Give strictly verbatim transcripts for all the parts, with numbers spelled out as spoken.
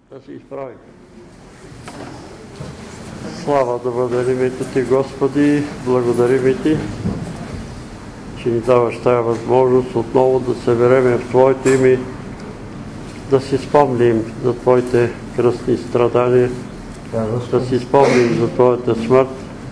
Да се изправим. Слава да бъде името Ти, Господи, благодарим Ти, че ни даваш тая възможност отново да се береме в Твоето име, да си спомним за Твоите кръстни страдания, да си спомним за Твоята смърт,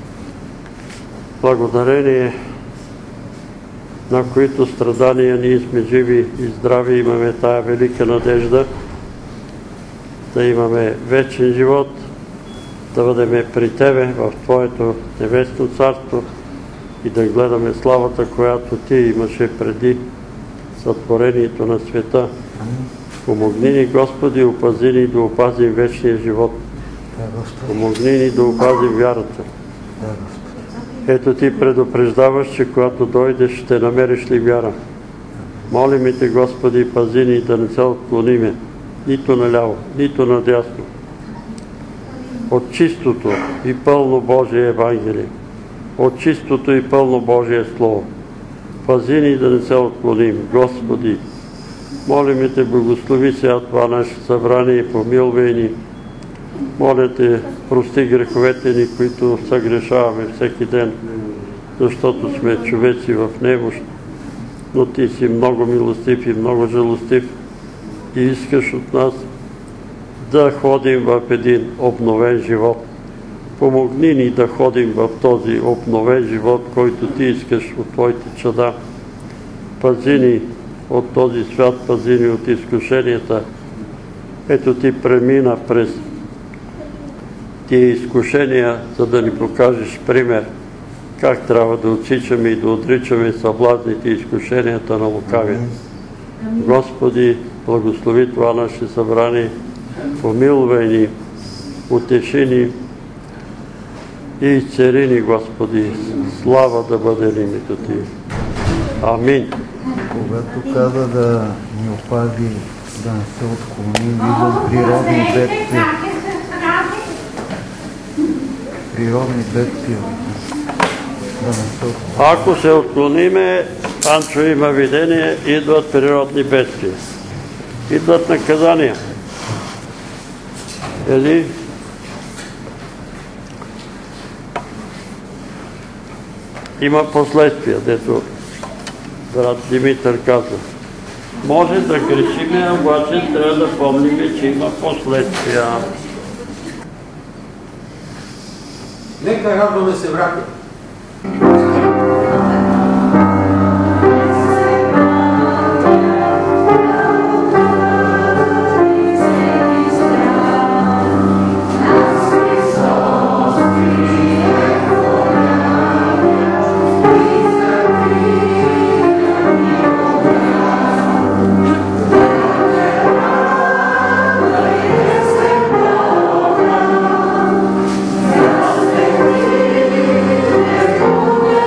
благодарение на които страдания ние сме живи и здрави, имаме тая велика надежда да имаме вечен живот, да бъдем при Тебе в Твоето небесно царство и да гледаме славата, която Ти имаше преди сътворението на света. Помогни ни, Господи, опази ни да опазим вечния живот. Помогни ни да опазим вярата. Ето Ти предупреждаваш, че когато дойдеш, ще намериш ли вяра. Молим Те, Господи, пази ни да не се отклониме, нито наляво, нито надясно, от чистото и пълно Божие Евангелие, от чистото и пълно Божие Слово. Пази ни да не се отклоним, Господи. Молим Те, благослови сега това наше събрание и помилвай ни. Моля Те, прости греховете ни, които съгрешаваме всеки ден, защото сме човеци в немощ, но Ти си много милостив и много жалостив и искаш от нас да ходим в един обновен живот. Помогни ни да ходим в този обновен живот, който Ти искаш от Твоите чада. Пази ни от този свят, пази ни от изкушенията. Ето Ти премина през тия изкушения, за да ни покажеш пример как трябва да отсичаме и да отричаме съблазните и изкушенията на лукавия. Господи, благослови това наше събрание, помилвай ни, утеши ни и изцели ни, Господи. Слава да бъде името Ти. Амин. Когато каза да ни опази, да не се отклоним, виждам природни бедствия. Природни бедствия. Да не се отклоним. Ако се отклониме, Панчо има видение, идват природни бедствия. Идват наказания. Или има последствия, дето брат Димитър казва. Може да грешиме, обаче трябва да помним, че има последствия. Нека радваме се, брате. Yes.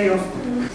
и остров.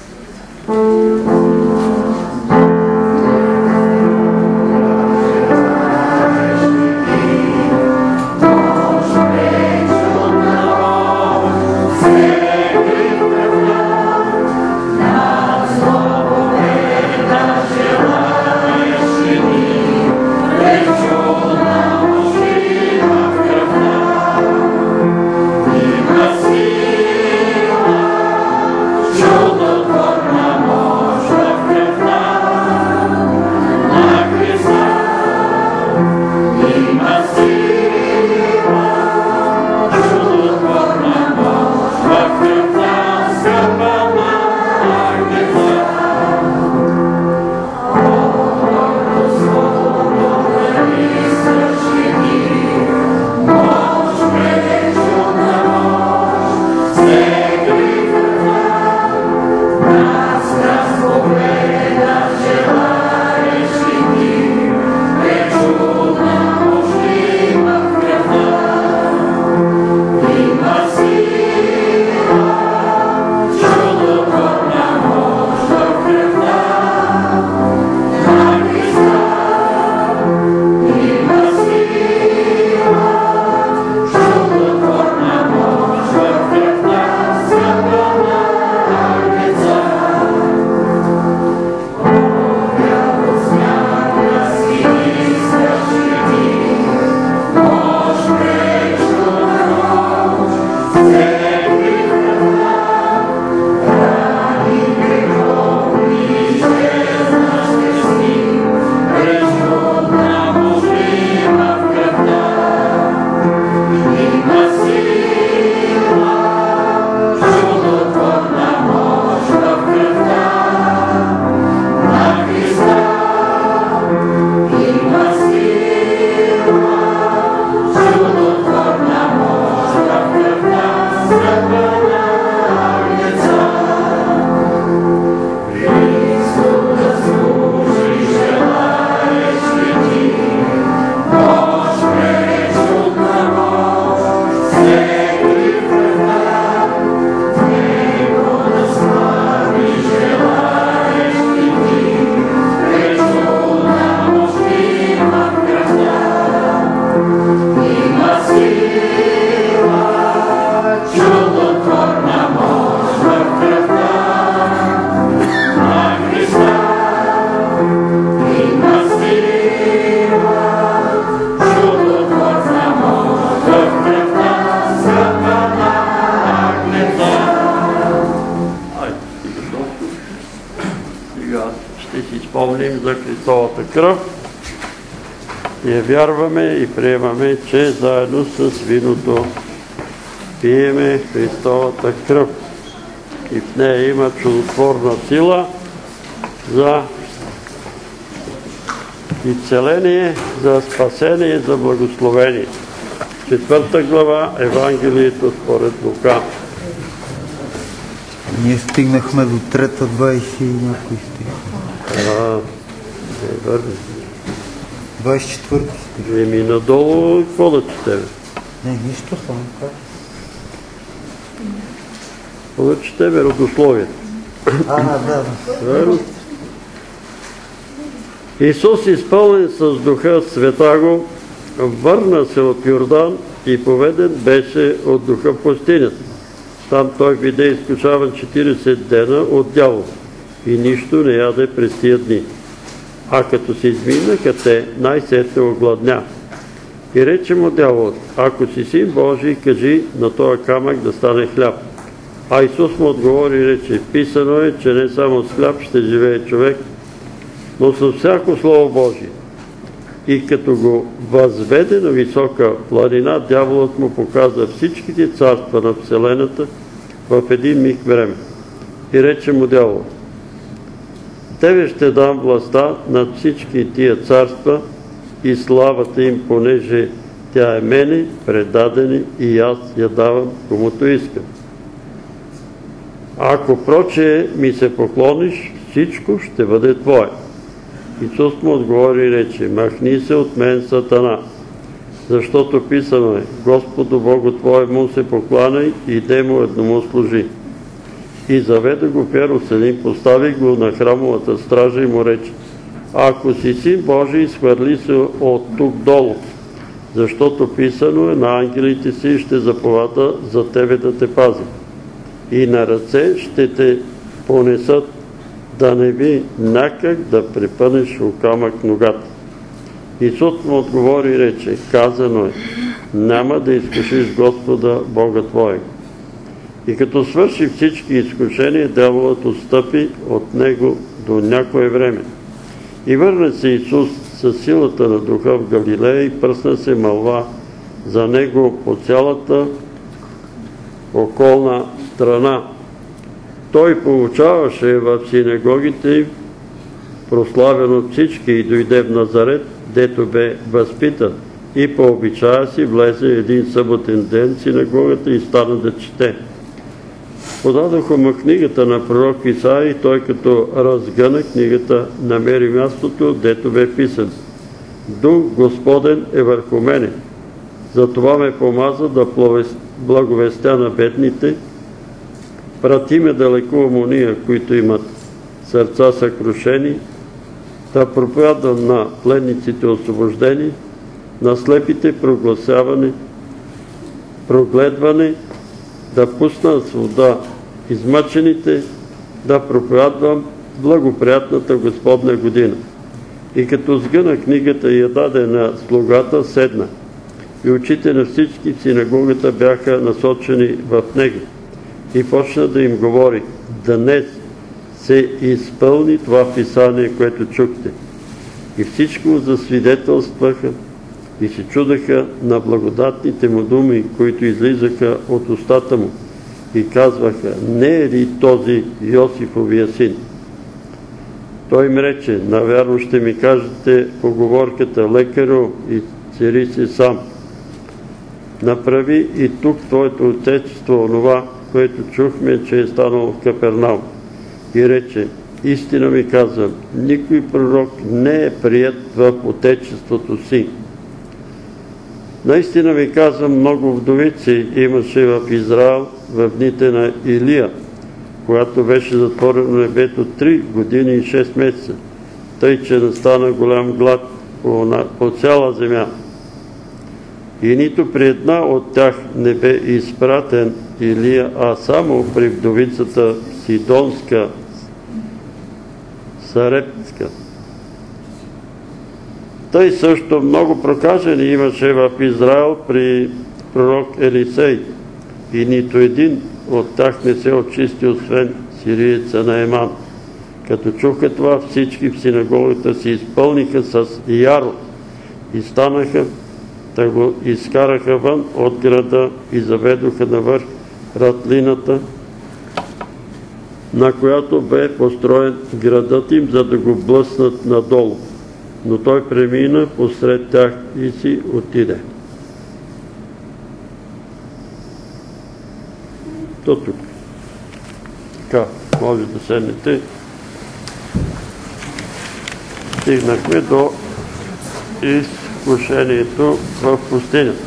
За Христовата кръв и вярваме и приемаме, че заедно с виното пиеме Христовата кръв и в нея има чудотворна сила за изцеление, за спасение, за благословение. Четвърта глава, Евангелието според Лука. Ние стигнахме до трета двайсет и някой стих. А, не върне. двайсет и четвърти стих. Еми надолу, какво да четем? Не, нищо, само как. Какво да четем? Родословието. А, да, да. Исус, изпълнен с Духа Святаго, върна се от Йордан и поведен беше от Духа в пустинята. Там той биде изкушаван четирийсет дена от дявола и нищо не яде през тия дни. А като се изминаха те, най-сетне огладня. И рече му дяволът: ако си син Божий, кажи на този камък да стане хляб. А Исус му отговори и рече: писано е, че не само с хляб ще живее човек, но с всяко Слово Божие. И като го възведе на висока планина, дяволът му показа всичките царства на вселената в един миг време. И рече му дявол: тебе ще дам властта над всички тия царства и славата им, понеже тя е мене предадени и аз я давам комуто искам. Ако прочее ми се поклониш, всичко ще бъде твое. Исус му отговори и рече: махни се от мен, Сатана, защото писано е: Господу Богу твоему се покланяй и де му едному служи. И заведе го в Йерусалим, постави го на храмовата стража и му рече: ако си Син Божий, свърли се от тук долу, защото писано е: на ангелите си ще заповяда за тебе да те пази. И на ръце ще те понесат, да не би някак да препънеш о камък ногата. Исус му отговори и рече: казано е, няма да изкушиш Господа Бога твоего. И като свърши всички изкушения, дяволът отстъпи от него до някое време. И върна се Исус със силата на духа в Галилея и пръсна се мълва за него по цялата околна страна. Той получаваше в синагогите им, прославен от всички, и дойде в Назарет, дето бе възпитан. И по обичая си влезе един съботен ден в синагогата и стана да чете. Подадоха му книгата на пророк Исаия и той, като разгъна книгата, намери мястото, дето бе писан: Дух Господен е върху мене, затова ме помаза да благовестя на бедните, прати ме да лекувам ония, които имат сърца съкрушени, да проповядвам на пленниците освобождени, на слепите прогласяване, прогледване, да пусна свобода измъчените, да проповядвам благоприятната Господна година. И като сгъна книгата и я даде на слугата, седна. И очите на всички в синагогата бяха насочени в него. И почна да им говори: днес се изпълни това писание, което чухте. И всичко засвидетелстваха и се чудаха на благодатните му думи, които излизаха от устата му, и казваха: не е ли този Йосифовия син? Той им рече: навярно ще ми кажете поговорката: лекарю, и цели се сам. Направи и тук твоето отечество онова, което чухме, че е станало в Капернаум. И рече: истина ми казвам, никой пророк не е приет в отечеството си. Наистина ви казвам, много вдовици имаше в Израел в дните на Илия, когато беше затворено небето три години и шест месеца, тъй че настана голям глад по цяла земя. И нито при една от тях не бе изпратен Илия, а само при вдовицата Сидонска, Сарептска. Тъй също много прокажени имаше в Израел при пророк Елисей, и нито един от тях не се очисти, освен сириеца Наеман. Като чуха това, всички в синагогата се изпълниха с ярост и станаха да го изкараха вън от града и заведоха навърх ратлината, на която бе построен градът им, за да го блъснат надолу. Но той премина посред тях и си отиде. До тук. Така, може да седнете. Стигнахме до изкушението в пустинята.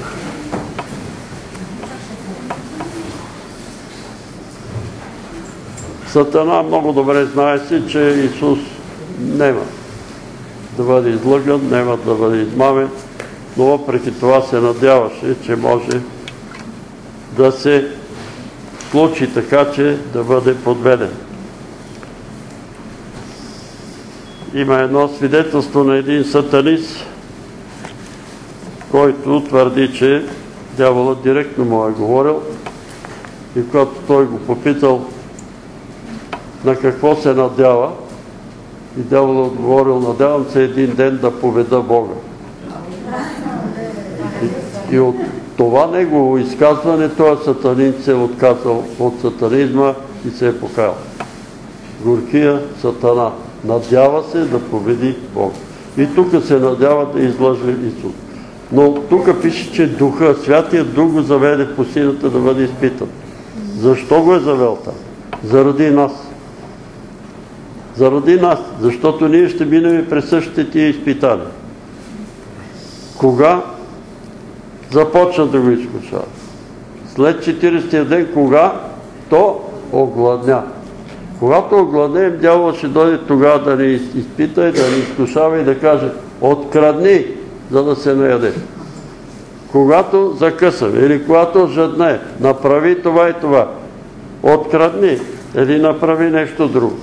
Сатана много добре знае си, че Исус няма да бъде излъган, няма да бъде измамен, но въпреки това се надяваше, че може да се случи така, че да бъде подведен. Има едно свидетелство на един сатанист, който твърди, че дяволът директно му е говорил, и когато той го попитал на какво се надява, и дяволът отговорил: надявам се един ден да победа Бога. И, и от това негово изказване този сатанист се е отказал от сатанизма и се е покаял. Горкия сатана надява се да победи Бога. И тук се надява да излъже Исус. Но тук пише, че Духа, Святия Дух го заведе в пустинята да бъде изпитан. Защо го е завел там? Заради нас. Заради нас, защото ние ще минем през същите тия изпитания. Кога започна да го изкушава? След четиридесетия ден, кога? То огладня. Когато огладнеем, дявол ще дойде тогава да ни изпита и да ни изкушава и да каже: открадни, за да се наядеш. Когато закъсаме или когато жадне, направи това и това. Открадни или направи нещо друго.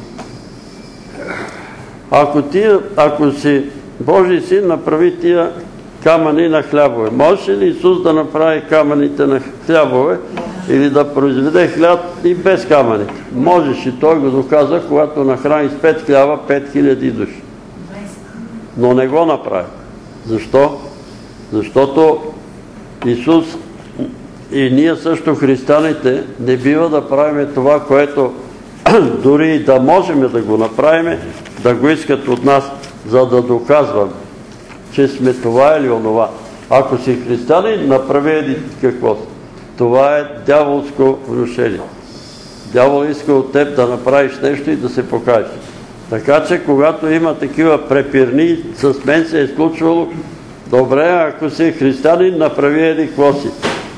Ако, тия, ако си Божий син, направи тия камъни на хлябове. Може ли Исус да направи камъните на хлябове или да произведе хляб и без камъните? Можеш, и той го доказа, когато нахрани с пет хляба пет хиляди души. Но не го направи. Защо? Защото Исус и ние също, християните, не бива да правим това, което дори и да можем да го направим, да го искат от нас, за да доказваме, че сме това или онова. Ако си християнин, направи еди какво си. Това е дяволско внушение. Дявол иска от теб да направиш нещо и да се покажеш. Така че, когато има такива препирни, с мен се е случвало: добре, ако си християнин, направи еди какво си.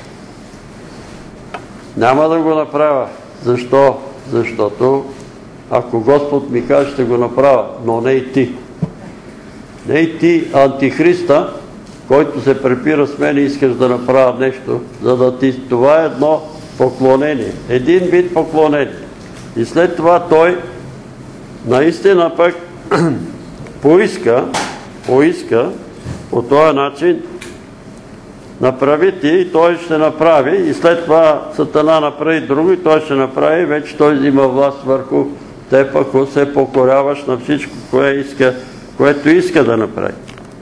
Няма да го направя. Защо? Защото ако Господ ми каже, ще го направя, но не и ти. Не и ти, антихриста, който се препира с мен и искаш да направя нещо, за да ти... Това е едно поклонение. Един вид поклонение. И след това той наистина пък поиска, поиска по този начин: направи ти, и той ще направи, и след това Сатана направи друго, и той ще направи, вече той взима власт върху теб, ако се покоряваш на всичко, кое иска, което иска да направи.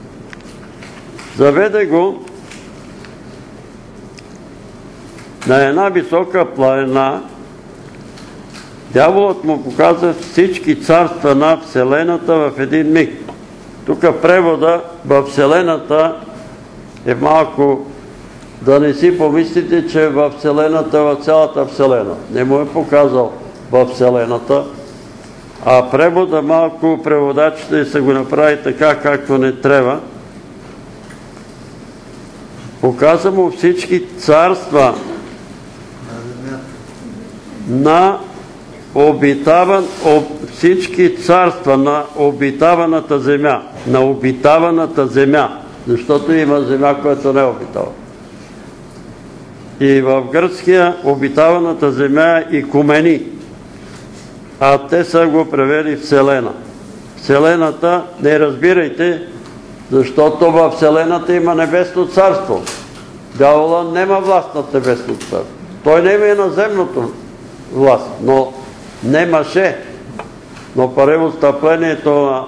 Заведе го на една висока планина. Дяволът му показва всички царства на Вселената в един миг. Тук превода във Вселената е малко, да не си помислите, че във Вселената, в цялата Вселена. Не му е показал във Вселената, а превода малко преводачите са го направи така, както не трябва. Показва му всички царства на обитаван, об, всички царства на обитаваната земя. На обитаваната земя. Защото има земя, която не е обитава. И в гръцкия обитаваната земя е Икумени, а те са го превели Вселена. Вселената, не разбирайте, защото във Вселената има небесно царство. Дявола нема власт над небесното царство. Той не има и наземното власт, но немаше. Но превъстъплението на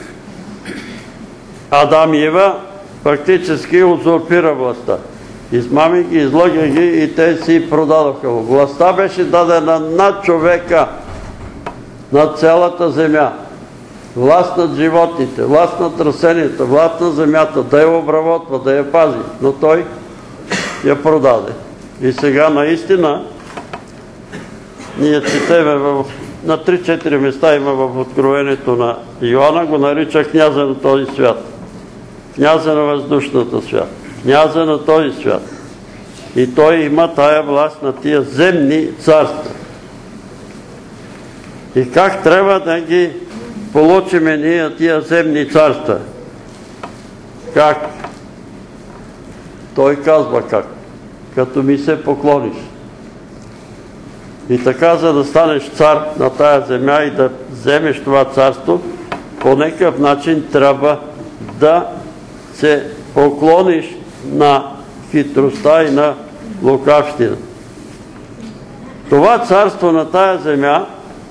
Адам и Ева фактически узурпира властта. Измами ги, излъга ги и те си продадоха. Властта беше дадена над човека, над цялата земя. Власт над животните, власт над растенията, власт на земята, да я обработва, да я пази. Но той я продаде. И сега наистина ние четеме в, на три-четири места има в Откровението на Йоанна, го нарича княза на този свят. Княза на въздушната свят. Княза на този свят. И той има тая власт на тия земни царства. И как трябва да ги получиме ние тия земни царства? Как? Той казва как. Като ми се поклониш. И така, за да станеш цар на тая земя и да вземеш това царство, по някакъв начин трябва да се поклониш на хитростта и на лукавщина. Това царство на тая земя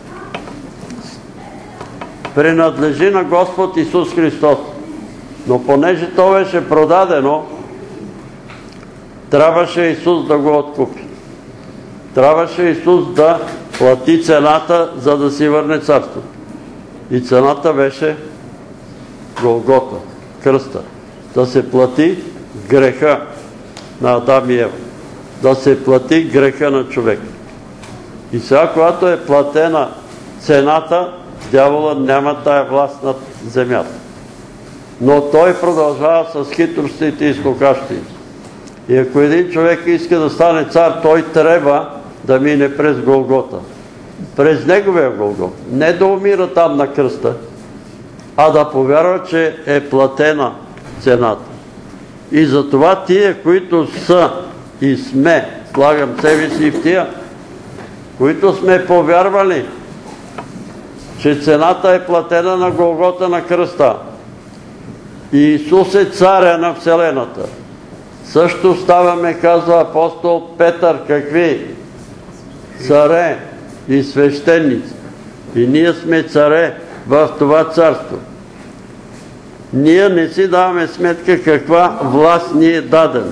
принадлежи на Господ Исус Христос. Но понеже то беше продадено, трябваше Исус да го откупи. Трябваше Исус да плати цената, за да си върне царството. И цената беше Голгота, кръста. Да се плати греха на Адам и Ева. Да се плати греха на човек. И сега, когато е платена цената, дяволът няма тая власт над земята. Но той продължава с хитростите и скокащите. И ако един човек иска да стане цар, той трябва да мине през Голгота. през неговия Голгоф. Не да умира там на кръста, а да повярва, че е платена цената. И затова тия, които са и сме, слагам себе си и в тия, които сме повярвали, че цената е платена на Голгота на кръста, и Исус е царя на Вселената. Също ставаме, казва апостол Петър, какви? Царе и свещеници. И ние сме царе в това царство. Ние не си даваме сметка каква власт ни е дадена.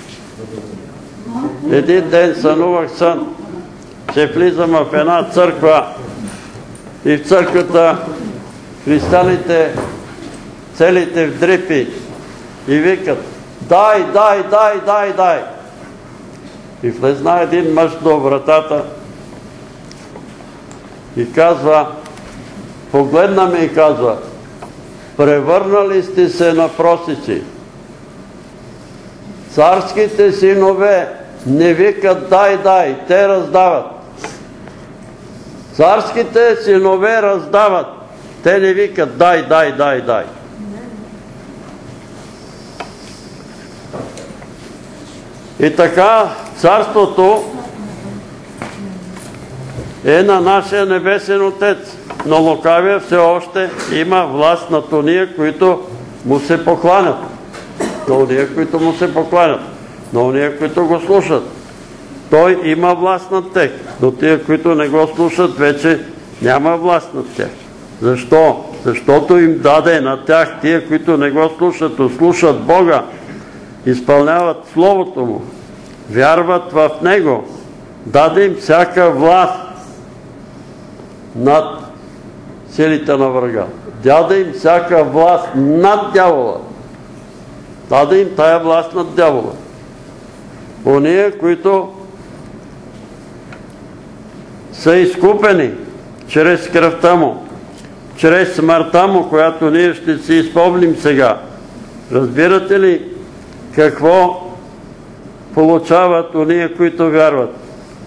Един ден сънувах сън, че влизам в една църква и в църквата християните целите в дрипи и викат: дай, дай, дай, дай, дай. И влезна един мъж до вратата и казва, погледна ме и казва: превърнали сте се на просици. Царските синове не викат дай, дай, те раздават. Царските синове раздават, те не викат дай, дай, дай, дай. И така царството е на нашия небесен Отец, но лукавия все още има власт над ония, които му се покланят. На ония, които му се покланят. На ония, които го слушат. Той има власт над тях, но тия, които не го слушат, вече няма власт над тях. Защо? Защото им даде на тях, тия, които не го слушат, слушат Бога, изпълняват Словото Му, вярват в Него, даде им всяка власт над силите на врага. Даде им всяка власт над дявола. Даде им тая власт над дявола. Ония, които са изкупени чрез кръвта Му, чрез смъртта Му, която ние ще си изпомним сега. Разбирате ли какво получават ония, които вярват?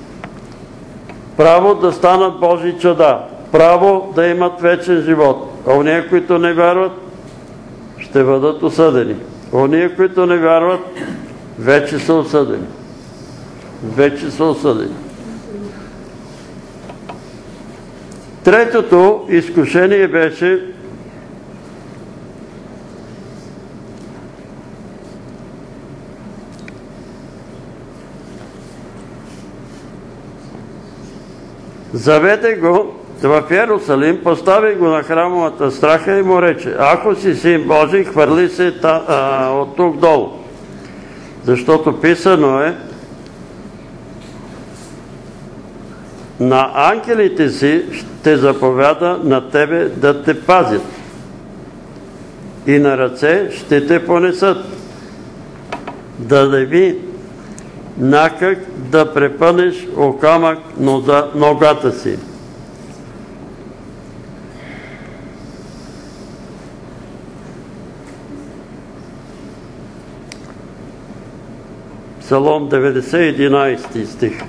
Право да станат Божии чада, право да имат вечен живот. А ония, които не вярват, ще бъдат осъдени. Ония, които не вярват, вече са осъдени. Вече са осъдени. Третото изкушение беше заведе го в Йерусалим, постави го на храмовата страха и му рече: ако си син Божий, хвърли се от тук долу. Защото писано е: на ангелите си ще заповяда на тебе да те пазят и на ръце ще те понесат, да не би накак да препънеш о камък ногата си. Псалом деветдесет, единадесети стих.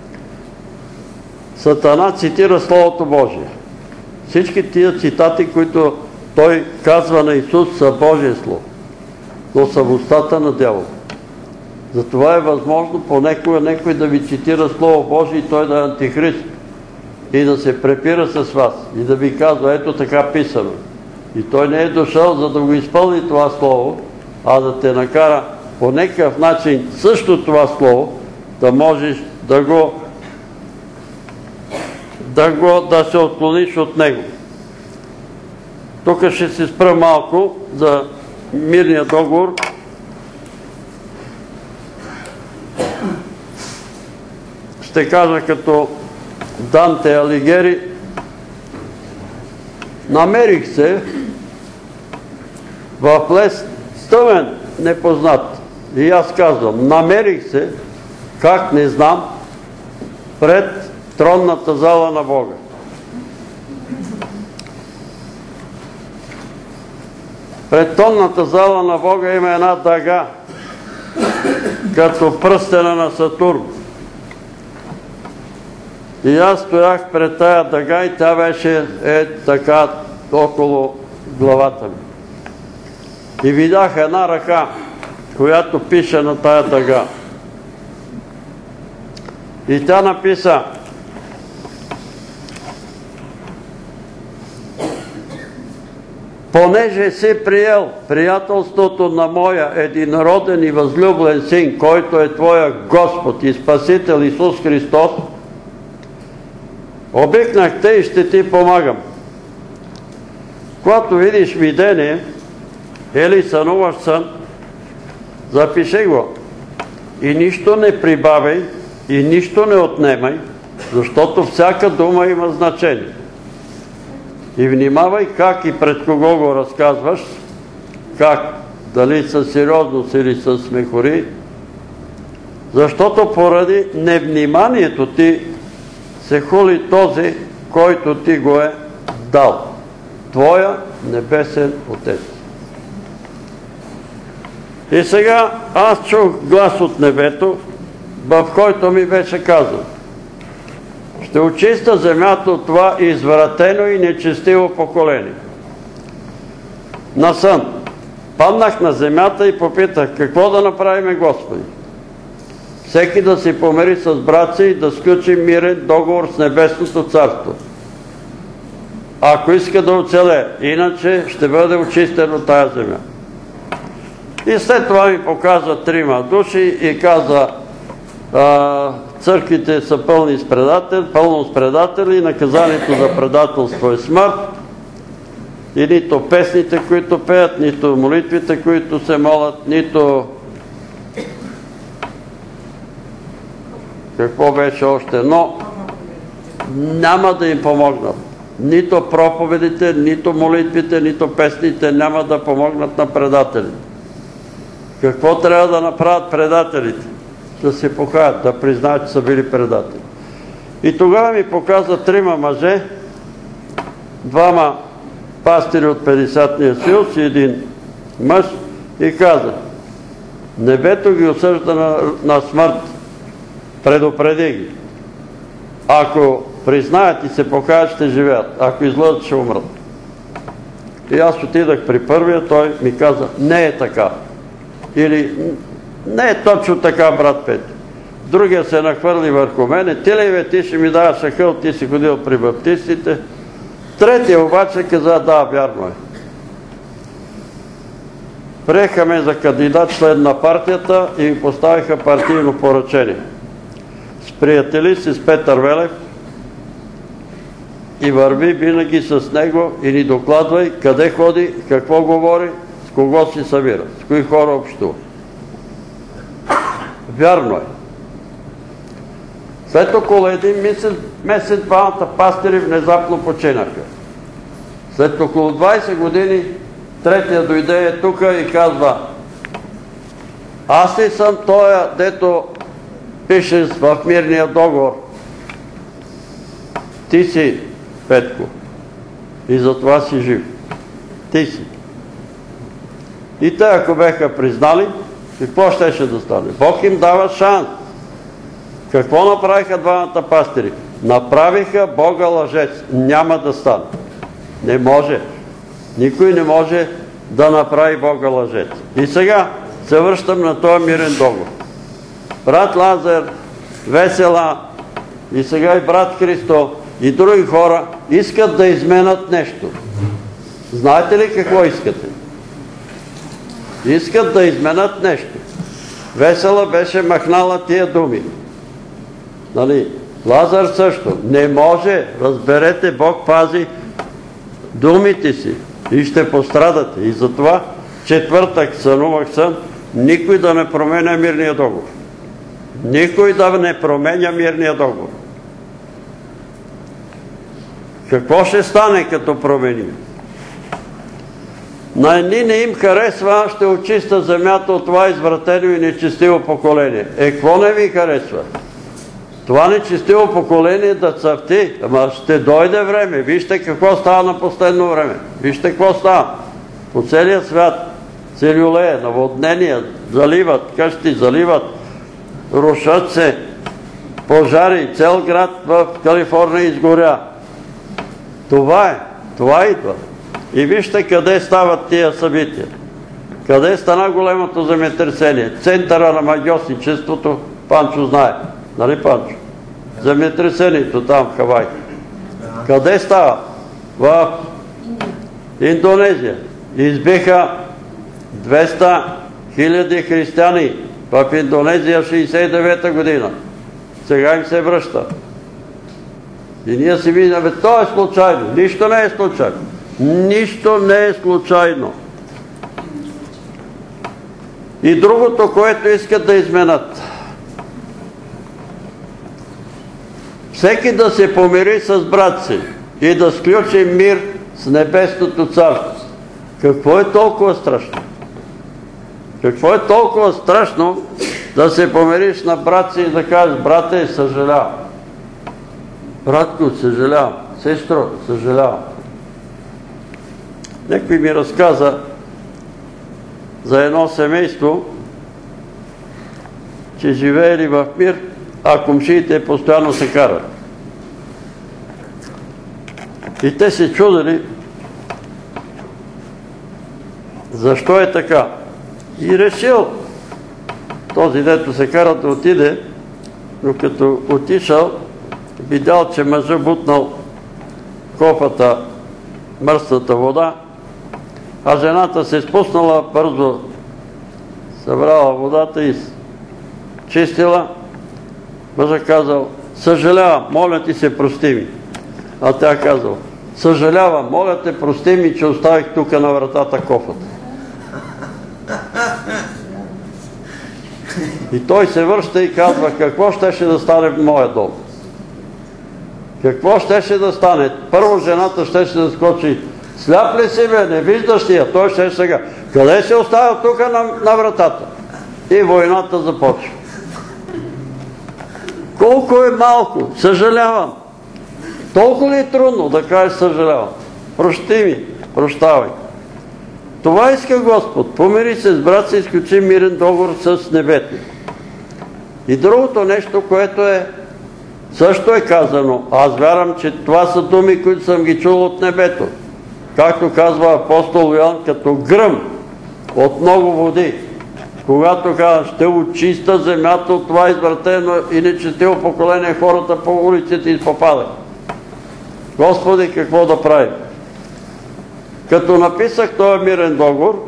Сатана цитира Словото Божие. Всички тия цитати, които той казва на Исус, са Божие Слово, но са в устата на дявола. Затова е възможно понекога някой да ви цитира Слово Божие и той да е антихрист и да се препира с вас и да ви казва: ето така писано. И той не е дошъл за да го изпълни това Слово, а да те накара по някакъв начин също това Слово да можеш да го да го да се отклониш от него. Тук ще се спра малко за мирния договор. Ще кажа като Данте Алигери: намерих се в лес тъмен, непознат. И аз казвам: намерих се, как не знам, пред тронната зала на Бога. Пред тронната зала на Бога има една дъга, като пръстена на Сатурн. И аз стоях пред тая дъга и тя беше е така около главата ми. И видях една ръка, която пише на тая дъга. И тя написа: понеже си приел приятелството на моя единороден и възлюблен син, който е твоя Господ и Спасител Исус Христос, обикнах те и ще ти помагам. Когато видиш видение или сънуваш сън, запиши го и нищо не прибавяй и нищо не отнемай, защото всяка дума има значение. И внимавай как и пред кого го разказваш, как, дали със сериозност или с смехори, защото поради невниманието ти се хули този, който ти го е дал. Твоя небесен Отец. И сега аз чух глас от небето, в който ми беше казано: ще очиста земята от това извратено и нечестиво поколение. На сън. Паднах на земята и попитах: какво да направим, Господи? Всеки да си помири с брат си и да сключи мирен договор с Небесното царство, ако иска да оцелее, иначе ще бъде очистено тая земя. И след това ми показа трима души и каза: църквите са пълни с предатели, пълно с предатели и наказанието за предателство е смърт. И нито песните, които пеят, нито молитвите, които се молят, нито какво беше още, но няма да им помогнат. Нито проповедите, нито молитвите, нито песните няма да помогнат на предателите. Какво трябва да направят предателите? Да се покаят, да признаят, че са били предатели. И тогава ми показа трима мъже, двама пастири от Петдесетния съюз и един мъж, и каза: небето ги осъжда на, на смърт, предупреди ги. Ако признаят и се покаят, ще живеят, ако излъжат, ще умрат. И аз отидах при първия, той ми каза: не е така. Или не е точно така, брат Петю. Другия се нахвърли върху мене: ти ли бе, ти ще ми даваш акъл, ти си ходил при баптистите. Третия обаче каза: да, вярно е. Приеха ме за кандидат член на партията и ми поставиха партийно поръчение. Сприятели си с Петър Велев и върви винаги с него и ни докладвай къде ходи, какво говори, с кого си събира, с кои хора общува. Вярно е. След около един месец, месец двамата пастири внезапно починаха. След около двайсет години третия дойде е тука и казва: аз ли съм тоя, дето пише в мирния договор? Ти си, Петко, и затова си жив. Ти си. И те, ако беха признали, какво щеше да стане? Бог им дава шанс. Какво направиха двамата пастири? Направиха Бога лъжец. Няма да стане. Не може. Никой не може да направи Бога лъжец. И сега се връщам на този мирен договор. Брат Лазар, Весела и сега и брат Христо и други хора искат да изменят нещо. Знаете ли какво искате? Искат да изменят нещо. Весела беше махнала тия думи. Нали? Лазар също. Не може, разберете, Бог пази думите си и ще пострадате. И затова четвъртък сънувах сън, никой да не променя мирния договор. Никой да не променя мирния договор. Какво ще стане, като променим? На едни не им харесва, ще очиста земята от това извратено и нечестиво поколение. Е, какво не ви харесва? Това нечестиво поколение да цъфти, ама ще дойде време. Вижте какво става на последно време. Вижте какво става. По целия свят се люлее, наводнения, заливат къщи, заливат, рушат се. пожари, цел град в Калифорния изгоря. Това е, това идва. И вижте къде стават тия събития. Къде стана големото земетресение? Центъра на магьосничеството, Панчо знае. Нали, Панчо? Земетресението там в Хавай. Къде става? В Индонезия. Избиха двеста хиляди християни в Индонезия шейсет и девета година. Сега им се връща. И ние си виждаме, то е случайно. Нищо не е случайно. Нищо не е случайно. И другото, което искат да изменят. Всеки да се помири с брат си и да сключи мир с небесното царство. Какво е толкова страшно? Какво е толкова страшно да се помириш на брат си и да кажеш, брате, съжалявам. Братко, съжалявам. Сестро, съжалявам. Некой ми разказа за едно семейство, че живеели в мир, а комшиите постоянно се карат. И те се чудили защо е така. И решил този, дето се кара, да отиде, но като отишъл, видял, че мъжа бутнал кофата мръсната вода, а жената се спуснала, бързо събрала водата и чистила. Мъжа казал, съжалявам, моля ти се, прости ми. А тя казал, съжалявам, моля те, прости ми, че оставих тук на вратата кофата. И той се връща и казва, какво щеше да стане в моя дом? Какво щеше да стане? Първо жената щеше да скочи, сляп ли си бе, не виждаш ли я? Той ще сега. Къде се оставил тук на, на вратата? И войната започва. Колко е малко, съжалявам. Толкова ли е трудно да кажеш съжалявам? Прости ми, прощавай. Това иска Господ. Помири се с брат си, изключи мирен договор с небето. И другото нещо, което е също е казано. Аз вярвам, че това са думи, които съм ги чул от небето. Както казва апостол Йоан, като гръм от много води. Когато казва, ще очиста земята от това извратено и нечестиво поколение, хората по улиците изпопадат. Господи, какво да правим? Като написах този мирен договор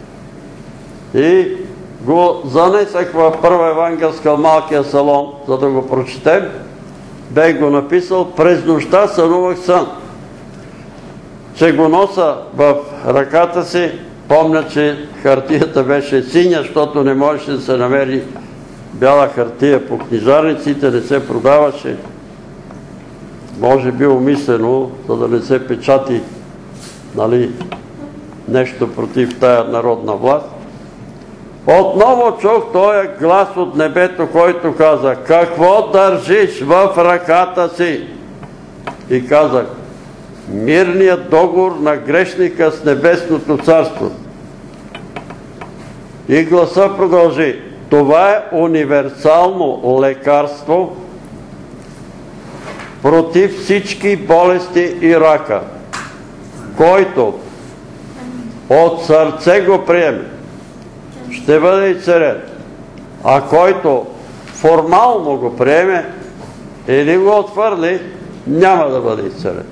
и го занесах в първа евангелска малкия салон, за да го прочетем, бех го написал, през нощта сънувах сън, че го носа в ръката си. Помня, че хартията беше синя, защото не можеше да се намери бяла хартия по книжарниците, не се продаваше. Може би умислено, за да не се печати, нали, нещо против тая народна власт. Отново чух този глас от небето, който каза, какво държиш в ръката си? И казах, мирният договор на грешника с небесното царство. И гласа продължи, това е универсално лекарство против всички болести и рака, който от сърце го приеме, ще бъде изцелен, а който формално го приеме или го отвърли, няма да бъде изцелен.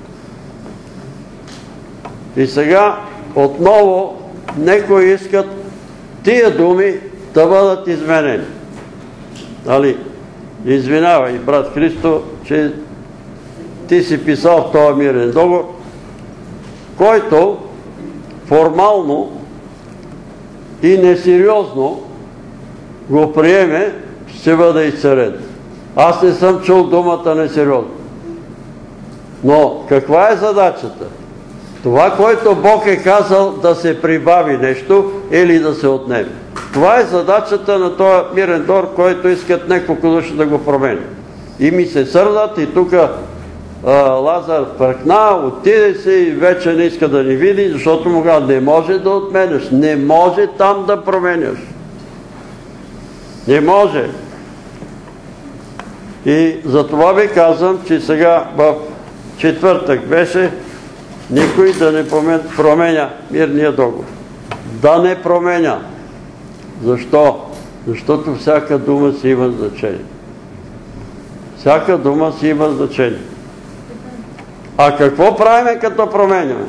И сега отново некои искат тия думи да бъдат изменени. Нали? Извинявай, брат Христо, че ти си писал в този мирен договор, който формално и несериозно го приеме, ще бъде изцелен. Аз не съм чул думата несериозно. Но каква е задачата? Това, което Бог е казал, да се прибави нещо или да се отнеме. Това е задачата на този мирен договор, който искат няколко души да го промени. И ми се сърдат, и тук Лазар пръкна, отиде се и вече не иска да ни види, защото му казва, не може да отменяш, не може там да променяш. Не може. И за това ви казвам, че сега в четвъртък беше никой да не променя мирния договор. Да не променя. Защо? Защото всяка дума си има значение. Всяка дума си има значение. А какво правиме като променяме?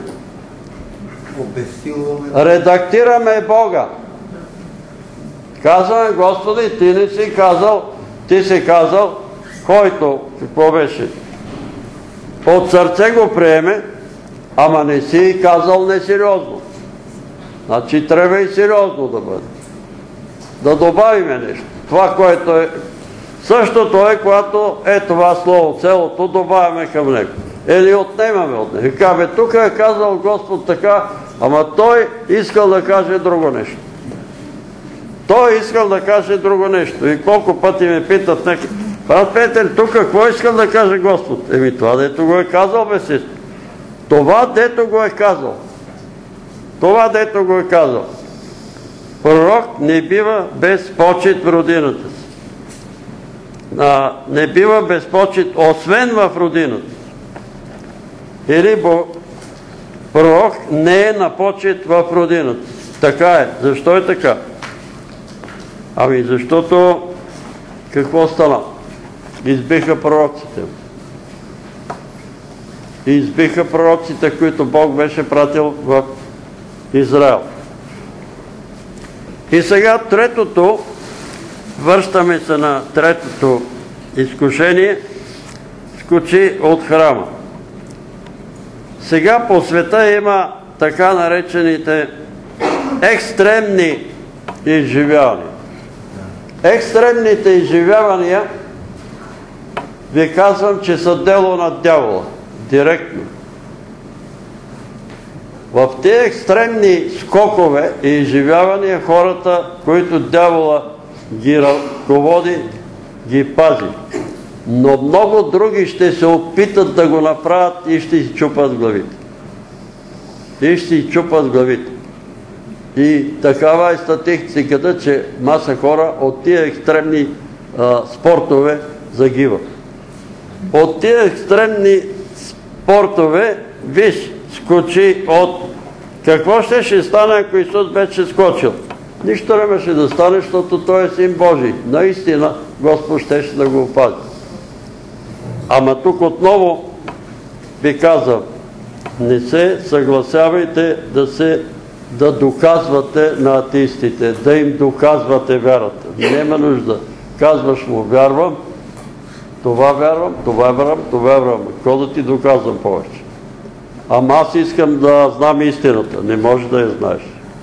Редактираме Бога. Казваме, Господи, ти не си казал, ти си казал, който, какво беше? От сърце го приеме, ама не си казал несериозно. Значи трябва и сериозно да бъде. Да добавиме нещо. Това, което е същото е, когато е това слово, целото, добавяме към него. Или отнемаме от него. Кабе, тук е казал Господ така, ама той искал да каже друго нещо. Той искал да каже друго нещо. И колко пъти ме питат някакви, брат Петър, тук какво искал да каже Господ? Еми това, дето го е казал, бе сестра. Това, дето го е казал. Това, дето го е казал. Пророк не бива без почит в родината си. А, не бива без почит, освен в родината си. Или пророк не е на почит в родината си. Така е. Защо е така? Ами защото какво стана? Избиха пророците. Избиха пророците, които Бог беше пратил в Израел. И сега третото, връщаме се на третото изкушение, скочи от храма. Сега по света има така наречените екстремни изживявания. Екстремните изживявания ви казвам, че са дело на дявола. Директно. В тези екстремни скокове и изживявания хората, които дявола ги ръководи, ги пази. Но много други ще се опитат да го направят и ще си чупат главите. И ще си чупат главите. И такава е статистиката, че маса хора от тия екстремни а, спортове загиват. От тия екстремни спортове, виж, скочи от... Какво ще ще стане, ако Исус беше скочил? Нищо не беше да стане, защото Той е Син Божий. Наистина, Господ щеше да го опази. Ама тук отново ви казвам, не се съгласявайте да се да доказвате на атеистите, да им доказвате вярата. Нема нужда. Казваш му, вярвам, това вярвам, това вярвам, това вярвам. Какво да ти доказвам повече? Ама аз искам да знам истината. Не може да я знаеш.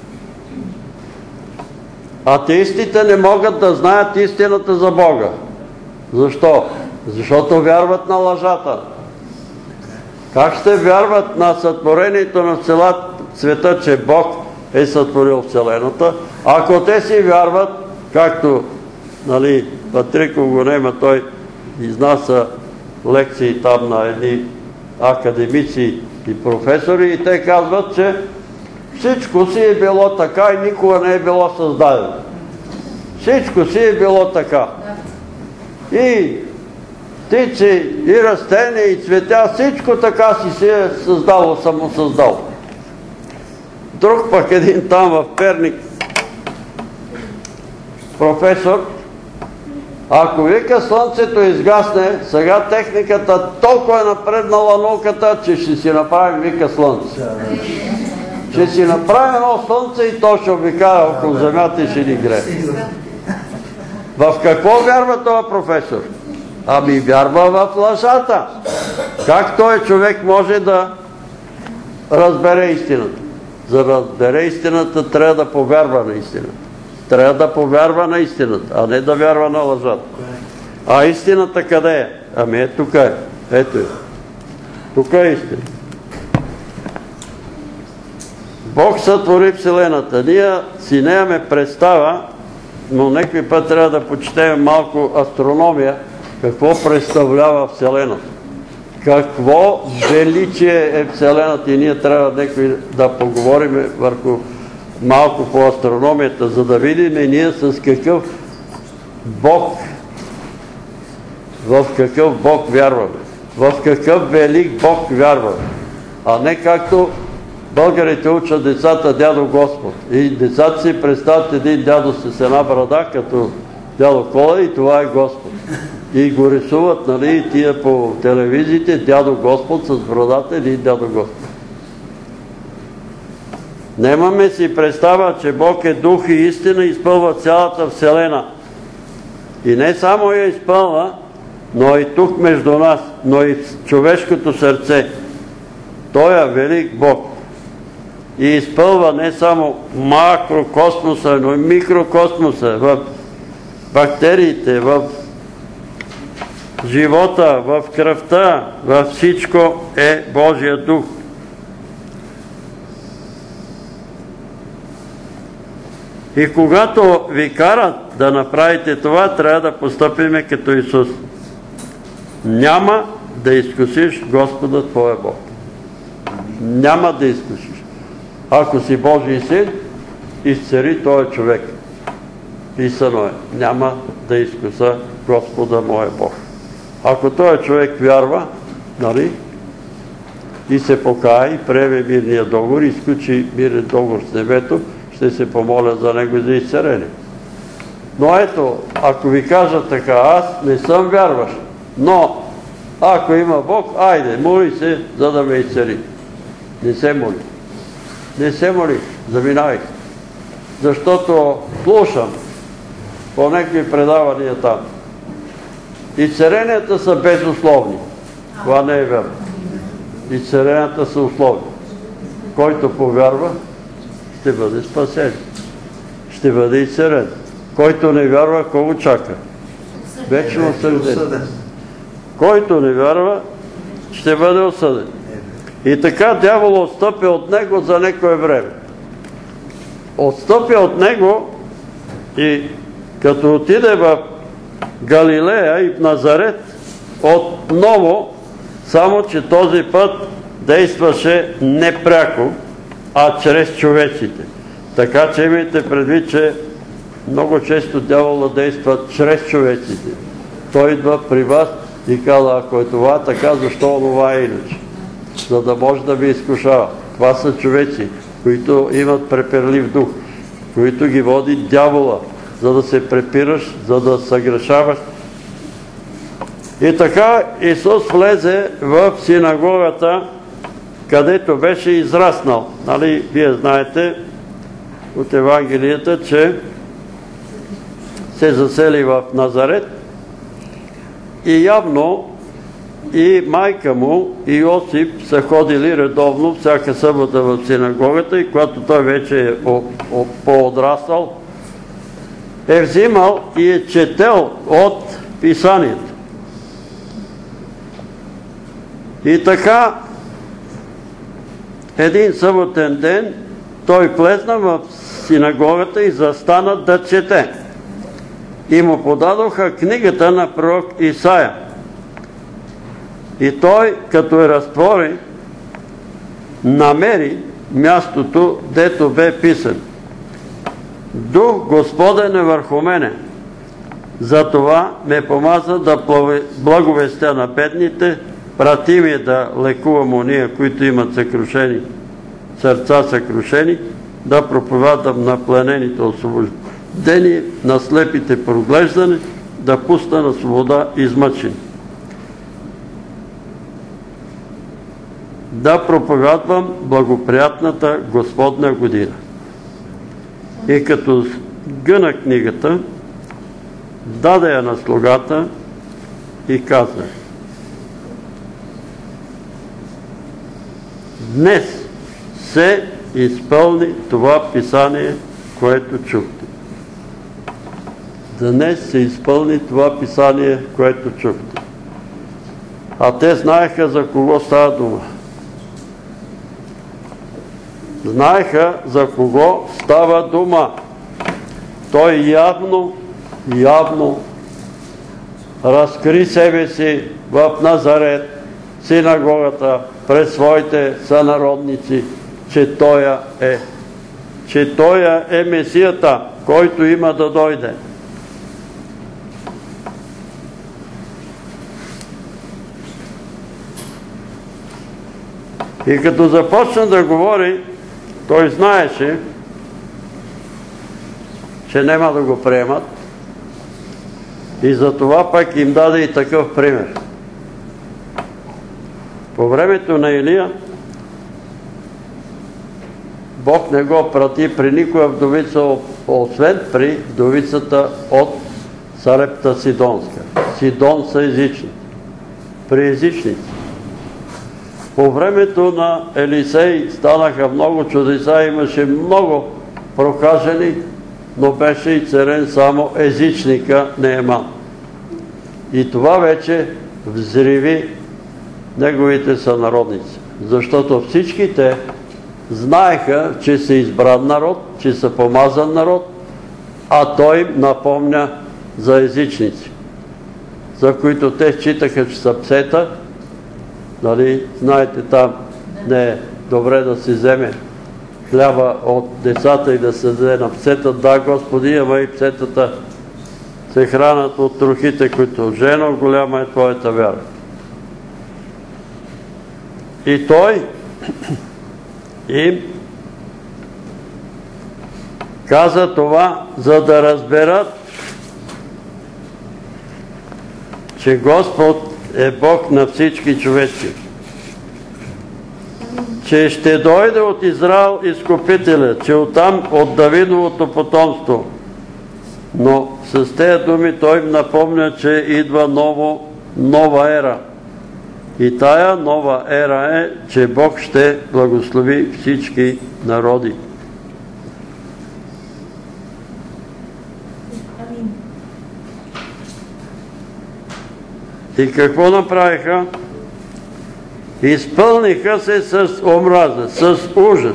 Атеистите не могат да знаят истината за Бога. Защо? Защото вярват на лъжата. Как ще вярват на сътворението на света, че Бог е сътворил Вселената, ако те си вярват, както нали, Патриков го нема, той изнася лекции там на едни академици и професори и те казват, че всичко си е било така и никога не е било създадено. Всичко си е било така. И птици, и растения, и цветя, всичко така си се е създало, самосъздало. Друг пък един там в Перник професор, ако вика слънцето изгасне, сега техниката толкова е напреднала науката, че ще си направим, вика, слънце. Ще си направим едно слънце и то ще обикаля около земята и ще ни грее. В какво вярва този професор? Ами вярва в лъжата. Как този човек може да разбере истината? За да разбере истината, трябва да повярва на истината. Трябва да повярва на истината, а не да вярва на лъжата. А истината къде е? Ами е, тук е. Ето е. Тук е истина. Бог сътвори Вселената. Ние си нямаме представа, но някой път трябва да почетем малко астрономия, какво представлява Вселената. Какво величие е Вселената и ние трябва някой да поговорим върху малко по астрономията, за да видим ние с какъв Бог в какъв Бог вярваме, в какъв велик Бог вярваме, а не както българите учат децата дядо Господ. И децата си представят един дядо с една брада, като дядо Кола, и това е Господ. И го рисуват, нали, и тия по телевизиите, дядо Господ с брадата или дядо Господ. Немаме си представа, че Бог е дух и истина и изпълва цялата вселена. И не само я изпълва, но и тук между нас, но и в човешкото сърце. Той е велик Бог. И изпълва не само макрокосмоса, но и микрокосмоса, в бактериите, в живота, в кръвта, във всичко е Божия дух. И когато ви карат да направите това, трябва да постъпиме като Исус. Няма да изкусиш Господа твоя Бог. Няма да изкусиш. Ако си Божий син, изцери този човек. Писано е, няма да изкуса Господа моя Бог. Ако този човек вярва, нали, и се покая и приеме мирния договор, и изключи мирен договор с небето, ще се помоля за него за изцерение. Но ето, ако ви кажа така, аз не съм вярващ, но ако има Бог, айде, моли се, за да ме изцери. Не се моли. Не се моли, заминай. Защото слушам по някакви предавания там. Изцеренията са безусловни. Това не е вярно. Изцеренията са условни. Който повярва, ще бъде спасен. Ще бъде изцерен. Който не вярва, кого чака? Вечно осъждение. Който не вярва, ще бъде осъден. И така дявол отстъпи от него за некое време. Отстъпи от него и като отиде в Галилея и в Назарет, отново, само че този път действаше не пряко, а чрез човеците. Така че имайте предвид, че много често дявола действа чрез човеците. Той идва при вас и казва, ако е това така, защо онова е иначе? За да може да ви изкушава. Това са човеци, които имат препирлив дух, които ги води дявола, за да се препираш, за да съгрешаваш. И така Исус влезе в синагогата, където беше израснал. Нали, вие знаете от Евангелията, че се засели в Назарет и явно и майка му и Йосип са ходили редовно всяка събота в синагогата и когато той вече е по-одрасъл, е взимал и е четел от Писанието. И така един съботен ден той влезна в синагогата и застана да чете. И му подадоха книгата на пророк Исаия. И той, като я разтвори, намери мястото, дето бе писан. Дух Господен е върху мене. Затова ме помаза да благовестя на бедните, прати ми да лекувам ония, които имат съкрушени, сърца съкрушени, да проповядам на пленените освобождение, на слепите проглеждане, да пусна на свобода измъчени. Да проповядвам благоприятната Господна година. И като гъна книгата, даде я на слугата и каза: днес се изпълни това писание, което чухте. Днес се изпълни това писание, което чухте. А те знаеха за кого става дума. Знаеха за кого става дума. Той явно, явно разкри себе си в Назарет, синагогата, пред своите сънародници, че Той е, че Той е Месията, който има да дойде. И като започна да говори, той знаеше, че няма да го приемат. И затова пък им даде и такъв пример. По времето на Илия Бог не го прати при никоя вдовица, освен при вдовицата от Сарепта Сидонска. Сидон са езични. При езичници. По времето на Елисей станаха много чудеса, имаше много прокажени, но беше и царен само езичника Нееман. И това вече взриви неговите сънародници. Защото всички те знаеха, че са избран народ, че са помазан народ, а той им напомня за езичници, за които те считаха, че са псета. Нали, знаете, там не е добре да се вземе хляба от децата и да се даде на псета. Да, Господи, ама и псетата се хранят от трохите, които жено, голяма е твоята вяра. И той им каза това, за да разберат, че Господ е Бог на всички човеци. Че ще дойде от Израел изкупителя, че оттам от Давидовото потомство. Но с тези думи той им напомня, че идва ново, нова ера. И тая нова ера е, че Бог ще благослови всички народи. И какво направиха? Изпълниха се с омраза, с ужас.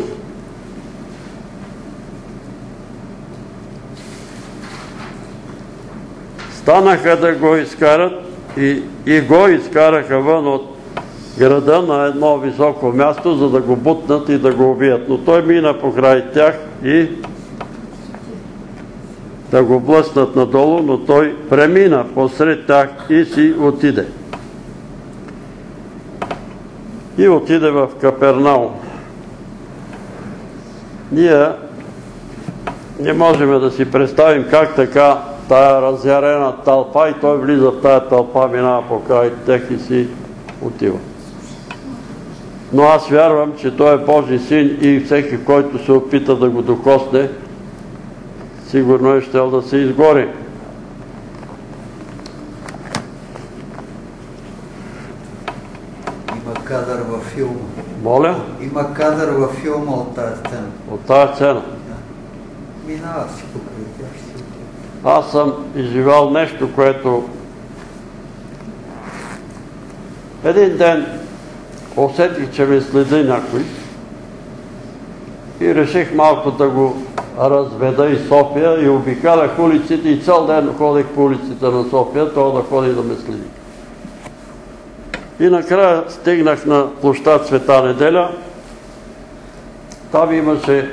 Станаха да го изкарат и, и го изкараха вън от града на едно високо място, за да го бутнат и да го убият. Но той мина покрай тях и да го блъснат надолу, но той премина посред тях и си отиде. И отиде в Капернаум. Ние не можем да си представим как така тая разярена тълпа и той влиза в тая тълпа, минава покрай тях и си отива. Но аз вярвам, че той е Божи син и всеки, който се опита да го докосне, сигурно е щел да се изгори. Има кадър във филма. Моля? Има кадър във филма от тази сцена. От тази сцена. Минава си покрай тях. Аз съм изживял нещо, което един ден усетих, че ме следи някой и реших малко да го разведа из София и обикалях улиците и цял ден ходих по улиците на София, това да ходи да ме следи. И накрая стигнах на площад Света неделя. Там имаше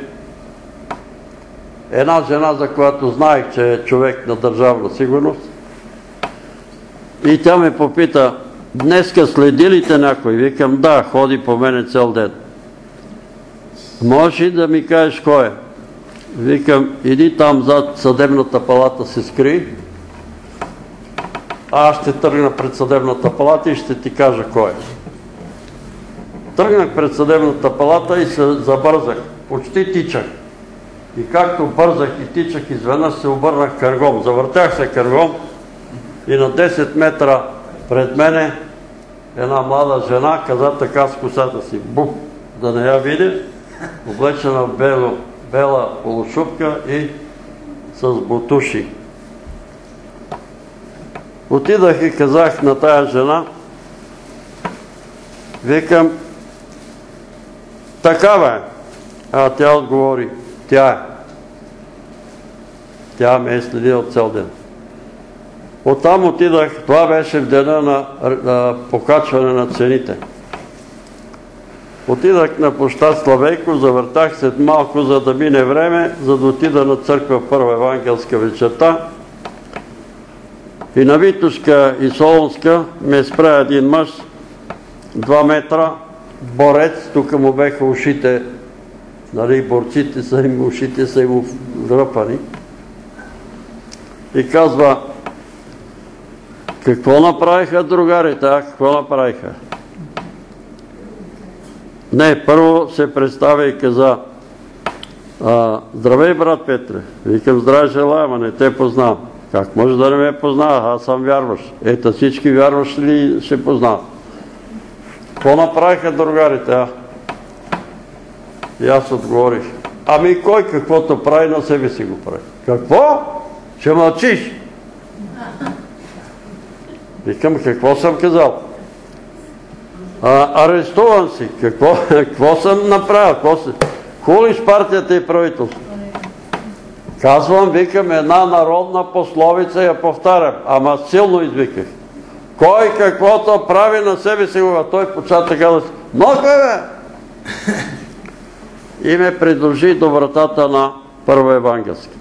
една жена, за която знаех, че е човек на държавна сигурност. И тя ме попита: днеска следи ли те някой? Викам: да, ходи по мене цял ден. Можеш ли да ми кажеш кой е? Викам: иди там зад съдебната палата се скри. Аз ще тръгна пред съдебната палата и ще ти кажа кой е. Тръгнах пред съдебната палата и се забързах. Почти тичах. И както бързах и тичах, изведнъж се обърнах кръгом. Завъртях се кръгом и на десет метра пред мене една млада жена каза така с косата си: бух, да не я видя, облечена в бело, бела полушубка и с бутуши. Отидах и казах на тая жена, викам: такава е. А тя отговори: тя е. Тя ме е следила цял ден. Оттам отидах, това беше в дена на, на покачване на цените. Отидах на площад Славейко, завъртах след малко, за да мине време, за да отида на църква в Първа евангелска вечерта. И на Витошка и Солунска ме спря един мъж, два метра, борец, тук му беха ушите, нали, борците са им, ушите са им връпани. И казва, какво направиха другарите, а какво направиха? Не, първо се представя и каза, здравей, брат Петре. Викам, здравей, желая, ама не те познавам. Как може да не ме познава? Аз съм вярващ. Ето всички вярващи ли ще познават? Какво направиха другарите, а? И аз отговорих. Ами кой каквото прави, на себе си го прави. Какво? Ще мълчиш? Викам, какво съм казал? А, арестуван си. Какво, какво съм направил? Какво си? Хулиш партията и правителство. Казвам, викам, една народна пословица, я повтарям, ама силно извиках. Кой каквото прави, на себе си го, той поча така да си. Много бе! И ме придружи до вратата на Първа евангелска.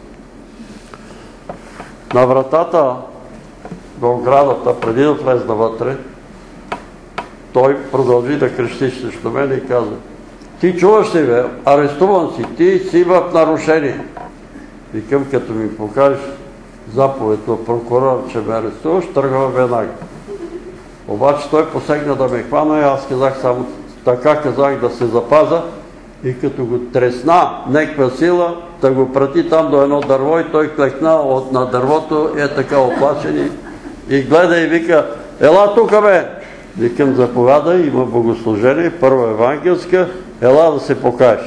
На вратата до оградата, преди да влезна вътре, той продължи да крещи срещу мен и каза, ти чуваш ли, бе, арестуван си, ти си в нарушение. Викам, като ми покажеш заповед на прокурор, че ме арестуваш, тръгвам веднага. Обаче той посегна да ме хвана и аз казах само, така казах да се запаза и като го тресна неква сила, да го прати там до едно дърво и той клекна на дървото и е така оплашен и гледа и вика, ела тука бе! Викам, заповядай, има богослужение, Първа евангелска, ела да се покажеш.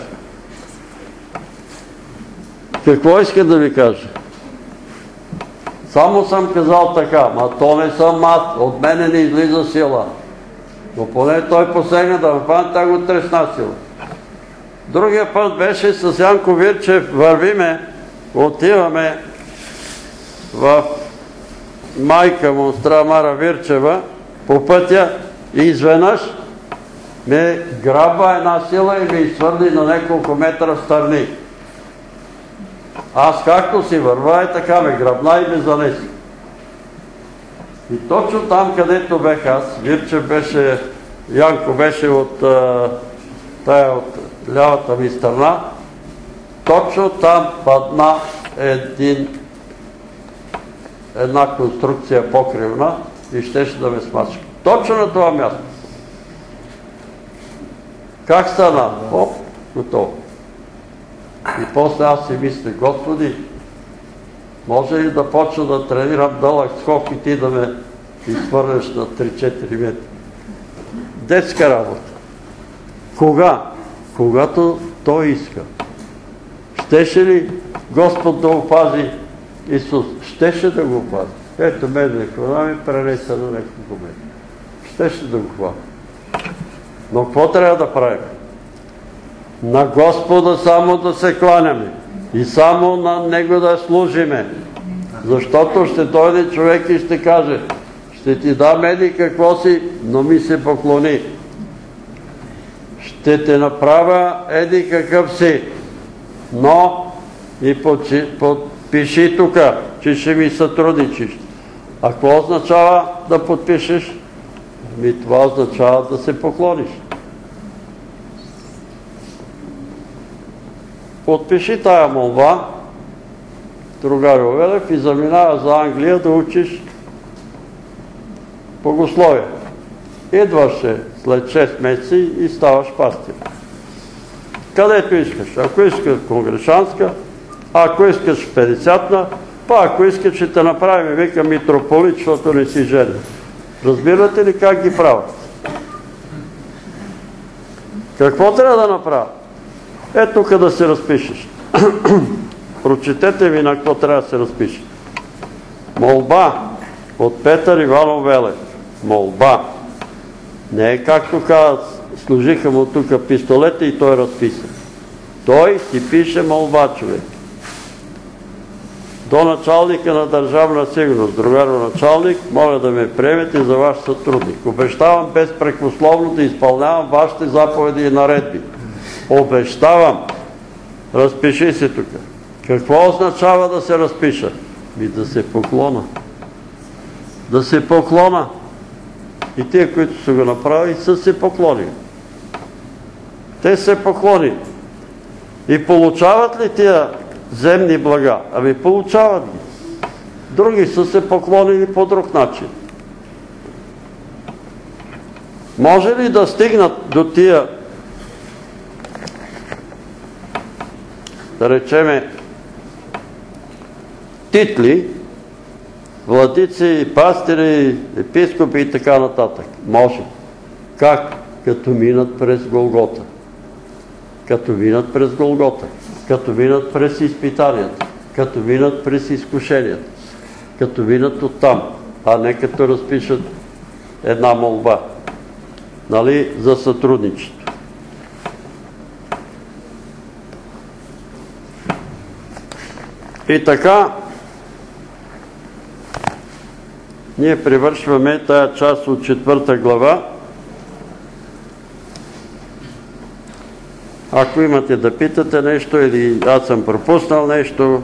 Какво иска да ви кажа? Само съм казал така, ма то не съм аз, от мене не излиза сила. Но поне той посегна да ме хване, та го тресна сила. Другия път беше с Янко Вирчев, вървиме, отиваме в майка му, сестра Мара Вирчева, по пътя и изведнъж ме грабва една сила и ме изхвърли на няколко метра страни. Аз както си върва и така ме грабна и ме занеси. И точно там, където бех аз, Вирчев беше, Янко беше от тая от лявата ми страна, точно там падна един, една конструкция покривна и щеше да ме смачка. Точно на това място. Как стана? Оп, готово. И после аз си мисля, Господи, може ли да почна да тренирам дълъг скок и ти да ме изхвърляш на три-четири метра? Детска работа. Кога? Когато Той иска. Щеше ли Господ да опази Исус? Щеше да го опази. Ето мен хвана ми пренеса на няколко метра. Щеше да го хвана. Но какво трябва да правим? На Господа само да се кланяме и само на Него да служиме. Защото ще дойде човек и ще каже, ще ти дам еди какво си, но ми се поклони. Ще те направя еди какъв си, но и подпиши тук, че ще ми сътрудничиш. А какво означава да подпишеш? Ми това означава да се поклониш. Подпиши тая молба, другари Овелев, и заминава за Англия да учиш богословие. Идваше след шест месеци и ставаш пастир. Където искаш. Ако искаш конгрешанска, ако искаш петдесятна, па ако искаш ще те направим, вика, митрополит, защото не си женен. Разбирате ли как ги правят? Какво трябва да направя? Ето тук да се разпишеш. Прочетете ви на какво трябва да се разпише. Молба от Петър Иванов Велев. Молба. Не е както казват, служиха му тук пистолета и той разписа. Той ти пише молба, човек. До началника на Държавна сигурност, другаро началник, моля да ме приемете за ваш сътрудник. Обещавам безпрекословно да изпълнявам вашите заповеди и наредби. Обещавам. Разпиши се тук. Какво означава да се разпиша? И да се поклона. Да се поклона. И тия, които са го направили, са се поклонили. Те се поклонили. И получават ли тия земни блага? Ами получават ги. Други са се поклонили по друг начин. Може ли да стигнат до тия, да речеме, титли, владици, пастири, епископи и така нататък? Може. Как? Като минат през Голгота. Като минат през Голгота. Като минат през изпитанията. Като минат през изкушенията. Като минат оттам. А не като разпишат една молба. Нали? За сътрудничество. И така, ние привършваме тая част от четвърта глава. Ако имате да питате нещо, или аз съм пропуснал нещо,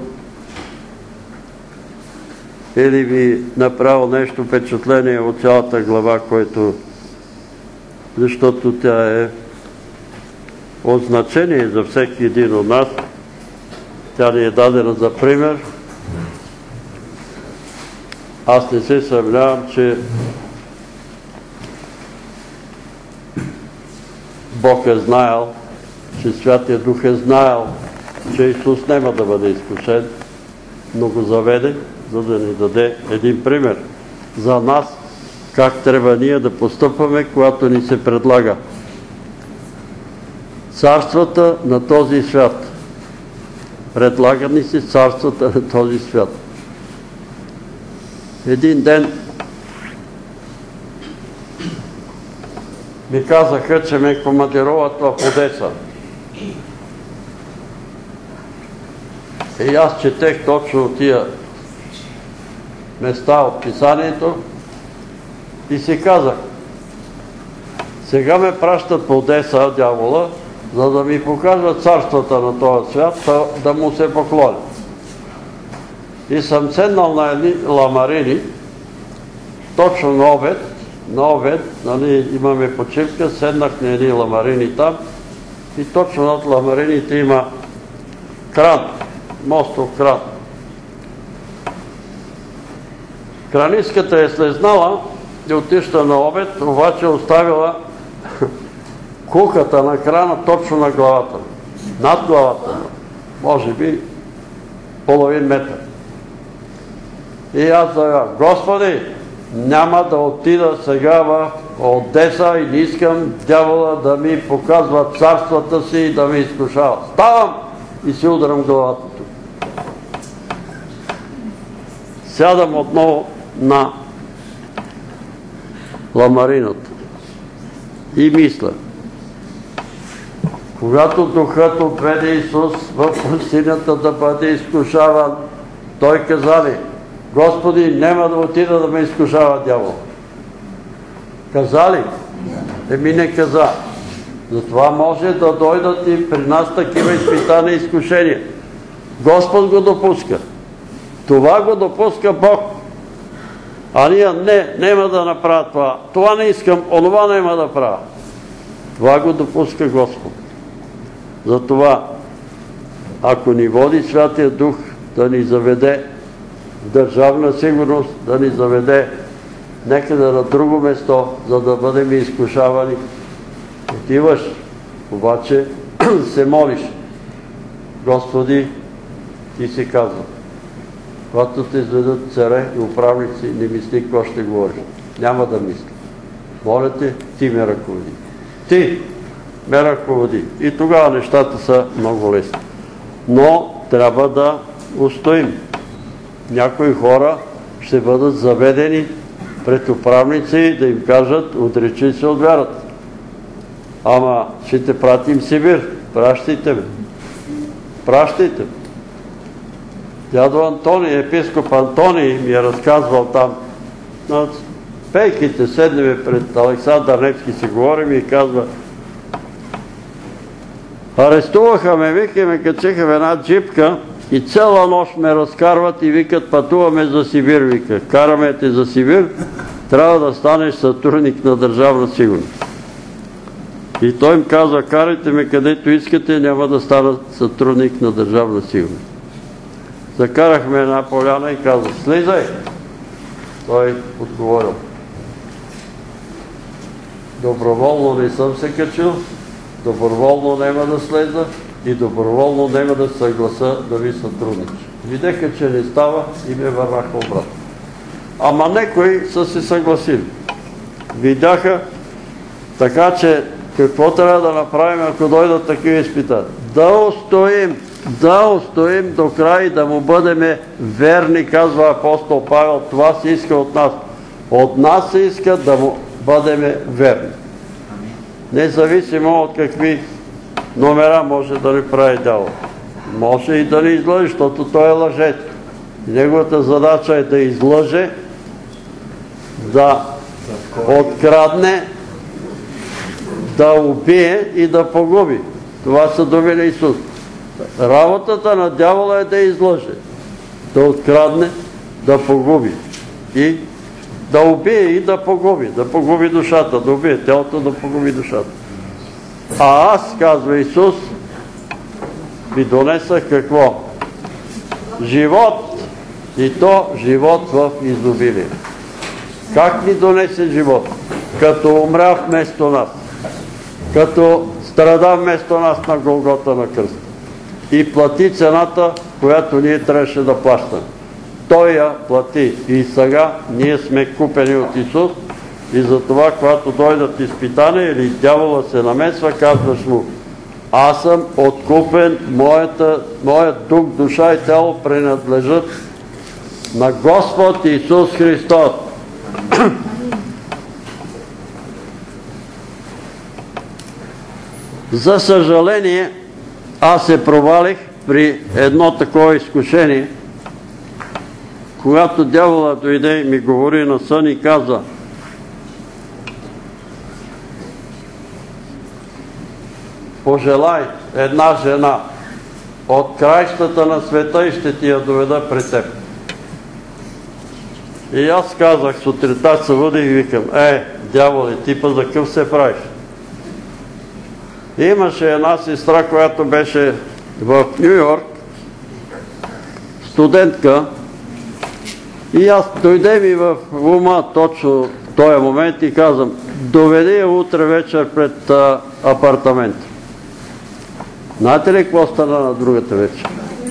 или ви направил нещо впечатление от цялата глава, което, защото тя е от значение за всеки един от нас. Тя ни е дадена за пример. Аз не се съмнявам, че Бог е знаел, че Святия Дух е знаел, че Исус няма да бъде изкушен, но го заведе, за да ни даде един пример за нас, как трябва ние да постъпваме, когато ни се предлага царствата на този свят. Предлага ни се царствата на този свят. Един ден ми казаха, че ме командироват в Одеса. И аз четех точно тия места от Писанието и си казах, сега ме пращат по Одеса, дявола, за да ми покажат царствата на този свят, да му се поклоня. И съм седнал на едни ламарини, точно на обед, на обед, нали, имаме почивка, седнах на едни ламарини там и точно над ламарините има кран, мостов кран. Краниската е слезнала и отишла на обед, обаче оставила кухата на крана точно на главата. Над главата. Може би половин метър. И аз заявявам, Господи, няма да отида сега в Одеса и не искам дявола да ми показва царствата си и да ми изкушава. Ставам и си ударам главата тук. Сядам отново на ламарината и мисля, когато духът отведе Исус в пустинята да бъде изкушаван, той каза ли, Господи, няма да отида да ме изкушава дявол. Каза ли? Еми не каза. Затова може да дойдат и при нас такива изпитания и изкушения. Господ го допуска. Това го допуска Бог. А ние не, няма да направя това. Това не искам, онова няма да правя. Това го допуска Господ. Затова, ако ни води Святия Дух да ни заведе в държавна сигурност, да ни заведе некъде на друго место, за да бъдем изкушавани, отиваш, обаче се молиш. Господи, ти си казва, когато те изведат царе и управници, не мисли какво ще говориш. Няма да мисли. Моля те, ти ме ръководи. Ти ме ръководи. И тогава нещата са много лесни. Но трябва да устоим. Някои хора ще бъдат заведени пред управници да им кажат, отречи се от вярата. Ама ще те пратим в Сибир. Пращайте ме. Пращайте ме. Дядо Антоний, епископ Антоний ми е разказвал там, на пейките седнеме пред Александър Невски си говорим и казва, арестуваха ме, вика, ме качиха в една джипка и цяла нощ ме разкарват и викат, пътуваме за Сибир, вика. Караме те за Сибир, трябва да станеш сътрудник на Държавна сигурност. И той им казва, карайте ме където искате, няма да стана сътрудник на Държавна сигурност. Закарахме една поляна и казва, слизай. Той отговорил, доброволно не съм се качил, доброволно няма да слеза и доброволно няма да съгласа да ви сътруднича. Видеха, че не става и ме върнаха обратно. Ама некои са се съгласили. Видяха, така че какво трябва да направим, ако дойдат такива изпитания? Да устоим, да устоим до край, да му бъдем верни, казва апостол Павел. Това се иска от нас. От нас се иска да му бъдем верни. Независимо от какви номера може да ни прави дявол. Може и да ни излъже, защото той е лъжец. Неговата задача е да излъже, да открадне, да убие и да погуби. Това са думи на Исус. Работата на дявола е да излъже, да открадне, да погуби и да убие и да погуби. Да погуби душата, да убие тялото, да погуби душата. А аз, казва Исус, ви донесах какво? Живот. И то живот в изобилие. Как ни донесе живот? Като умря вместо нас. Като страда вместо нас на Голгота на кръста. И плати цената, която ние трябваше да плащаме. Той я плати. И сега ние сме купени от Исус. И затова, когато дойдат изпитания или дявола се намесва, казваш му, аз съм откупен, моят дух, душа и тяло принадлежат на Господ Исус Христос. За съжаление, аз се провалих при едно такова изкушение, когато дявола дойде и ми говори на сън и каза, пожелай една жена от краищата на света и ще ти я доведа при теб. И аз казах, сутринта се събудих и викам, е, дяволе, ти па за къв се правиш? И имаше една сестра, която беше в Ню Йорк, студентка, и аз дойде ми в ума точно в този момент и казвам, доведи я утре вечер пред апартамента. Знаете ли какво стана на другата вечер?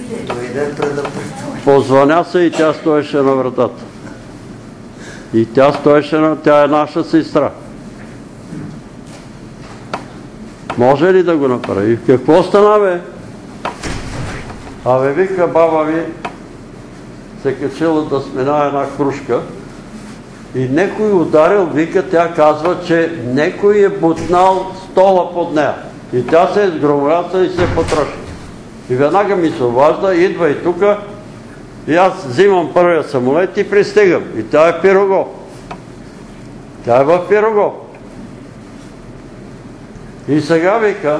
Позвъня се и тя стоеше на вратата. И тя стоеше на... Тя е наша сестра. Може ли да го направи? Какво стана, бе? Абе, вика, баба ми се качила да смена една кружка и некой ударил, вика, тя казва, че некой е бутнал стола под нея. И тя се е сгромоляса и се потроши. И веднага ми се обажда, идва и тука, и аз взимам първия самолет и пристигам. И тя е Пирогов. Тя е в Пирогов. И сега вика,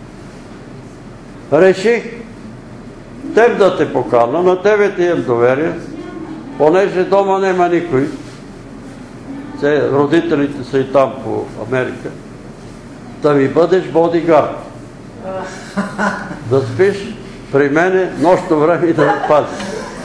реших теб да те покана, на тебе ти имам доверие, понеже дома нема никой, родителите са и там по Америка, да ми бъдеш бодигард. Да спиш при мене нощно време и да ме пазиш.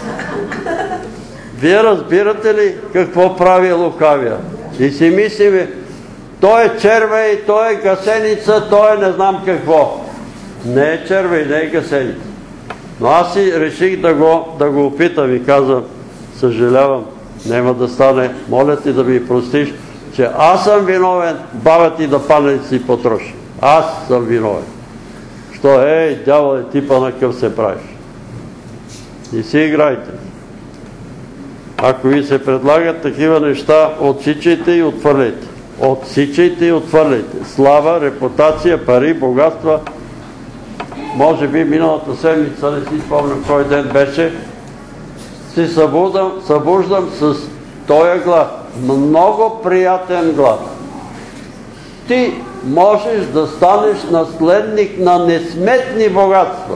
Вие разбирате ли какво прави лукавия? И си мислиме, той е червей, той е гасеница, той е не знам какво. Не е червей, не е гасеница. Но аз си реших да го, да го опитам и казвам, съжалявам, няма да стане, моля ти да ми простиш, че аз съм виновен, баба ти да пане си потроши. Аз съм виновен. Що, ей, дявол е типа на къв се правиш. И си играйте. Ако ви се предлагат такива неща, отсичайте и отвърляйте. Отсичайте и отвърляйте. Слава, репутация, пари, богатства. Може би миналата седмица, не си спомням кой ден беше, си събуждам, събуждам с този глас. Много приятен глас. Ти можеш да станеш наследник на несметни богатства.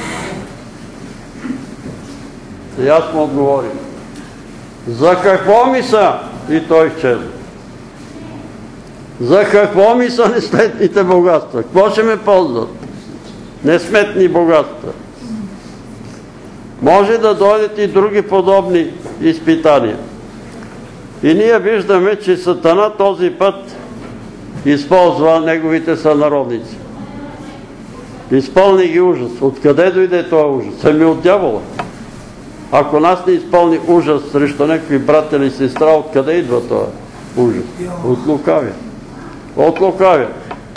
И аз му отговорим. За какво ми са? И той изчезва. За какво ми са несметните богатства? Какво ще ме ползват? Несметни богатства. Може да дойдат и други подобни изпитания. И ние виждаме, че Сатана този път използва неговите сънародници. Изпълни ги ужас. Откъде дойде този ужас? Сами от дявола. Ако нас не изпълни ужас срещу някакви брат или сестра, откъде идва този ужас? От лукавия. От лукавия.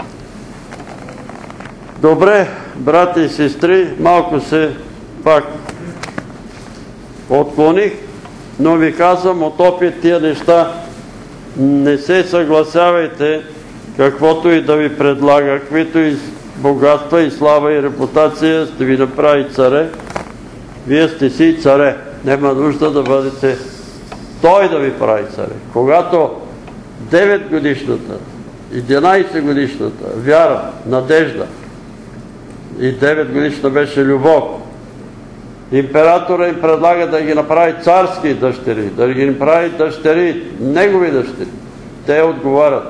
Добре, брати и сестри, малко се пак отклоних, но ви казвам от опит тия неща, не се съгласявайте каквото и да ви предлага, каквито и богатства, и слава, и репутация, ще ви направи царе. Вие сте си царе. Нема нужда да бъдете той да ви прави царе. Когато девет годишната, единайсет годишната вяра, надежда и девет годишна беше любов, императора им предлага да ги направи царски дъщери, да ги направи дъщери, негови дъщери. Те отговарят: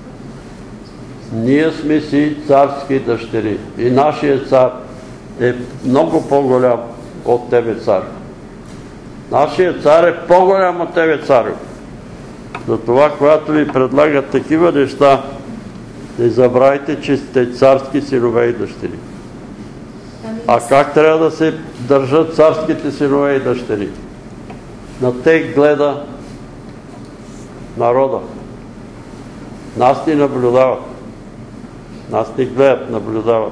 ние сме си царски дъщери и нашия цар е много по-голям от тебе, цар. Нашия цар е по-голям от тебе, цар. Затова, когато ви предлагат такива неща, не забравяйте, че сте царски синове и дъщери. А как трябва да се държат царските синове и дъщери? На те гледа народа. Нас ни наблюдават. Нас ни гледат, наблюдават.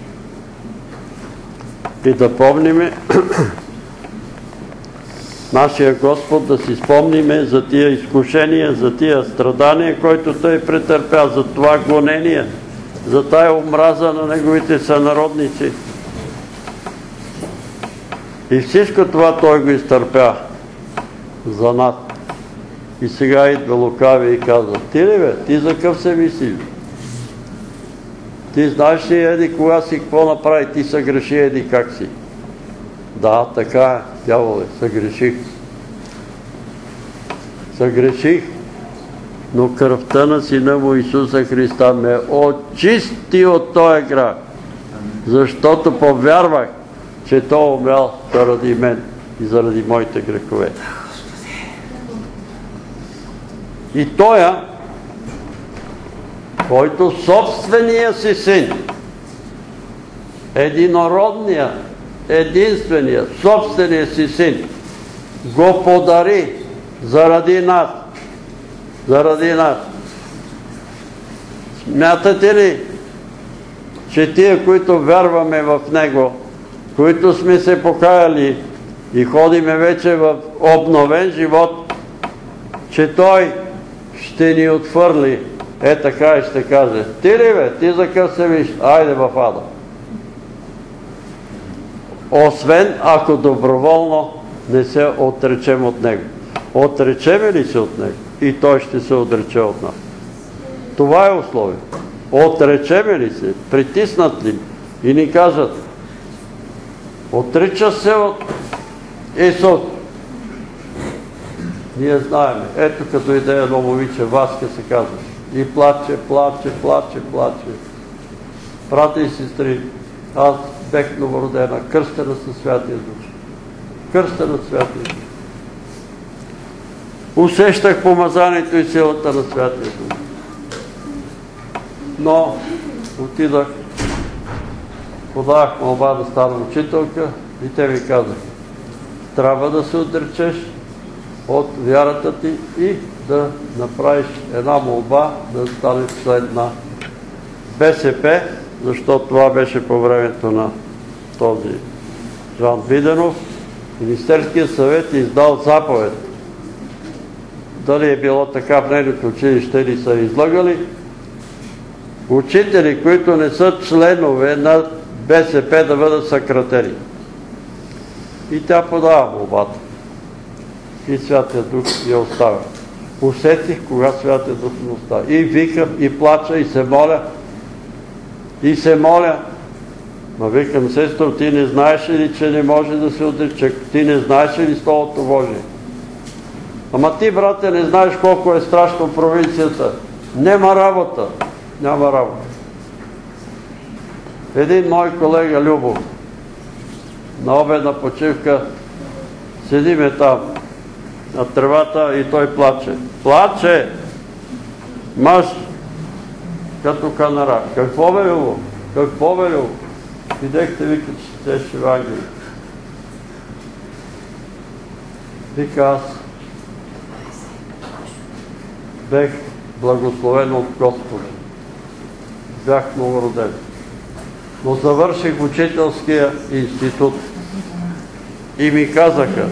И да помниме нашия Господ, да си спомниме за тия изкушения, за тия страдания, които Той претърпя, за това гонение, за тая омраза на Неговите сънародници. И всичко това Той го изтърпя за нас. И сега идва лукави и казва: ти ли бе, ти за къв се мислиш? Ти знаеш ли еди кога си, какво направи, ти съгреши еди как си? Да, така е, дяволе, съгреших. Съгреших, но кръвта на Сина му Исуса Христа ме очисти от този грях, защото повярвах, че Той умрял заради мен и заради моите грехове. И Тоя, който собствения си син, единородния, единствения, собствения си син, го подари заради нас. Заради нас. Смятате ли, че тия, които вярваме в Него, които сме се покаяли и ходиме вече в обновен живот, че Той ще ни отвърли, е така и ще каже: ти ли бе, ти за къв се виж, айде в ада. Освен ако доброволно не се отречем от Него. Отречеме ли се от Него, и Той ще се отрече от нас. Това е условие. Отречеме ли се, притиснат ли и ни кажат: отрича се от Исус. Ние знаем, ето като иде едно момиче, Васка се казва, и плаче, плаче, плаче, плаче. Брати и сестри, аз бех новородена, кръстена със Святия Дух. Кръстена с Святия Дух. Усещах помазанието и силата на Святия Дух. Но отидах, подавах молба да стана учителка и те ми казаха: трябва да се отречеш от вярата ти и да направиш една молба да станеш член на БСП, защото това беше по времето на този Жан Виденов. Министерският съвет е издал заповед. Дали е било така в нейното училище или са излагали, учители, които не са членове на БСП, да бъдат съкратени. И тя подава молбата. И Святия Дух я оставя. Усетих кога Святия Дух ме оставя. И викам, и плача, и се моля. И се моля. Ма викам: сестро, ти не знаеш ли, че не може да се отрече? Ти не знаеш ли Словото Божие? Ама ти, брате, не знаеш колко е страшно провинцията. Нема работа. Няма работа. Един мой колега Любов, на обедна почивка, седиме там на тревата и той плаче. Плаче! Мъж като канара. Какво бе, Любов? Какво бе, Любов? Видехте, вика, че четеше Евангелие. Вика, аз бех благословен от Господа. Бях новороден. Но завърших учителския институт и ми казаха: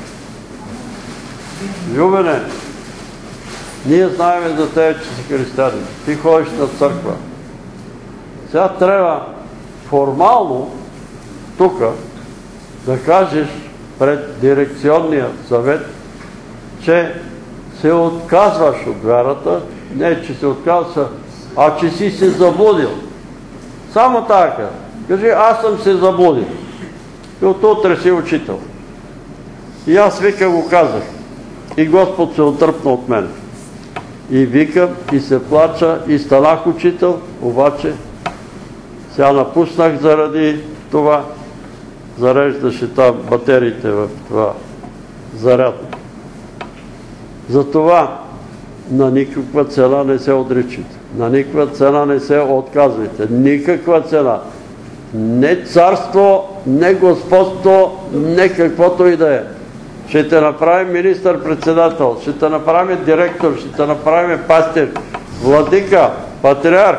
Любене, ние знаем за тебе, че си християнин. Ти ходиш на църква. Сега трябва формално тук да кажеш пред дирекционния съвет, че се отказваш от вярата, не че се отказва, а че си се заблудил. Само така. Кажи, аз съм се заблудил. И от утре си учител. И аз вика го казах. И Господ се отдръпна от мен. И викам, и се плача, и станах учител, обаче сега напуснах заради това. Зареждаше там батериите в това заряд. Затова на никаква цена не се отричайте. На никаква цена не се отказвайте. Никаква цена. Не царство, не господство, не каквото и да е. Ще те направим министър-председател, ще те направим директор, ще те направим пастир, владика, патриарх.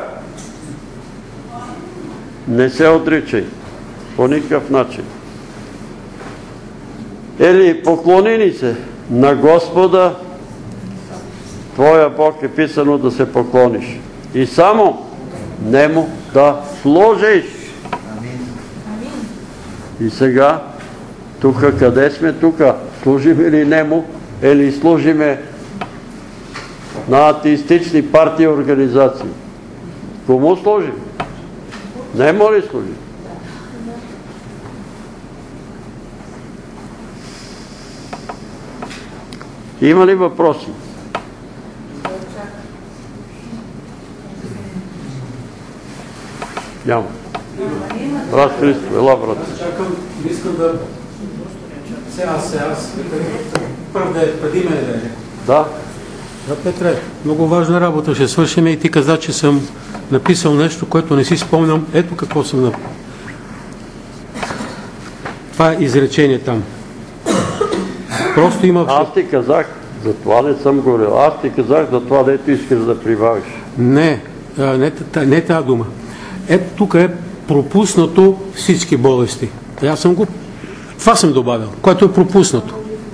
Не се отричай. По никакъв начин. Или поклони ни се на Господа, твоя Бог е писано да се поклониш. И само нему да служиш. И сега, тук къде сме тук? Служим ли нему, или служиме на атеистични партии и организации? Кому служим? Нему ли служим? Има ли въпроси? Няма. Брат Христо, ела, брат. Чакам, не искам да... Сега, сега, аз първ да е преди мене да е. Да. Да, Петре, много важна работа ще свършим и ти каза, че съм написал нещо, което не си спомням. Ето какво съм написал. Това е изречение там. Просто има... Аз ти казах, за това не съм говорил. Аз ти казах за това, дето искаш да прибавиш. Не, не, не тази дума. Ето тук е пропуснато всички болести. Аз съм го... Това съм добавил, което е пропуснато.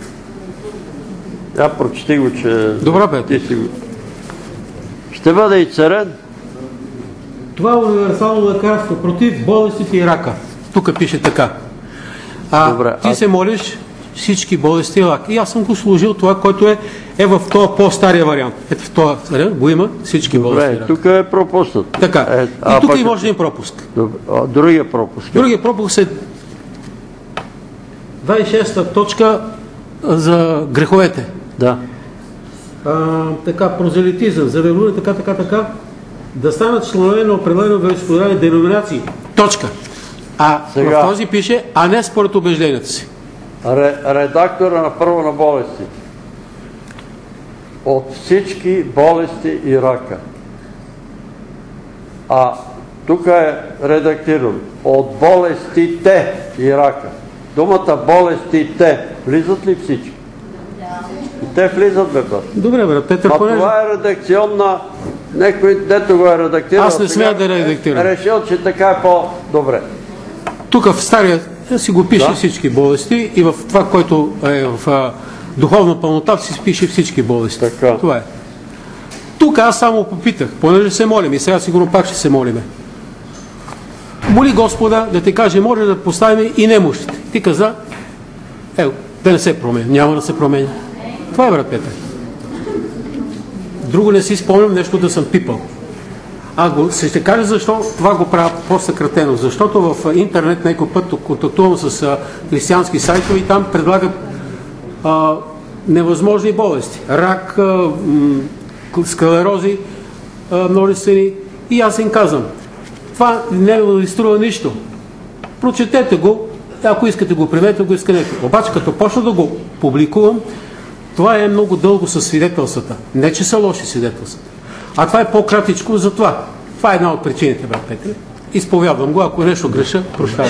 Я прочети го, че... Добре, бе. Ти си го... Ще бъде и царен. Това е универсално лекарство против болестите и рака. Тук пише така. А Добре, ти а... се молиш всички болести и рак. И аз съм го служил това, което е, е в този по-стария вариант. Ето в този вариант го има всички Добре, болести и рак. тук е пропуснат. Така. Е, и тук пък... има още един пропуск. Добре. А, другия пропуск. Другия пропуск е двадесет и шеста точка за греховете. Да. А, така, прозелитизъм, за веруване, така, така, така, да станат членове на определено вероизповедание деноминации. Точка. А Сега... в този пише, а не според убежденията си. Ре, редактора на първо на болести. От всички болести и рака. А тук е редактирано. От болестите и рака. Думата болестите влизат ли всички? И те влизат, бе, път. Добре, бе, Петър, а понеже... това е редакционна... Некой, дето го е редактирал... Аз не смея да редактирам. Е решил, че така е по-добре. Тук в стария си го пише да? Всички болести и в това, което е в а, духовна пълнота, си пише всички болести. Така. Това е. Тук аз само попитах, понеже се молим и сега сигурно пак ще се молиме. Моли Господа да ти каже, може да поставим и немощите. Ти каза, е, да не се промени, няма да се промени. Това е, брат Петър. Друго не си спомням, нещо да съм пипал. Аз го, ще кажа защо това го правя по-съкратено. Защото в интернет някой път контактувам с а, християнски сайтове и там предлагат а, невъзможни болести. Рак, а, м, склерози, а, множествени, и аз им казвам, това не ви струва нищо. Прочетете го, ако искате го примете, го искате. Обаче като почна да го публикувам, това е много дълго със свидетелствата. Не, че са лоши свидетелствата. А това е по-кратичко за това. Това е една от причините, брат Петре. Изповядвам го, ако нещо греша, прощавам.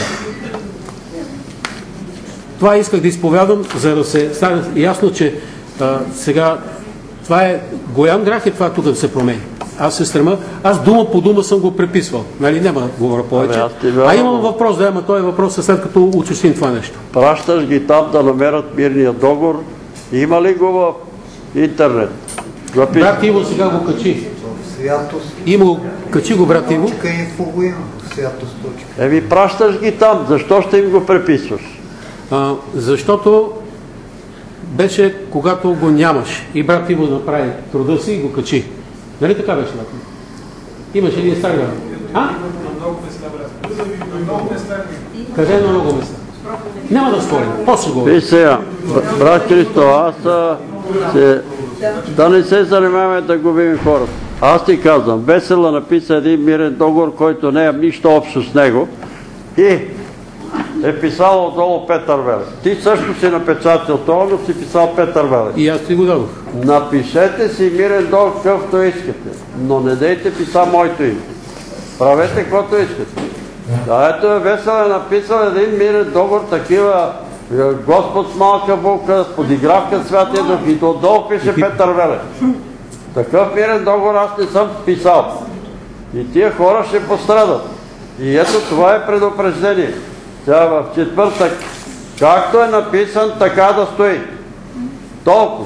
Това исках да изповядам, за да се стане ясно, че а, сега това е голям грях и това тук да се промени. Аз се стрема, аз дума по дума съм го преписвал. Нали, няма да говоря повече. Абе, а имам въпрос, да, ама той е въпрос след като уточним това нещо. Пращаш ги там да намерят мирния договор. Има ли го в интернет? Запис... Брат Иво сега го качи. Святост. Има го, качи го, брат Иво. Инфо го има. Святост. Еми, пращаш ги там. Защо ще им го преписваш? А, защото беше когато го нямаш и брат Иво направи труда си и го качи. Нали така беше, брат? Имаше един Инстаграм. А? На много места, брат. На много места. Къде на много места? Няма да спорим. После го. Виж сега, брат Христо, аз се... да не се занимаваме да губим хората. Аз ти казвам, Весела написа един мирен договор, който не е нищо общо с него и е писал отдолу Петър Велев. Ти също си напечатал това, но си писал Петър Велев. И аз ти го дадох. Напишете си мирен договор, какъвто искате, но не дейте писа моето име. Правете каквото искате. Да, ето е Весел е написал един мирен договор, такива Господ с малка буква, с подигравка Святия Дух и отдолу пише Петър Велев. Такъв мирен договор аз не съм писал. И тия хора ще пострадат. И ето това е предупреждение. Сега в четвъртък, както е написан, така да стои. Толкова.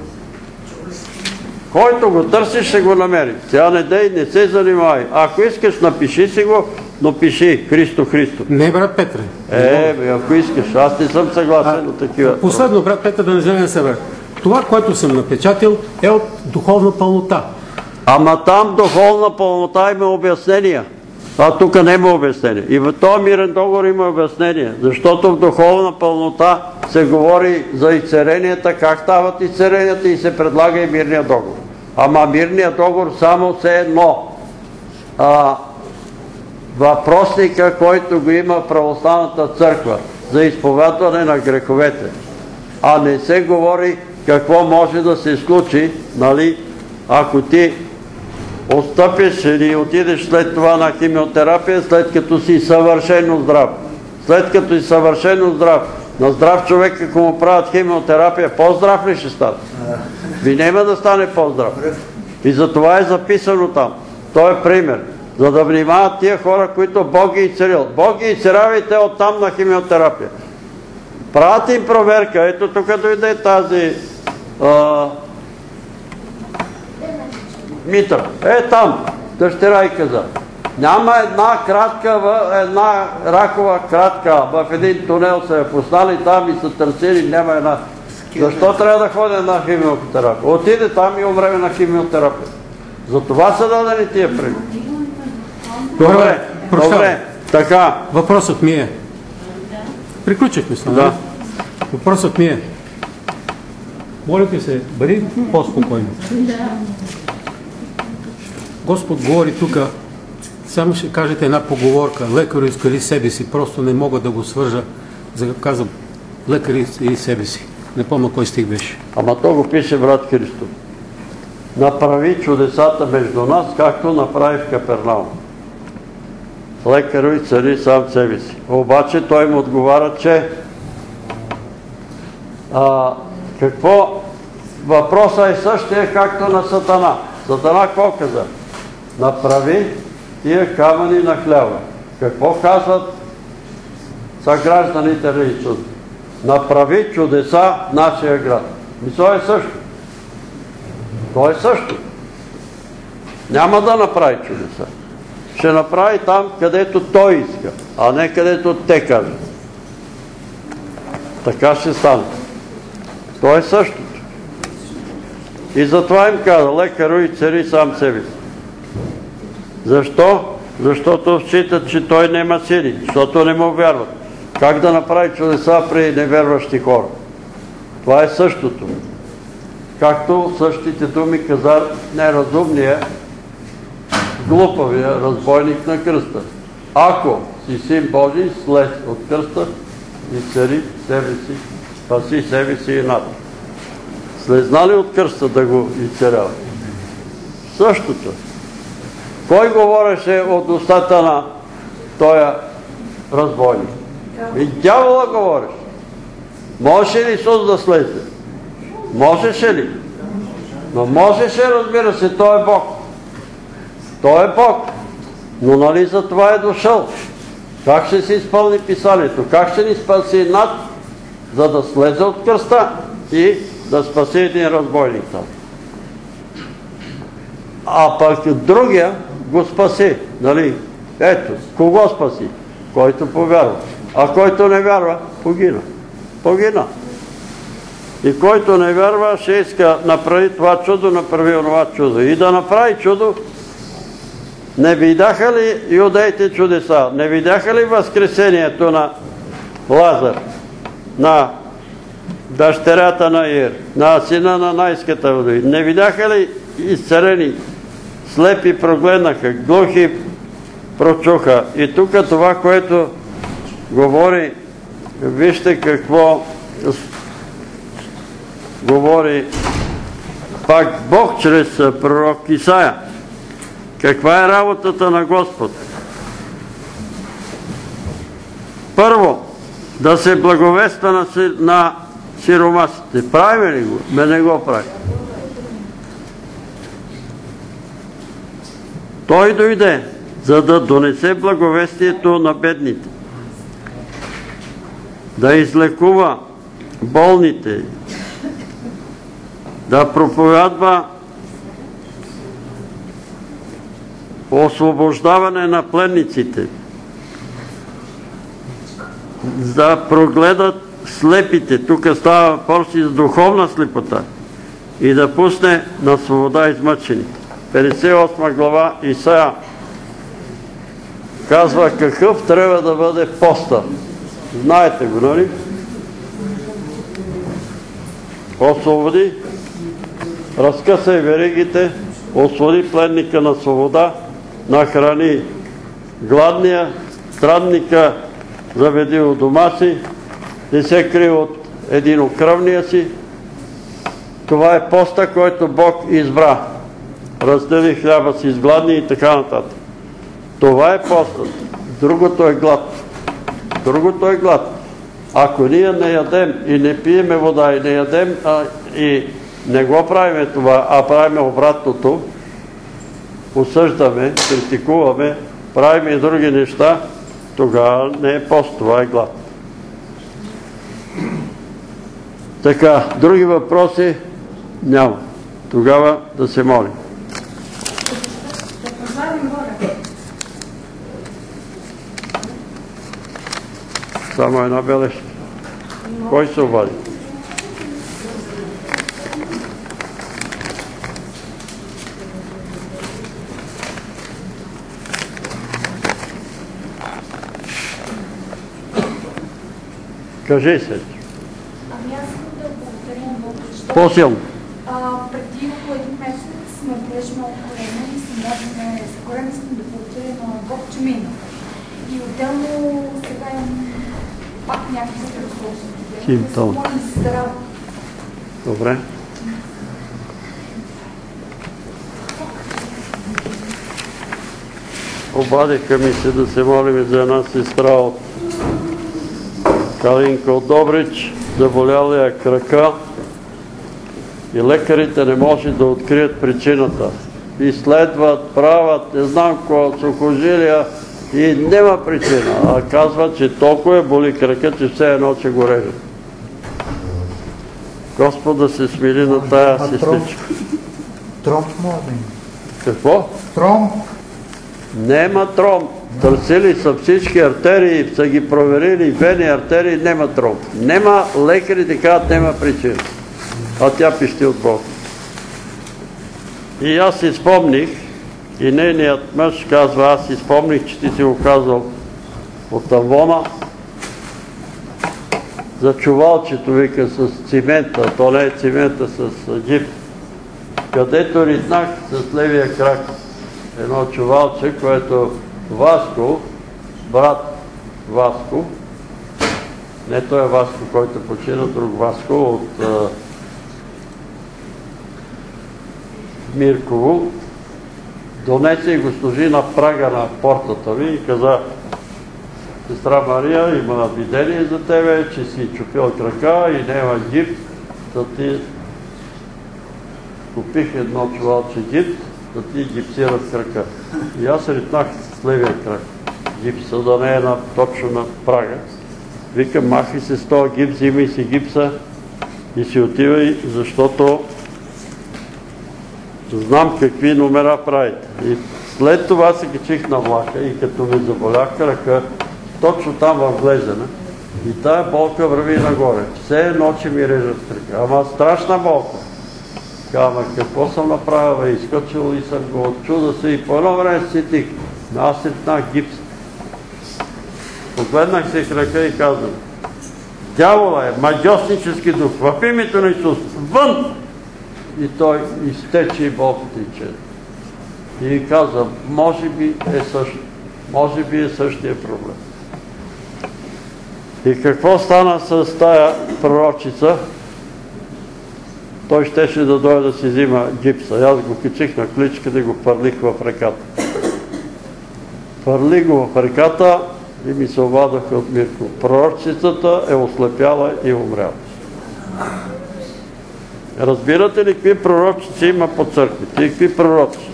Който го търси, ще го намери. Сега не дей, не се занимавай. Ако искаш, напиши си го, но пиши Христо Христо. Не, брат Петре. Е, ако искаш, аз не съм съгласен от такива. Последно, брат Петре, да не вземем себе. Това, което съм напечатал, е от духовна пълнота. Ама там духовна пълнота има обяснения. А тук няма обяснение. И в този мирен договор има обяснение. Защото в духовна пълнота се говори за изцеренията, как стават изцеренията и се предлага и мирния договор. Ама мирният договор само се едно. А, въпросника, който го има в православната църква за изповядване на греховете. А не се говори какво може да се случи, нали, ако ти отстъпиш или отидеш след това на химиотерапия, след като си съвършено здрав. След като си съвършено здрав, на здрав човек, ако му правят химиотерапия, по-здрав ли ще стане? Ви няма да стане по-здрав. И за това е записано там. То е пример. За да внимават тия хора, които Бог ги изцелил. Бог ги изцелява и те оттам на химиотерапия. Правят им проверка. Ето тук дойде тази а, Митър. Е там, дъщеря и каза. Няма една кратка, една ракова кратка. В един тунел се е пуснали там и са търсили, няма една. Защо трябва да ходя на химиотерапия? Отиде там и умре на химиотерапия. За това са дадени тия примери. Добре, добре, така. Въпросът ми е. Приключихме с това. Да. Въпросът ми е. Моля ти се, бъди по-спокойно. Господ говори тук, само ще кажете една поговорка. Лекар изкали себе си, просто не мога да го свържа, за да казвам лекар и себе си. Не помня кой стих беше. Ама то го пише брат Христо. Направи чудесата между нас, както направи в Капернаум. Лекар и цари сам себе си. Обаче той му отговаря, че а, какво въпросът е същия, както на Сатана. Сатана какво каза? Направи тия камъни на хляба. Какво казват съгражданите на Исус? Направи чудеса в нашия град. Мисля е също. То е също. Няма да направи чудеса. Ще направи там, където той иска, а не където те кажат. Така ще стане. То е същото. И затова им каза, лекар и цари сам себе си. Защо? Защото считат, че той няма сили, защото не му вярват. Как да направи чудеса при невярващи хора? Това е същото. Както същите думи каза неразумния глупавия разбойник на кръста. Ако си син Божий, слез от кръста и цари себе си, спаси себе си и над. Слезна ли от кръста да го изцерява? Същото. Кой говореше от устата на тоя разбойник? И дявола говореше. Можеше ли Исус да слезе? Можеше ли? Но можеше, разбира се, Той е Бог. Той е Бог. Но нали за това е дошъл? Как ще се изпълни писанието? Как ще ни спаси над, за да слезе от кръста и да спаси един разбойник там? А пък другия го спаси. Нали? Ето, кого спаси? Който повярва. А който не вярва, погина. Погина. И който не вярва, ще иска направи това чудо, направи онова чудо. И да направи чудо, не видяха ли юдеите чудеса? Не видяха ли възкресението на Лазар, на дъщерята на Ир, на сина на Найската вода? Не видяха ли изцелени? Слепи прогледнаха, глухи прочуха. И тук това, което говори, вижте какво говори пак Бог чрез пророк Исаия. Каква е работата на Господ? Първо, да се благовества на, си, на сиромасите. Правим ли го? Ме не го прави. Той дойде, за да донесе благовестието на бедните. Да излекува болните. Да проповядва освобождаване на пленниците, да прогледат слепите, тук става въпрос и за духовна слепота, и да пусне на свобода измъчените. петдесет и осма глава Исаия казва какъв трябва да бъде поста. Знаете го, нали? Освободи, разкъсай веригите, освободи пленника на свобода, нахрани гладния, странника заведи у дома си, не се крие от един окръвния си. Това е поста, който Бог избра. Раздели хляба си с гладни и така нататък. Това е постът. Другото е глад. Другото е глад. Ако ние не ядем и не пиеме вода и не ядем а, и не го правиме това, а правиме обратното, осъждаме, критикуваме, правиме и други неща, тогава не е пост, това е глад. Така, други въпроси няма. Тогава да се молим. Само една бележка. Кой се обади? Кажи се. Ами аз искам да благодаря на Бог, защото По-силно. преди около един месец ме болеше много колено и съм даже ме за колено, искам да благодаря на Бог, че мина. И отделно сега имам пак някакви ресурси. Симптом. Да се молим за здраво. Добре. Обадиха ми се да се молим за една сестра от Калинка от Добрич, заболяла я крака и лекарите не може да открият причината. Изследват, правят, не знам какво, сухожилия и няма причина. А казват, че толкова боли крака, че все едно, че го режат. Господ да се смили на тая сестричка. Тромб може да има. Какво? Тромб. Нема тромб. Търсили са всички артерии, са ги проверили, вени, артерии, нема тромб. Нема, лекарите казват, нема причина. А тя пищи от Бог. И аз си спомних, и нейният мъж казва, аз си спомних, че ти си го казал от Амвона, за чувалчето, вика, с цимента, то не е цимента, с джип, където ритнах с левия крак. едно чувалче, което Васко, брат Васко, не той е Васко, който почина, друг Васко от а, Мирково, донесе и го сложи на прага на портата ми и каза: сестра Мария, има видение за тебе, че си чупил крака и няма гипс, да ти купих едно чувалче гипс, да ти гипсират крака. И аз ритнах с левия крак гипса, да не е на, точно на прага. Викам: махай се с този гипс, взимай си гипса и си отивай, защото знам какви номера правите. И след това се качих на влака и като ми заболях крака, точно там в Глезена, и тая болка върви нагоре. Все едно, че ми режат крака. Ама страшна болка. Ама какво съм направил? Изкочил и съм го отчуда се и по едно време сетих. Аз ритнах гипс. Погледнах се крака и казвам: дявола е, магиоснически дух, в името на Исус, вън! И той изтече и болката и чеде. И казвам: може би е също, може би е същия проблем. И какво стана с тая пророчица? Той щеше да дойде да си взима гипса. Аз го качих на кличката и го фърлих в реката. Фърлих го в реката и ми се обадаха от Мирко: пророчицата е ослепяла и умряла. Разбирате ли какви пророчици има по църквите и какви пророчици?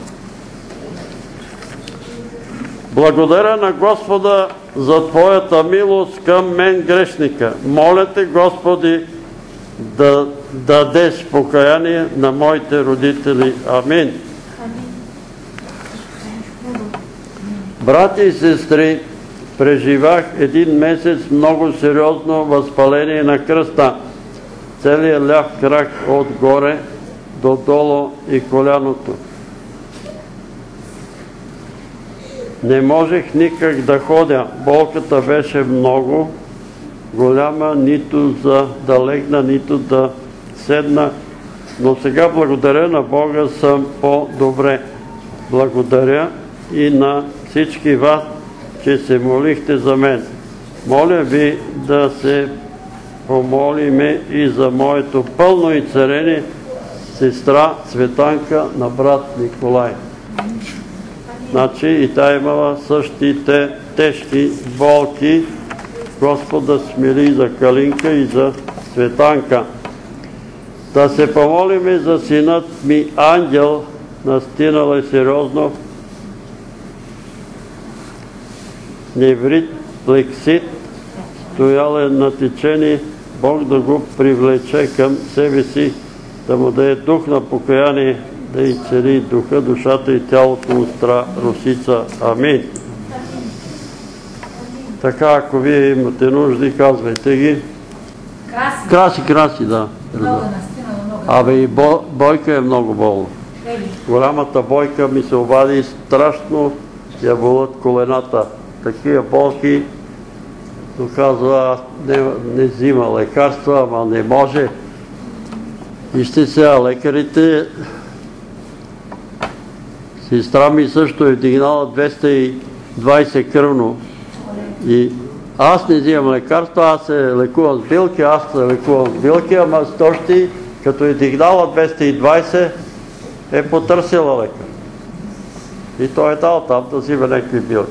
Благодаря на Господа за Твоята милост към мен, грешника. Моля те, Господи, да дадеш покаяние на моите родители. Амин. Брати и сестри, преживях един месец много сериозно възпаление на кръста. Целият ляв крак отгоре до долу и коляното. Не можех никак да ходя. Болката беше много голяма, нито за да легна, нито да седна. Но сега, благодаря на Бога, съм по-добре. Благодаря и на всички вас, че се молихте за мен. Моля ви да се помолиме и за моето пълно изцеление, сестра Цветанка на брат Николай. Значи и тя имала същите тежки болки. Господ да смили за Калинка и за Цветанка. Да се помолиме за синът ми Ангел, настинал е сериозно неврит плексит, стоял е на течение. Бог да го привлече към себе си, да му даде дух на покаяние, да изцели духа, душата и тялото му стра Русица. Амин. Така, ако вие имате нужди, казвайте ги. Краси. Краси, краси, да. Много настина, много. Абе и Бойка е много болна. Голямата Бойка ми се обади страшно, я болят колената. Такива болки, доказва, аз не, не взима лекарства, ама не може. Вижте сега, лекарите, сестра ми също е вдигнала двеста и двайсет кръвно. И аз не взимам лекарства, аз се лекувам с билки, аз се лекувам с билки, ама с тощи, като е вдигнала двеста и двайсет, е потърсила лекар. И той е дал там да взима някакви билки.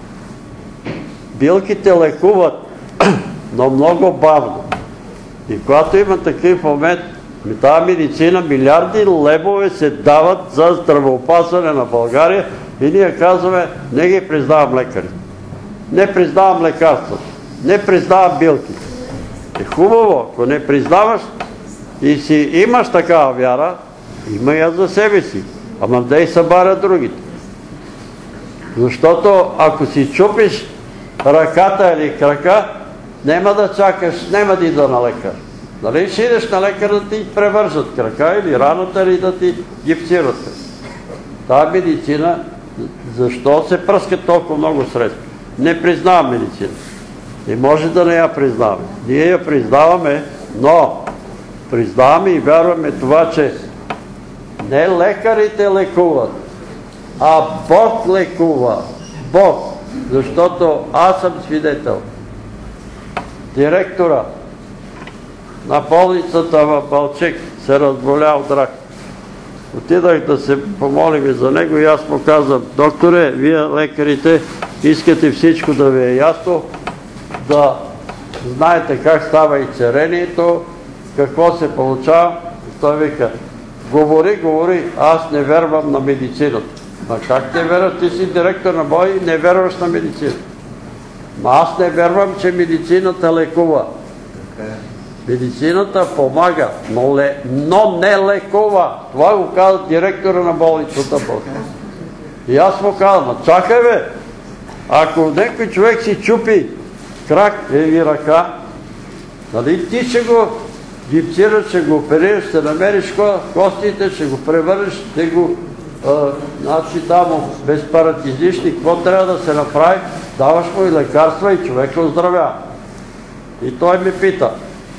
Билките лекуват, но много бавно. И когато има такъв момент, тази медицина, милиарди левове се дават за здравеопазване на България и ние казваме: не ги признавам лекарите, не признавам лекарствата, не признавам билките. Е хубаво, ако не признаваш и си имаш такава вяра, има я за себе си, ама да и събаря другите. Защото ако си чупиш ръката или крака, няма да чакаш, няма да ида на лекар. Нали ще идеш на лекар да ти превържат крака или раната, или да ти гипсират. Тая медицина, защо се пръскат толкова много средства? Не признавам медицина. Не може да не я признаваме. Ние я признаваме, но признаваме и вярваме това, че не лекарите лекуват, а Бог лекува. Бог. Защото аз съм свидетел. Директора на болницата в Балчик се разболя от рак. Отидах да се помолим за него и аз му казвам: докторе, вие лекарите искате всичко да ви е ясно, да знаете как става и царението, какво се получава. Той вика: говори, говори, аз не вярвам на медицината. Ма как не вярваш? Ти си директор на бой и не вярваш на медицина. Ма аз не вярвам, че медицината лекува. Медицината помага, но, ле, но не лекува. Това го каза директора на болницата. И аз му казвам: чакай бе, ако някой човек си чупи крак или ръка, нали, ти ще го гипсираш, ще го оперираш, ще намериш костите, ще го превърнеш, ще го а, значи там безпаратизични, какво трябва да се направи, даваш му и лекарства и човека оздравява. И той ми пита: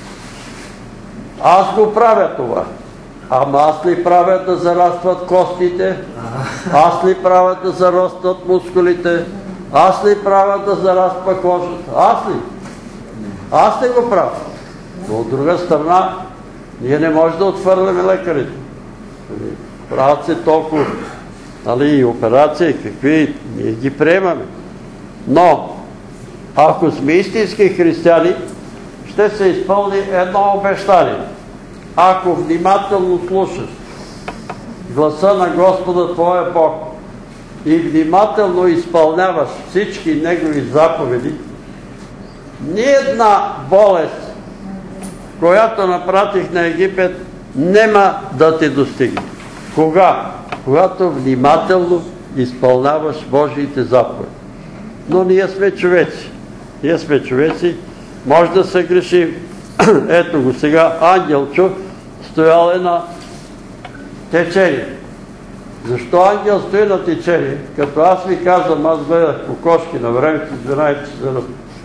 аз го правя това. Ама аз ли правя да зарастват костите? Аз ли правя да зарастват мускулите? Аз ли правя да зараства кожата? Аз ли? Аз ли го правя? Но от друга страна, ние не можем да отвърляме лекарите. Правят се толкова, нали, и операции, какви, ние ги приемаме. Но, ако сме истински християни, ще се изпълни едно обещание. Ако внимателно слушаш гласа на Господа твоя Бог и внимателно изпълняваш всички Негови заповеди, ни една болест, която напратих на Египет, нема да те достигне. Кога? Когато внимателно изпълняваш Божиите заповеди. Но ние сме човеци. Ние сме човеци, може да се грешим. Ето го сега, ангелчо стоял е на течение. Защо ангел стои на течение? Като аз ви казвам, аз гледах кокошки на времето, извинайте се за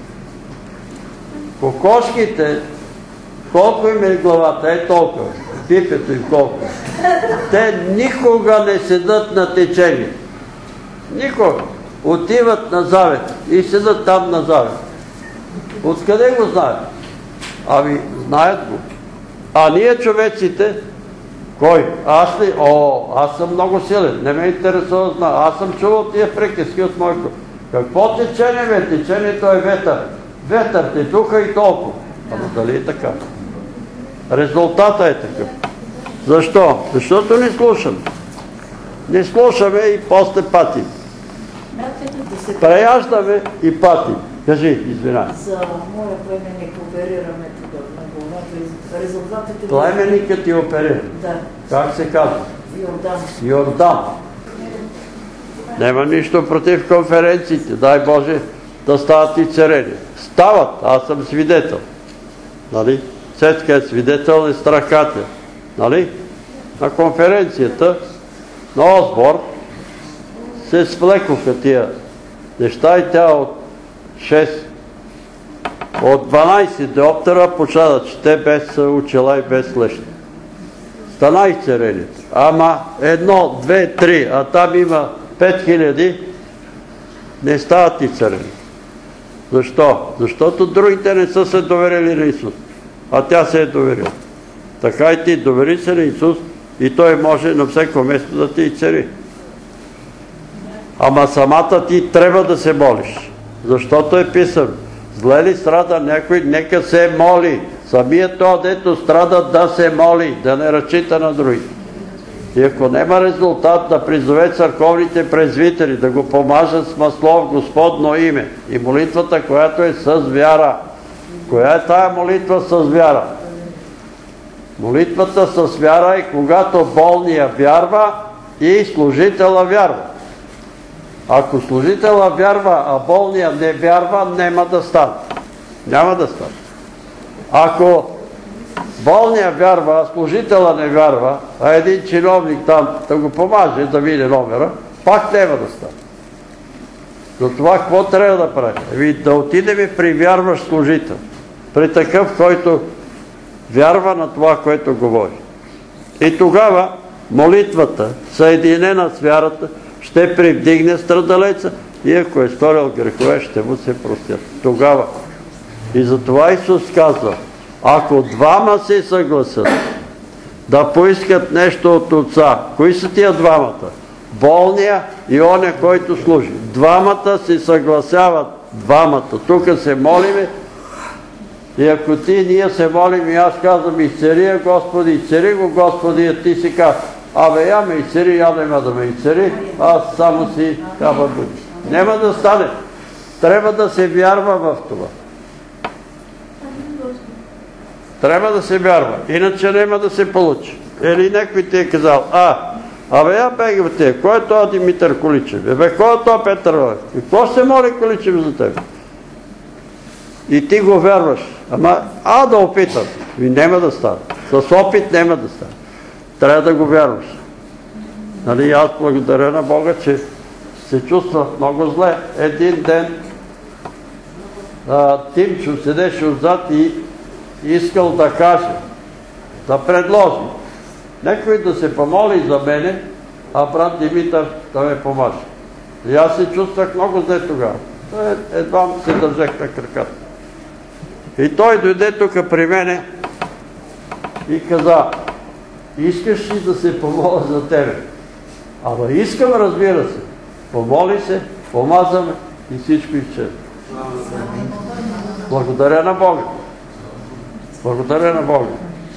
кокошките, колко им е главата, е толкова, пипето им колко. Те никога не седат на течение. Никога. Отиват на завет и седат там на завет. Откъде го знаят? Ами, знаят го. А ние човеците, кой? Аз ли? О, аз съм много силен. Не ме интересува да знам. Аз съм чувал тия приказки от мойко. Какво течение бе? Течението е ветър. Ветър те духа и толкова. Ама дали е така? Резултата е такъв. Защо? Защото не слушаме. Не слушаме и после патим. Преяждаме и патим. Кажи, извинай. За моя племенник оперираме тук на главата. Резултатите... Племенникът ти оперира? Да. Как се казва? Йордан. Йордан. Нема нищо против конференциите. Дай Боже да стават и царени. Стават. Аз съм свидетел. Нали? Цецка е свидетел и страхател. Нали? На конференцията на Осбор се свлекоха тия неща и тя от шест, от дванайсет диоптера почна да чете без очила и без леща. Стана и царените. Ама едно, две, три, а там има пет хиляди, не стават и царени. Защо? Защото другите не са се доверили на Исус, а тя се е доверила. Така и ти довери се на Исус и Той може на всяко место да ти и цари. Ама самата ти трябва да се молиш. Защото е писан: зле ли страда някой, нека се моли. Самият то, дето страда, да се моли, да не разчита на другите. И ако няма резултат, да призове църковните презвитери, да го помажат с масло в Господно име. И молитвата, която е с вяра. Коя е тая молитва с вяра? Молитвата с вяра е когато болния вярва и служителя вярва. Ако служителя вярва, а болния не вярва, няма да стане. Няма да стане. Ако болния вярва, а служителя не вярва, а един чиновник там да го помаже да види номера, пак няма да стане. Но това какво трябва да прави? Еми да отидем при вярващ служител. При такъв, който вярва на това, което говори. И тогава молитвата, съединена с вярата, ще привдигне страдалеца и ако е сторил грехове, ще му се простят. Тогава. И затова Исус казва, ако двама се съгласят да поискат нещо от Отца, кои са тия двамата? Болния и оня, който служи. Двамата се съгласяват, двамата. Тук се молиме и ако ти, ние се молим и аз казвам, изцери я Господи, изцери го Господи, и ти си казва, абе я ме изцери, я нема да ме изцери, аз само си хаба буди. Няма да стане. Трябва да се вярва в това. Трябва да се вярва, иначе няма да се получи. Или някой ти е казал, а, абе я бега те, кой е това Димитър Количев? Бе, кой е това Петър Лев? И какво ще моли Количев за теб? И ти го вярваш. Ама, а да опитам. И няма да стане. С опит няма да стане. Трябва да го вярваш. Нали, аз благодаря на Бога, че се чувствах много зле. Един ден а, Тимчо седеше отзад и искал да каже, да предложи. Някой да се помоли за мене, а брат Димитър да ме помаже. И аз се чувствах много зле тогава. Едва се държах на краката. И той дойде тук при мене и каза, искаш ли да се помоля за тебе? Ама искам, разбира се. Помоли се, помазаме и всичко изчезва. Благодаря на Бога. Благодаря на Бога.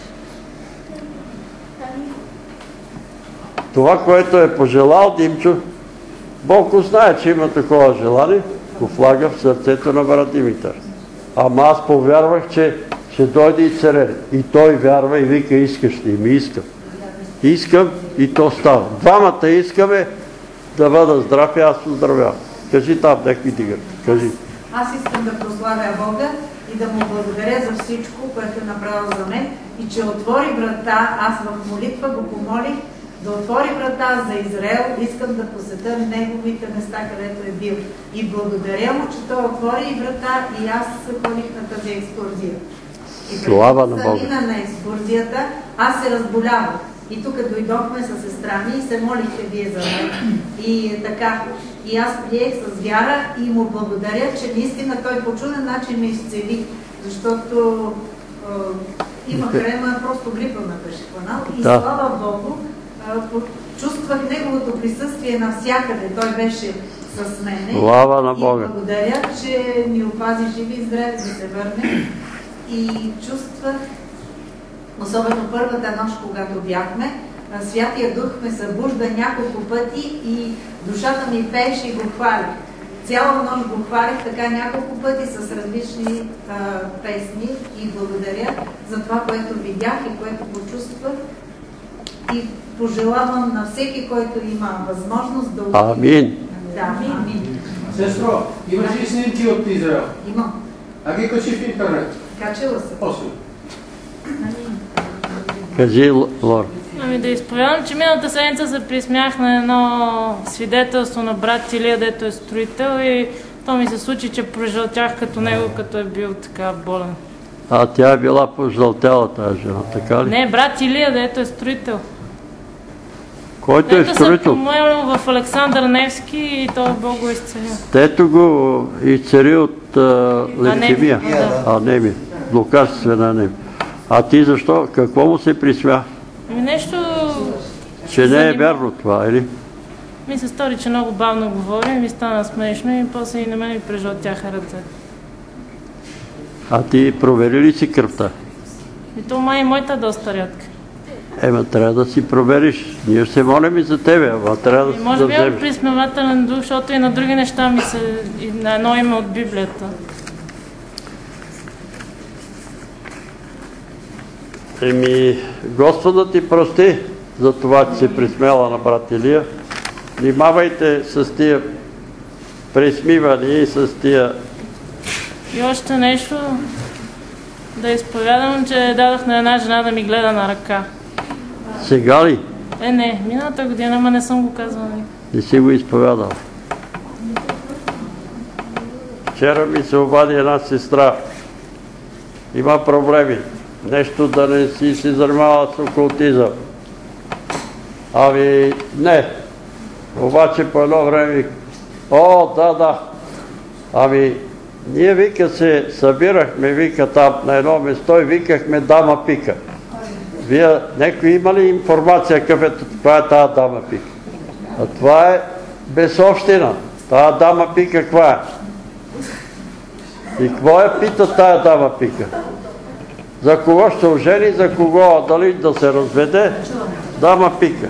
Това, което е пожелал Димчо, Бог го знае, че има такова желание, го влага в сърцето на брат Димитър. Ама аз повярвах, че ще дойде и царен. И той вярва и вика, искаш ли? Ми искам. Искам и то става. Двамата искаме да бъда здрав и аз оздравявам. Кажи там, някой дигат. Кажи. Аз искам да прославя Бога и да му благодаря за всичко, което е направил за мен и че отвори врата, аз в молитва го помолих, да отвори врата за Израел, искам да посетя неговите места, където е бил. И благодаря му, че той отвори врата и аз ходих на тази екскурзия. И Слава на Бога. Самина на екскурзията, аз се разболявах. И тук дойдохме с сестра ми и се молихте вие за мен. И така. И аз приех с вяра и му благодаря, че наистина той по чуден начин ме изцели, защото е, имах рема, просто грипа ме беше хванал. И да. Слава Богу, е, чувствах неговото присъствие навсякъде. Той беше с мене. Слава на Бога. И благодаря, че ми опази живи и здрави да се върне. И чувствах, особено първата нощ, когато бяхме, Святия Дух ме събужда няколко пъти и душата ми пееше и го хвалих. Цяла нощ го хвалих така няколко пъти с различни а, песни и благодаря за това, което видях и което почувствах. И пожелавам на всеки, който има възможност да отиде. Амин. Да, амин. Сестро, имаш ли снимки от Израел? Имам. А ги качи в интернет. Качила се. После. Кажи, Лор. Ами да изповядам, че миналата седмица се присмях на едно свидетелство на брат Илия, дето е строител и то ми се случи, че прожълтях като него, като е бил така болен. А тя е била пожълтела тази жена, така ли? Не, брат Илия, дето е строител. Който е Дето се строител? помолил в Александър Невски и той Бог го изцелил. Дето го изцели от а, левкемия. да. Анемия. Злокачествена анемия. А ти защо? Какво му се присмя? Ами нещо... Че не е вярно това, или? Ми се стори, че много бавно говори, ми стана смешно и после и на мен ми прежълтяха ръце. А ти провери ли си кръвта? И то май и моята е доста рядка. Ема трябва да си провериш. Ние ще се молим и за тебе, ама трябва да И си може да би е вземеш. присмевателен дух, защото и на други неща ми се... и на едно име от Библията. Еми, Господа ти прости за това, че си присмяла на брат Илия. Внимавайте с тия присмивания и с тия... И още нещо, да изповядам, че дадох на една жена да ми гледа на ръка. Сега ли? Е, не, миналата година, ма не съм го казвала. Не си го изповядал. Вчера ми се обади една сестра. Има проблеми. Нещо да не си се занимава с окултизъм. Ами, не. Обаче по едно време вика, о, да, да, ами ние, вика, се събирахме, вика, там на едно место и викахме дама пика. Вие, някой има ли информация каква е тази дама пика? А това е безобщина. Тая дама пика каква е? И какво я пита тая дама пика? За кого ще ожени, за кого, дали да се разведе? Дама пика.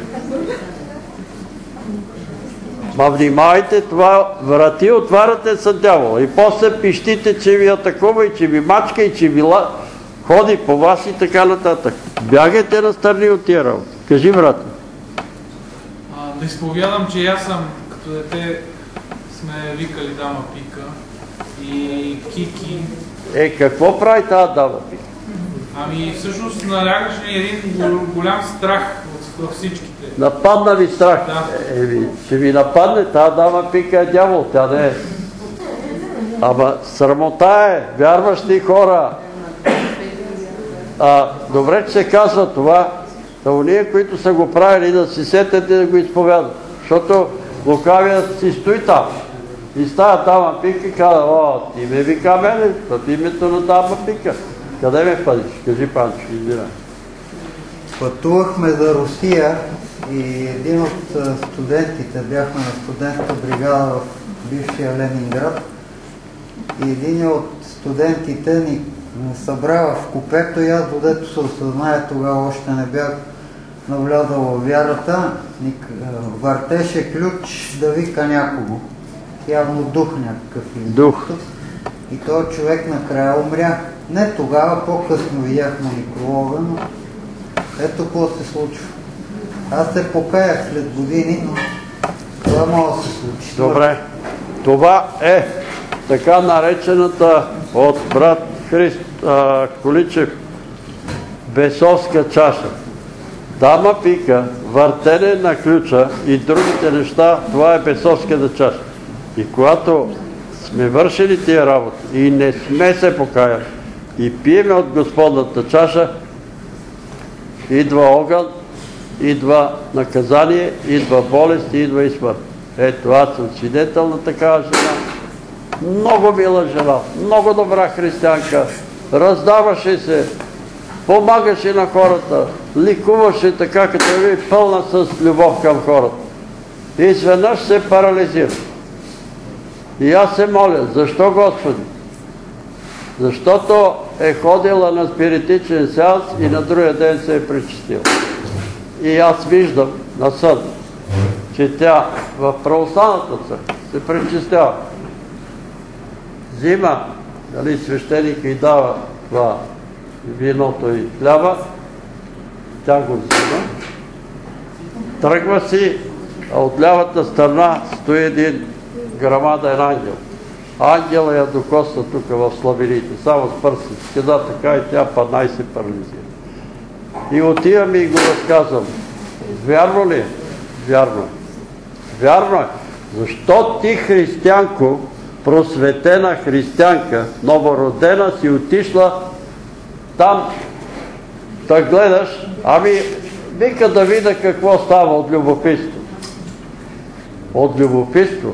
Ма внимайте, това врати отваряте са дявола. И после пищите, че ви атакува и че ви мачка и че ви ходи по вас и така нататък. Бягайте настрани от тия работи. Кажи, брат. Да изповядам, че аз съм, като дете сме викали дама пика и Кики. Е, какво прави тази дама пика? Ами всъщност налягаше ни един голям страх от всичките. Нападна ви страх. Да. Еми, ще ви нападне, тази дама пика е дявол, тя не е. Ама срамота е, вярващи хора. А, добре, че се казва това, да уния, които са го правили, да си сетят и да го изповядат. Защото лукавият си стои там. И става дама пика и казва, о, ти ме вика мене, в името на дама пика. Къде ме падиш? Кажи, Панчо, извинай. Пътувахме за Русия и един от студентите, бяхме на студентска бригада в бившия Ленинград, и един от студентите ни събра в купето и аз, додето се осъзнае, тогава още не бях навлязал във вярата, ни въртеше ключ да вика някого. Явно дух някакъв. Дух. И този човек накрая умря. Не тогава, по-късно видяхме некролога, но ето какво се случва. Аз се покаях след години, но това може да се случи. Добре. Това е така наречената от брат Христ а, Количев бесовска чаша. Дама пика, въртене на ключа и другите неща, това е бесовската чаша. И когато сме вършили тия работи и не сме се покаяли и пиеме от Господната чаша, идва огън, идва наказание, идва болест, идва и смърт. Ето, аз съм свидетел на такава жена. Много мила жена, много добра християнка, раздаваше се, помагаше на хората, ликуваше така, като ви пълна с любов към хората. И изведнъж се парализира. И аз се моля, защо, Господи? Защото е ходила на спиритичен сеанс и на другия ден се е причастила. И аз виждам на сън, че тя в православната църква се причастява. Взима, дали свещеника й дава това виното и хляба, тя го взима, тръгва си, а от лявата страна стои един грамаден ангел. Ангела я докосва тук в слабините, само с пръсти. Кеда така и тя падна и се парализира. И отивам и го разказвам. Вярно ли е? Вярно е. Вярно е. Защо ти, християнко, просветена християнка, новородена, си отишла там да гледаш, ами вика да видя какво става от любопитство. От любопитство.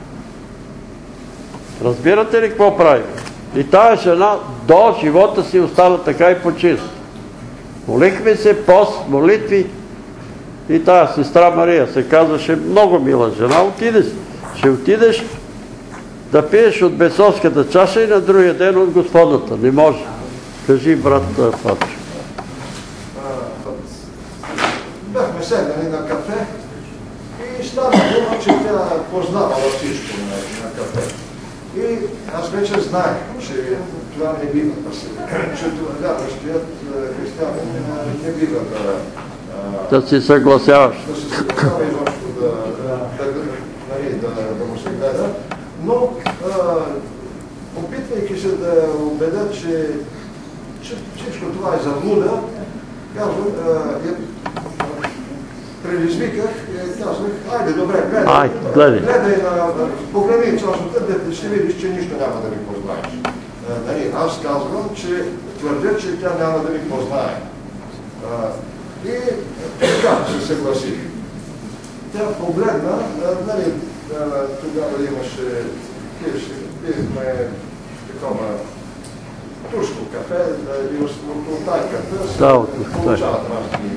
Разбирате ли какво прави? И тая жена до живота си остана така и почина. Молихме се, пост, молитви. И тая сестра Мария се казваше много мила жена. Отидеш, ще отидеш да пиеш от бесовската чаша и на другия ден от Господната. Не може. Кажи, брат Пачо. Бяхме седнали на кафе и стана дума, че тя познавала всичко на кафе. И аз вече знаех, че това не бива да се... че вярващият християнин не бива да... Да си съгласяваш. Да се съгласява изобщо да му се гледа. Но, опитвайки се да убедя, че всичко това е заблуда, казвам, предизвиках и казах, айде, добре, гледай, гледай, погледни чашата, ще видиш, че нищо няма да ви познаеш. Нали, аз казвам, че твърдя, че тя няма да ви познае. И така се съгласих. тя погледна, нали, тогава имаше, пиехме такова турско кафе, и от тайката се получават разни.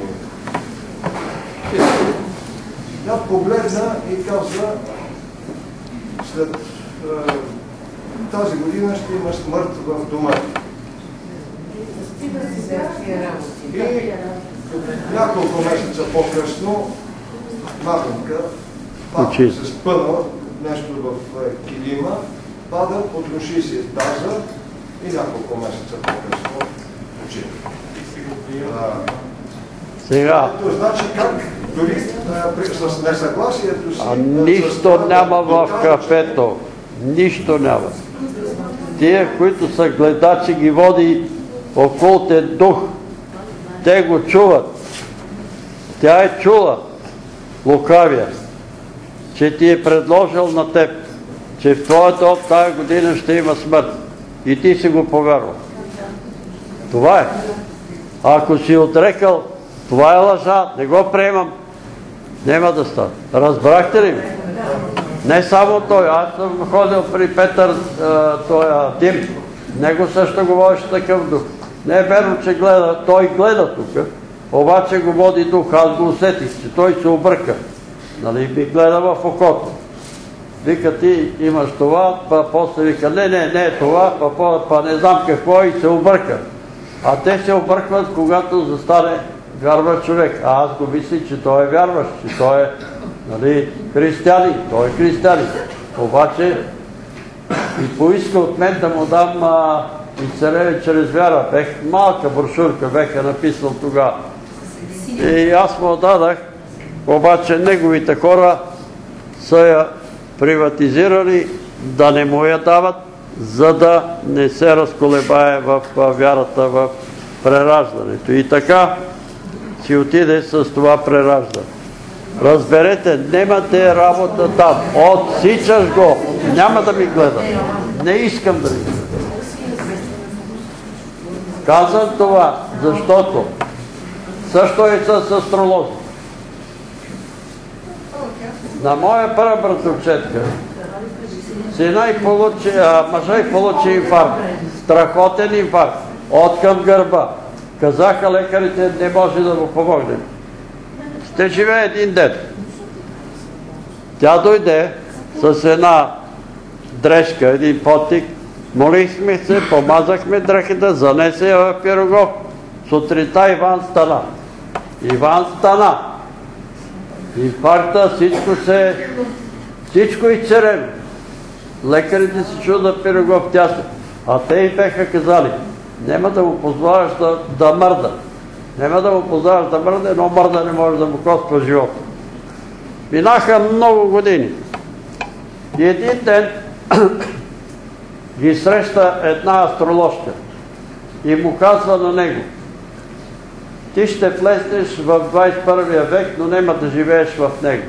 Тя погледна и каза, след тази година ще има смърт в дома. И няколко месеца по-късно маминка пак се спъна нещо в килима, пада, потроши си таза и няколко месеца по-късно почина. Сега. Това значи как дори с несъгласието си... А нищо няма в кафето. Нищо няма. Тия, които са гледачи, ги води околотен дух. Те го чуват. Тя е чула, лукавия, че ти е предложил на теб, че в твоята от тази година ще има смърт. И ти си го повярвал. Това е. А ако си отрекал, това е лъжа, не го приемам, няма да стане. Разбрахте ли ми? Не само той, аз съм ходил при Петър, той Тим, него също говореше такъв дух. Не е верно, че гледа, той гледа тук, обаче го води дух, аз го усетих, че той се обърка. Нали, ми гледа в окото. Вика, ти имаш това, па после вика, не, не, не е това, па, па не знам какво и се обърка. А те се объркват, когато застане вярващ човек. А аз го мисля, че той е вярващ, че той е, нали, християнин, той е християнин. Обаче и поиска от мен да му дам а, изцеление чрез вяра. Бех малка брошурка, бех я написал тогава. И аз му дадах, обаче неговите хора са я приватизирали да не му я дават, за да не се разколебае в вярата, в прераждането. И така си отиде с това прераждане. Разберете, немате работа там. Отсичаш го. Няма да ми гледа. Не искам да ми гледа. Казвам това, защото също и с астролози. На моя първа братовчетка сина и получи, а, мъжа и получи инфаркт. Страхотен инфаркт. От към гърба. Казаха лекарите, не може да му помогнем. Ще живее един ден. Тя дойде с една дрежка, един потик. Молихме се, помазахме дрехата, занесе я в Пирогов. Сутринта Иван стана. Иван стана. Инфаркта, всичко се... Всичко изцерено. Лекарите се чудат Пирогов тясно. А те и беха казали, няма да му позволяш да, да мърда. Няма да му позволяш да мърда, но мърда не може да му коства живота. Минаха много години. И един ден ги среща една астрологка и му казва на него, ти ще влезнеш в двадесет и първия век, но няма да живееш в него.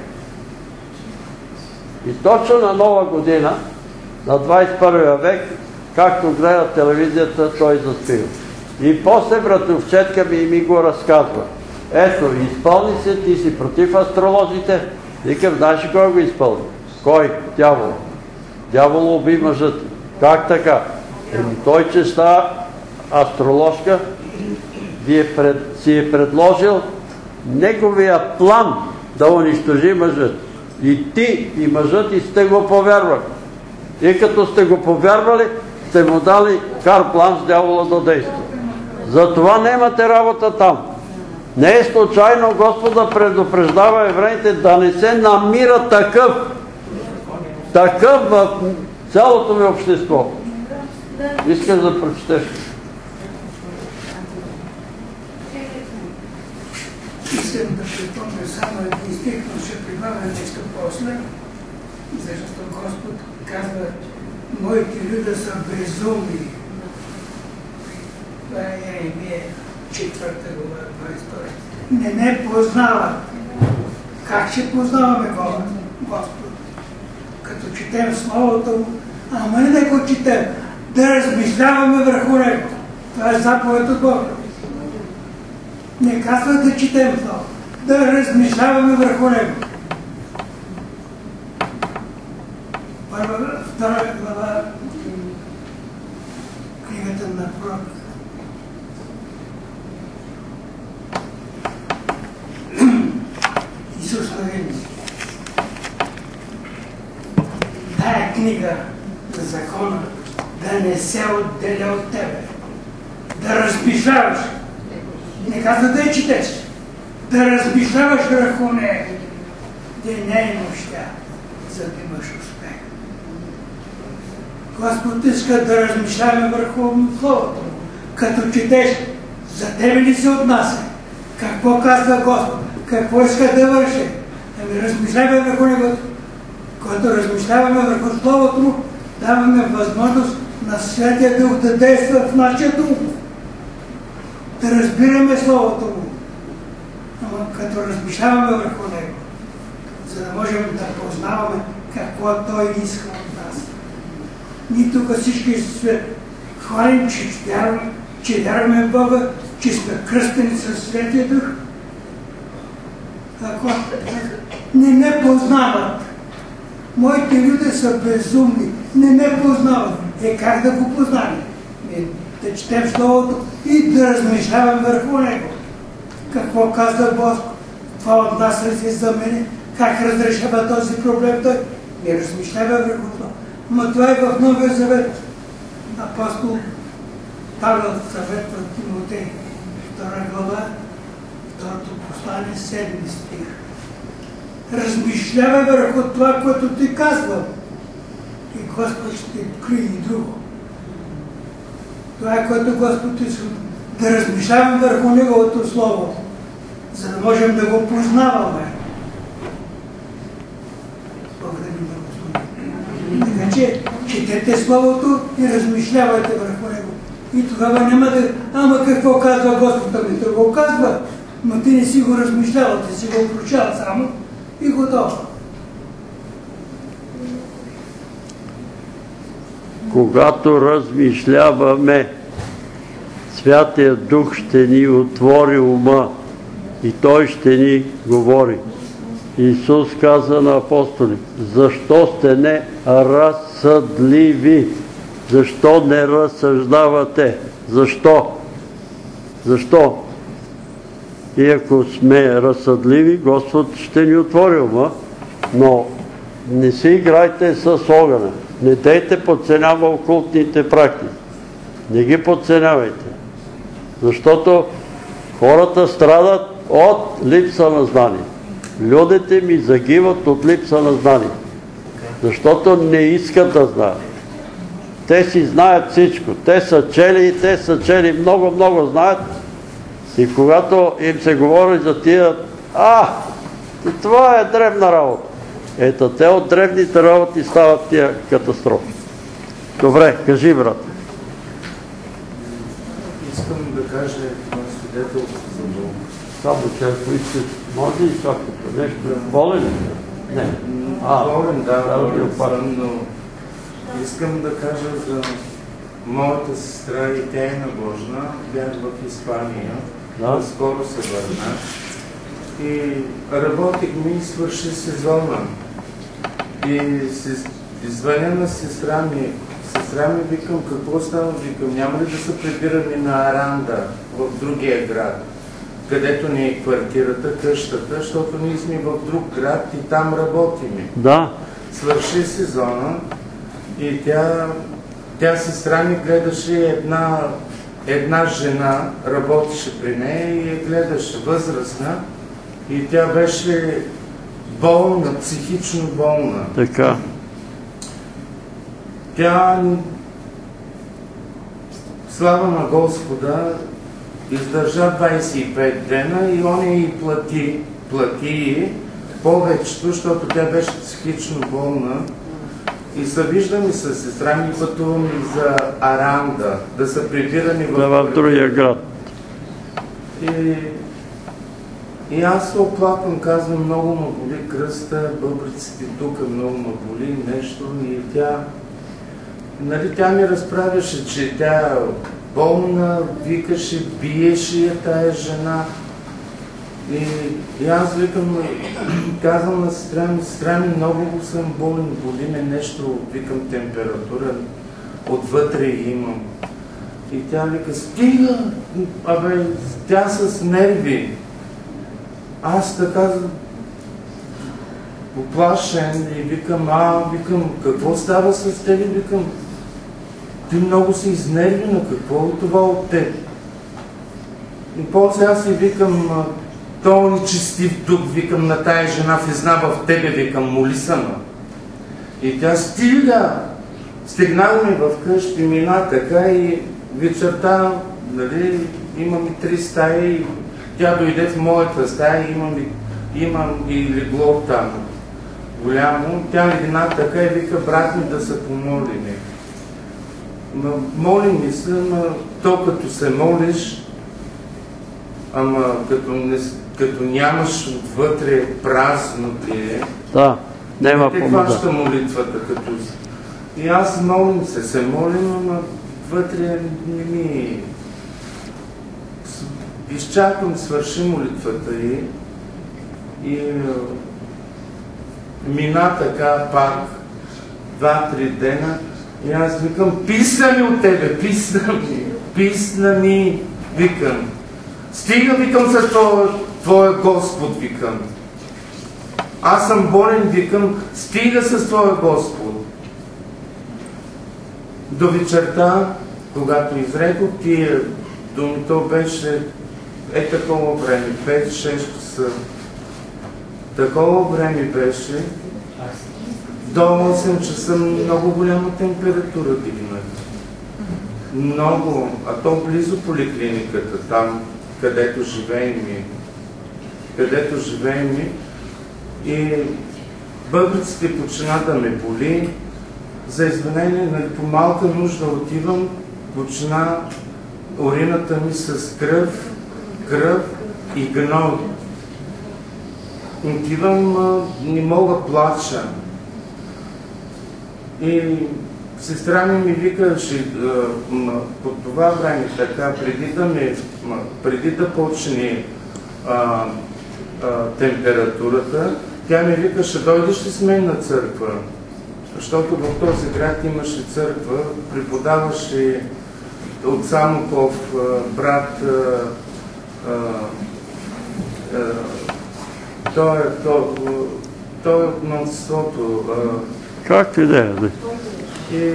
И точно на Нова година, на двадесет и първия век, както гледа телевизията, той заспива. И после братовчетка ми, ми го разказва. Ето, изпълни се, ти си против астролозите. Викам, знаеш ли кой го изпълни? Кой? Дявол. Дявол уби мъжът. Как така? Еми той, че става астрологка, ви е пред, си е предложил неговия план да унищожи мъжът. И ти, и мъжът, и сте го повярвали. И като сте го повярвали, сте му дали кар-план с дявола да действа. Затова нямате работа там. Не е случайно Господа предупреждава евреите да не се намира такъв, такъв в цялото ви общество. Искаш да прочетеш? Искам да припомня само един стих, но ще прибавя нещо после, защото Господ казва, моите люда са безумни. Това е Еремия, четвърта глава, двадесет и втора. Не не познават. Как ще познаваме Господ? Като четем Словото му, ама не да го четем, да размишляваме върху него. Това е заповед от Бога. Не казва да четем Слово, да размишляваме върху него. втора глава, книгата на пророк. Исус Навин. Тая книга за закона да не се отделя от тебе, да размишляваш, не казва да я четеш, да размишляваш върху нея, деня и нощта, за да имаш успех. Господ иска да размишляваме върху Словото му. Като четеш, за тебе ли се отнася? Какво казва Господ? Какво иска да върши? Ами размишляваме върху него. Когато размишляваме върху Словото му, даваме възможност на Святия Дух да действа в нашия дух. Да разбираме Словото му. Но като размишляваме върху него, за да можем да познаваме какво Той иска от нас. Ние тук всички се хвалим, че вярваме, че вярваме в Бога, че сме кръстени със Святия Дух. Ако не ме познават, моите люди са безумни, не ме познават. Е, как да го познаме? Да четем Словото и да размишляваме върху него. Какво казва Бог? Това от нас ли за мене? Как разрешава този проблем той? Не размишлява върху това. Но това е в Новия Завет. Апостол Павел съветва Тимотей, втора глава, второто послание, седми стих. Размишлявай върху това, което ти казва. И Господ ще открие и друго. Това е което Господ иска. Да размишляваме върху Неговото Слово, за да можем да го познаваме. Благодарим на Господи. Така че, четете Словото и размишлявайте върху него. И тогава няма да... Ама какво казва Господ? Ами да го казва, но ти не си го размишлявал, ти си го прочал само и готово. Когато размишляваме, Святия Дух ще ни отвори ума и Той ще ни говори. Исус каза на апостоли: защо сте не разсъдливи? Защо не разсъждавате? Защо? Защо? И ако сме разсъдливи, Господ ще ни отвори ума, но не си играйте с огъня. Не дейте подценява окултните практики. Не ги подценявайте. Защото хората страдат от липса на знание. Людите ми загиват от липса на знание. Защото не искат да знаят. Те си знаят всичко. Те са чели и те са чели много-много знаят. И когато им се говори за тия, а, това е древна работа. Ето, те от древните работи стават тия катастрофи. Добре, кажи, брат. Искам да кажа едно свидетелство за Бог. Само, че ако искаш, може и всякото нещо. Болен ли? Не. А, болен, да, болен съм, но искам да кажа за моята сестра, и тя е набожна. Бях в Испания, да. Скоро се върнах и работих ми и свърши сезона. И звъня на сестра ми. Сестра ми, викам, какво става? Викам, няма ли да се прибираме на Аранда в другия град, където ни е квартирата, къщата, защото ние сме в друг град и там работиме. Да. Свърши сезона и тя, тя сестра ми гледаше една, една жена, работеше при нея и я гледаше, възрастна, и тя беше болна, психично болна. Така. Тя, слава на Господа, издържа двайсет и пет дена и он я и плати, плати повечето, защото тя беше психично болна. И се виждаме с сестра ми, пътуваме за Аранда, да са прибирани в... в другия град. И, и аз се оплаквам, казвам, много ме боли кръста, бъбриците тук много ме боли, нещо, и тя... Нали, тя ми разправяше, че тя болна, викаше, биеше я тая жена. И, и аз викам, казвам на сестра ми, сестра ми, много съм болен, боли ме нещо, викам температура, отвътре имам. И тя вика, стига, абе, тя с нерви. Аз така оплашен и викам, а, викам, какво става с теб? Викам, ти много си изнервена, какво е това от теб? И после аз и викам, то нечестив дух, викам на тая жена, влезна в тебе, викам, моли сама. И тя стига, стигнала ми в къщи, мина така и вечерта, нали, имам и три стаи, тя дойде в моята стая, имам и, имам и легло там голямо. Тя легна така и вика, брат ми, да се помолим. Моли ми се, но то като се молиш, ама като, не, като нямаш отвътре празно ти е, да, няма те помага. хваща молитвата като... И аз молим се, се молим, ама вътре не ми... Изчаквам, свърши молитвата и, и мина така пак два-три дена и аз викам, писна ми от тебе, писна ми, писна ми, викам. Стига, викам, за твоя Господ, викам. Аз съм болен, викам, стига с твоя Господ. До вечерта, когато изрекох тия думи, то беше е такова време, пет-шест часа. Такова време беше, до осем часа много голяма температура дигнах. Много, а то близо поликлиниката, там, където живеем и където живеем и бъбриците почина да ме боли. За извинение, нали, по малка нужда отивам, почина урината ми с кръв, кръв и гной. Отивам, не мога плача. И сестра ми ми викаше по това време, така, преди да, ми, преди да почне а, а, температурата, тя ми викаше, дойдеш ли с мен на църква? Защото в този град имаше църква, преподаваше от Самоков брат, а, а, той е то, той от мнозинството. Както и да е. И,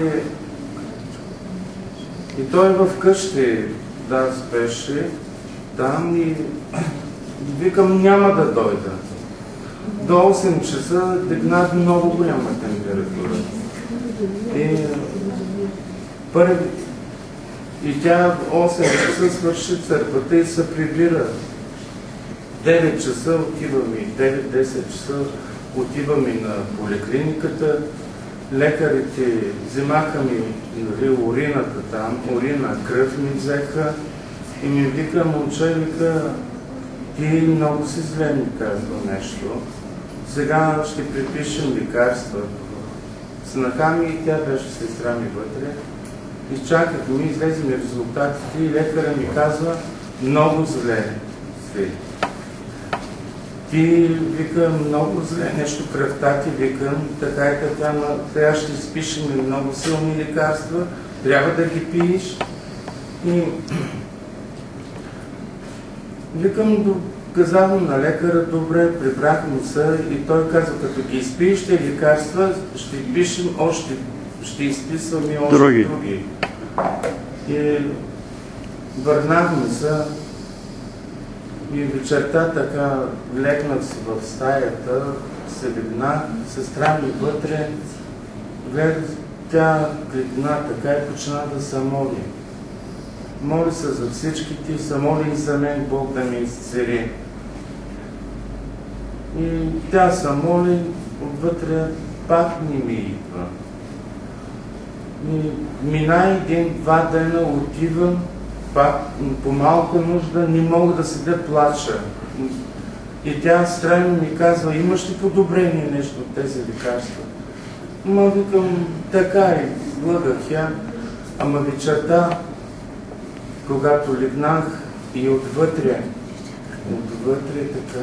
и той в къщи, да, спеше там и викам, няма да дойда. До осем часа дигна много голяма температура. И, първи, и тя в осем часа свърши църквата и се прибира. девет часа отиваме, девет-десет часа отиваме на поликлиниката. Лекарите вземаха ми, нали, урината там, урина, кръв ми взеха и ми вика, момче, вика, ти много си зле, ми казва нещо. Сега ще припишем лекарства. Снаха ми и тя беше сестра ми вътре. Изчакахме, излеземе резултатите и лекара ми казва, много зле си. Ти, вика, много зле, нещо кръвта ти, викам, така и така, но сега ще изпишем много силни лекарства, трябва да ги пиеш. И викам, казавам на лекара, добре, прибрах му се и той казва, като ги изпиеш тези лекарства, ще пишем още, ще изписвам и още други. други. И върнахме се. И вечерта така легнах си в стаята, се легнах, сестра ми вътре, гледах, тя гледна така и почна да се моли. Моли се за всичките, се моли и за мен Бог да ме изцели. И тя се моли, отвътре пак не ми идва. И мина един-два дена, отивам, пак по малка нужда, не мога да седа плача. И тя странно ми казва, имаш ли подобрение нещо от тези лекарства? Ма викам, така и глъдах я. Ама вечерта, когато легнах и отвътре отвътре така.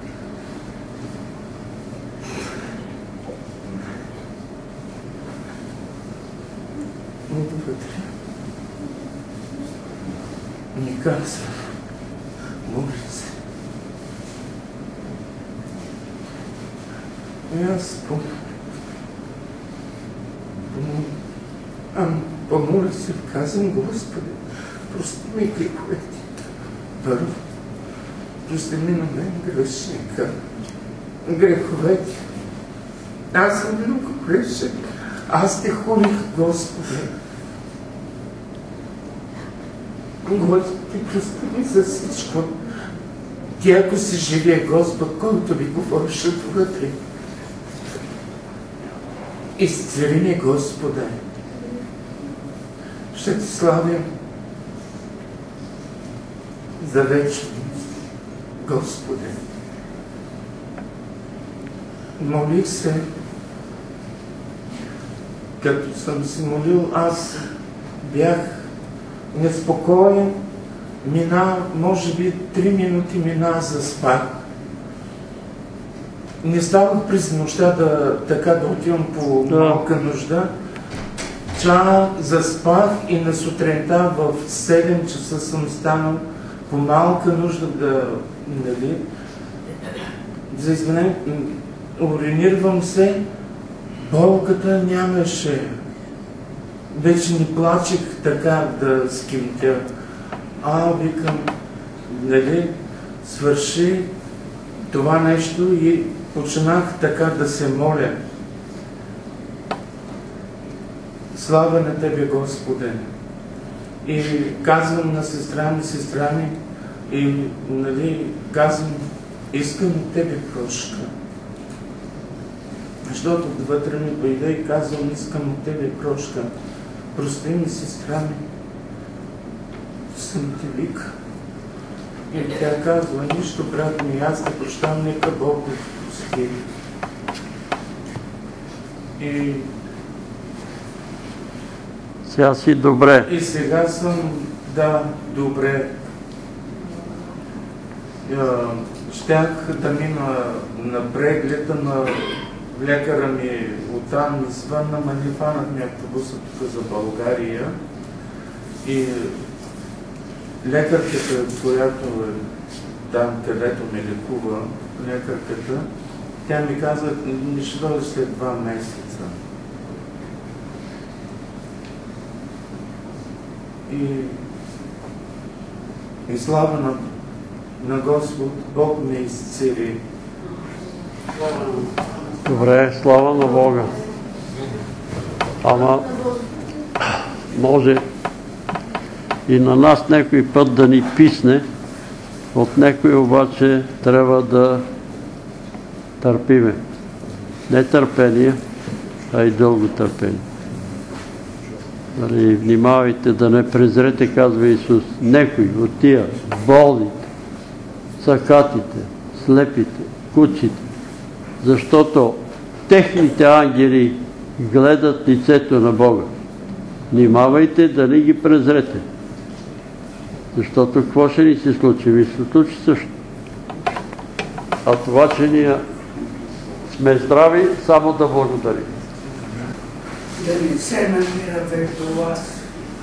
Отвътре ни казва, моля се. И аз помоля се, казвам, Господи, прости ми греховете. Първо, прости ми на мен грешника. Греховете. Аз съм много грешен. Аз те хулих, Господи. Господи, прости ми за всичко. Ти ако си живия Господ, който ви говориш отвътре, изцели ми, Господа. Ще ти славя за вечност, Господи. Молих се, като съм се молил, аз бях неспокоен, мина, може би три минути мина за спах. Не ставах през нощта да, така да отивам по малка нужда. Ча заспах и на сутринта в седем часа съм станал по малка нужда да, нали, за извинение, уринирвам се, болката нямаше. Вече не плачех така да скимтя. А, викам, нали, свърши това нещо и почнах така да се моля. Слава на Тебе, Господе! И казвам на сестра ми, сестра ми, и, нали, казвам, искам от Тебе прошка. Защото отвътре ми дойде и казвам, искам от Тебе прошка. Прости ми, сестра ми, съм ти вика. И тя казва, нищо, брат ми, аз те прощам, нека Бог да ти прости. И сега си добре. И сега съм, да, добре. Щях да мина на прегледа на лекара ми оттам ми звънна, ма не фанат ми автобуса тук за България. И лекарката, която е там, където ме лекува, лекарката, тя ми казва, не ще дойде след два месеца. И, и слава на, на Господ, Бог ме изцели. Добре, слава на Бога. Ама може и на нас някой път да ни писне, от някой обаче трябва да търпиме. Не търпение, а и дълго търпение. Нали, внимавайте да не презрете, казва Исус, некой от тия болните, сакатите, слепите, кучите, защото техните ангели гледат лицето на Бога. Внимавайте да не ги презрете. Защото какво ще ни се случи? Ми се случи също. А това, че ние сме здрави, само да благодарим. Да не се намира между вас.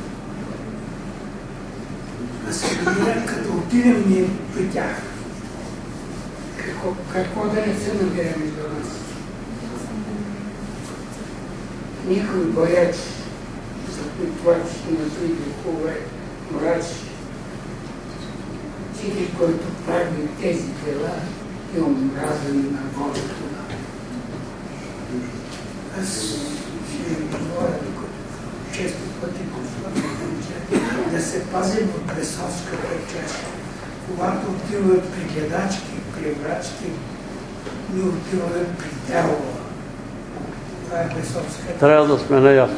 Да се намира, като отидем ние при тях. Какво, какво да не се намира между нас? Никой боец, за плитвачи, на други духове, мрачи. Всеки, който прави тези дела, е омразен на Господа. Аз ще ви говоря, често пъти да се пазим от бесовската част. Когато отиват при гледачки, при врачки, ние отиваме при дявола. Това е бесовската. Трябва да сме наясно.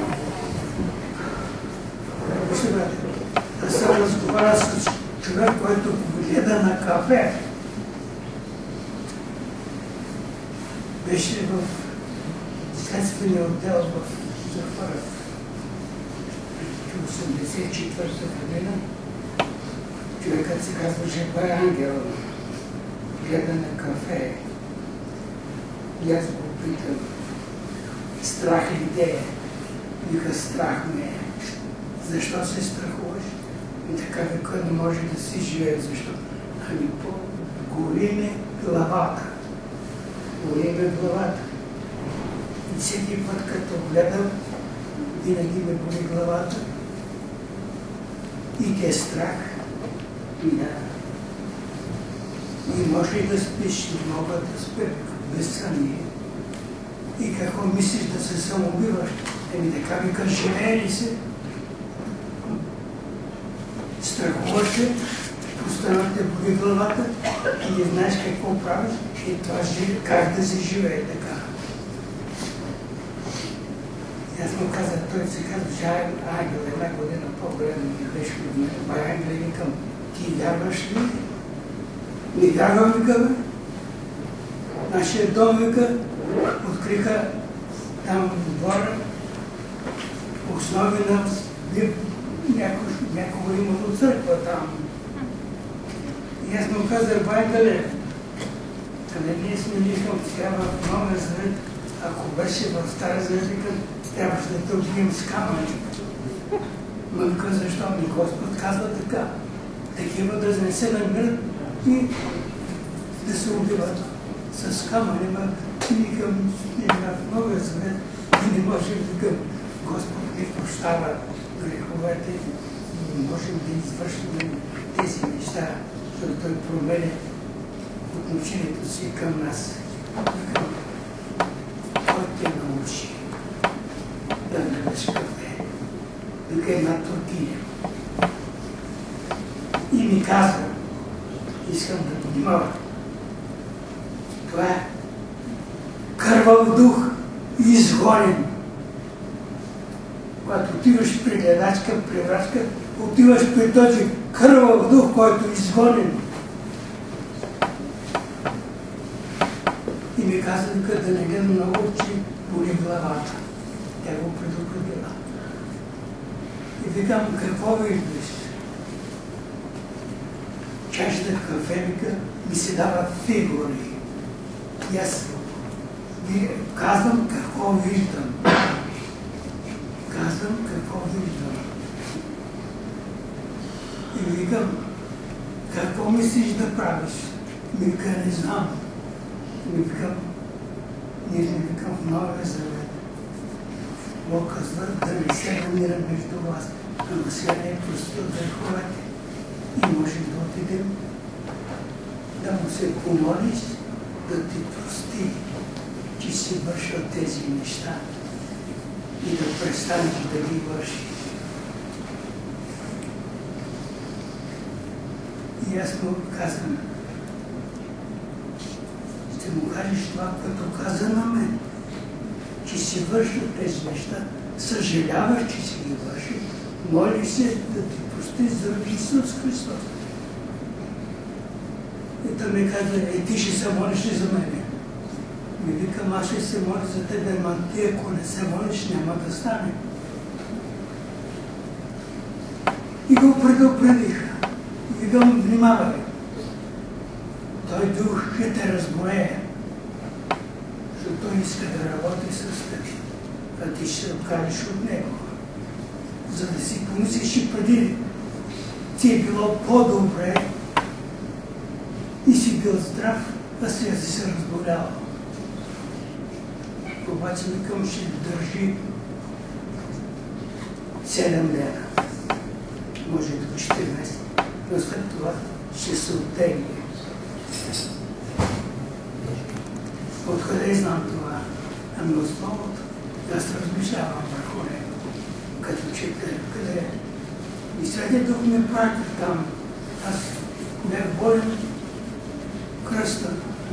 Да се разговаря с човек, който гледа на кафе. Беше в следствения отдел в Зафарът. В осемдесет и четвърта година човекът се казваше Бай Ангел. гледа на кафе. И аз го питам, страх ли те е? Вика, страх ме е. Защо се страхуваш? И така вика, не може да си живее. Защо? Ами по-голи ме главата. Голи ме главата. И всеки път, като гледам, винаги ме боли главата. И те е страх. И да. И може и да спиш, не мога да спя без съние. И какво мислиш да се самоубиваш? Еми така вика, живее ли се? Страхуваш се, постоянно те боли главата и не знаеш какво правиш и това как да се живее така. И аз му казах, той се казва, че Ангел една година по-голема ми беше от мен. Бай Ангел, викам, ти вярваш ли? Не вярвам, вика, бе. Нашия дом, вика, откриха там в двора основи на някога имало църква там. И аз му казах, бай Ангеле, къде ние сме никам сега в Новия Завет, ако беше в Стара Завет, трябваше да те убием с камъни. Мънка, защо ми Господ казва така? Такива да не се намират и да се убиват с камъни, ма никам в Новия Завет и не можем да към Господ ни прощава греховете и не можем да извършваме тези неща, защото Той променя отношението си към нас. Кой те научи да гледаш кафе? Вика една туркиня. И ми казва, искам да внимава. Това е кървав дух, изгонен. Когато отиваш при гледачка, при врачка, отиваш при този кървав дух, който е изгонен. И ми каза, да не гледам много, че боли главата. Тя го предупредила. И викам, какво виждаш? Чашата кафе, вика, ми се дава фигури. И аз ви казвам какво виждам. Казвам какво виждам. И викам, какво мислиш да правиш? Ми вика, не знам. Ми викам, ние не викам в Новия Завет. Бог казва да не се намира между вас. Ама сега не е просто греховете. И можем да отидем, да му се помолиш, да ти прости, че си вършил тези неща и да престанеш да ги вършиш. И аз му казвам, ще му кажеш това, което каза на мен, че си вършил тези неща, съжаляваш, че си ги вършил, моли се да ти прости заради Исус Христос. И той ми каза, е, ти ще се молиш ли за мене? Ми викам, аз ще се моля за тебе, ама ти ако не се молиш, няма да стане. И го предупредих. И викам, внимавай. Той дух ще те разболее. Защото той иска да работи с теб. А ти ще се откажеш от него. За да си помислиш и преди ти е било по-добре и си бил здрав, а сега си се разболял. Обаче викам, ще държи седем дена. Може до четиринайсет. Но след това ще се оттегли. Откъде знам това? Ами основното, аз размишлявам върху него. Като чета, къде е. И Святия Дух ме прати там. Аз бях болен кръста.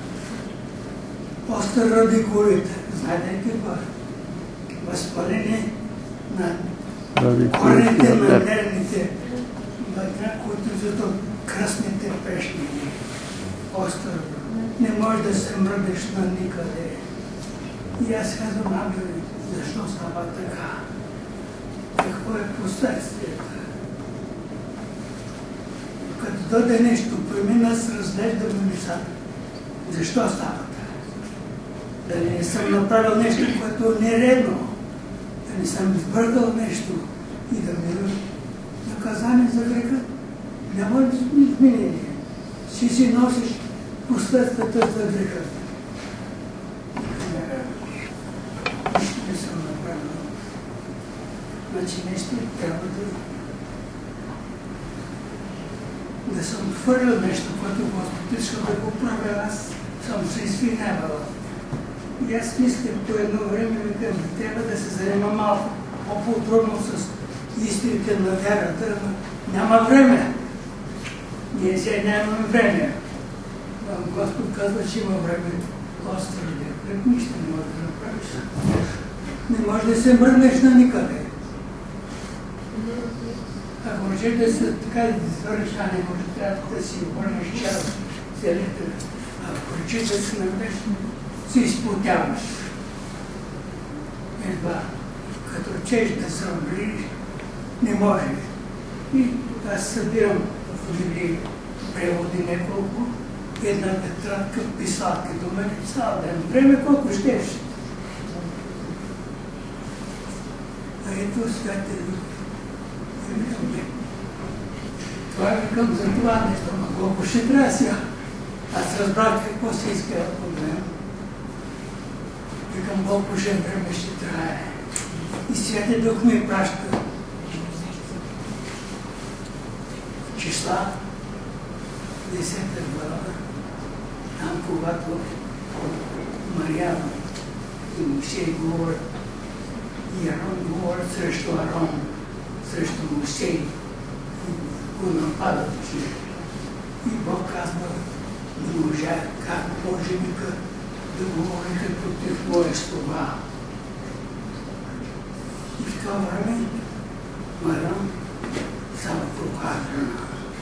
Остър радикулит. Знаете ли какво е? Възпаление на корените на нервните вътре, които зато кръстните пешни. Остър. Не можеш да се мръдеш на никъде. И аз казвам, ами, защо става така? Какво е последствието? Като дойде нещо при мен, аз разглеждам лицата. Защо става така? Дали не съм направил нещо, което не е редно, да не съм избъркал нещо и да ми наказание за греха. Няма изменение. Си си носиш последствията за греха. Нищо не съм направил. Значи нещо трябва да да съм хвърлял нещо, което Господ иска да го правя, аз съм се извинявал. И аз мисля, по едно време викам, трябва да се заема малко по-подробно с истините на вярата, но няма време. Ние сега нямаме време. Господ казва, че има време. Господи, нищо не може да направиш. Не може да се мръднеш на никъде. Ако може да се така да извърнеш, а не може, трябва да си обърнеш час, целите. Ако рече да се наведеш, се изплотяваш. Едва, като речеш да се облиш, не може. И аз събирам в Библии преводи неколко, една тетрадка писалки до мен цял ден. Време колко щеш. А ето свете това викам за това нещо, но колко ще трябва сега. Аз разбрах какво се иска от мен. Викам колко ще време ще трае. И Святи Дух ми праща числа, десета глава, там когато Марияна и Мойсей говорят, и Арон говорят срещу Арон, срещу Мойсей, го нападат. И Бог казва, не можа, как може вика да говорите против моя слова. И в това време Мариян става прокадрена.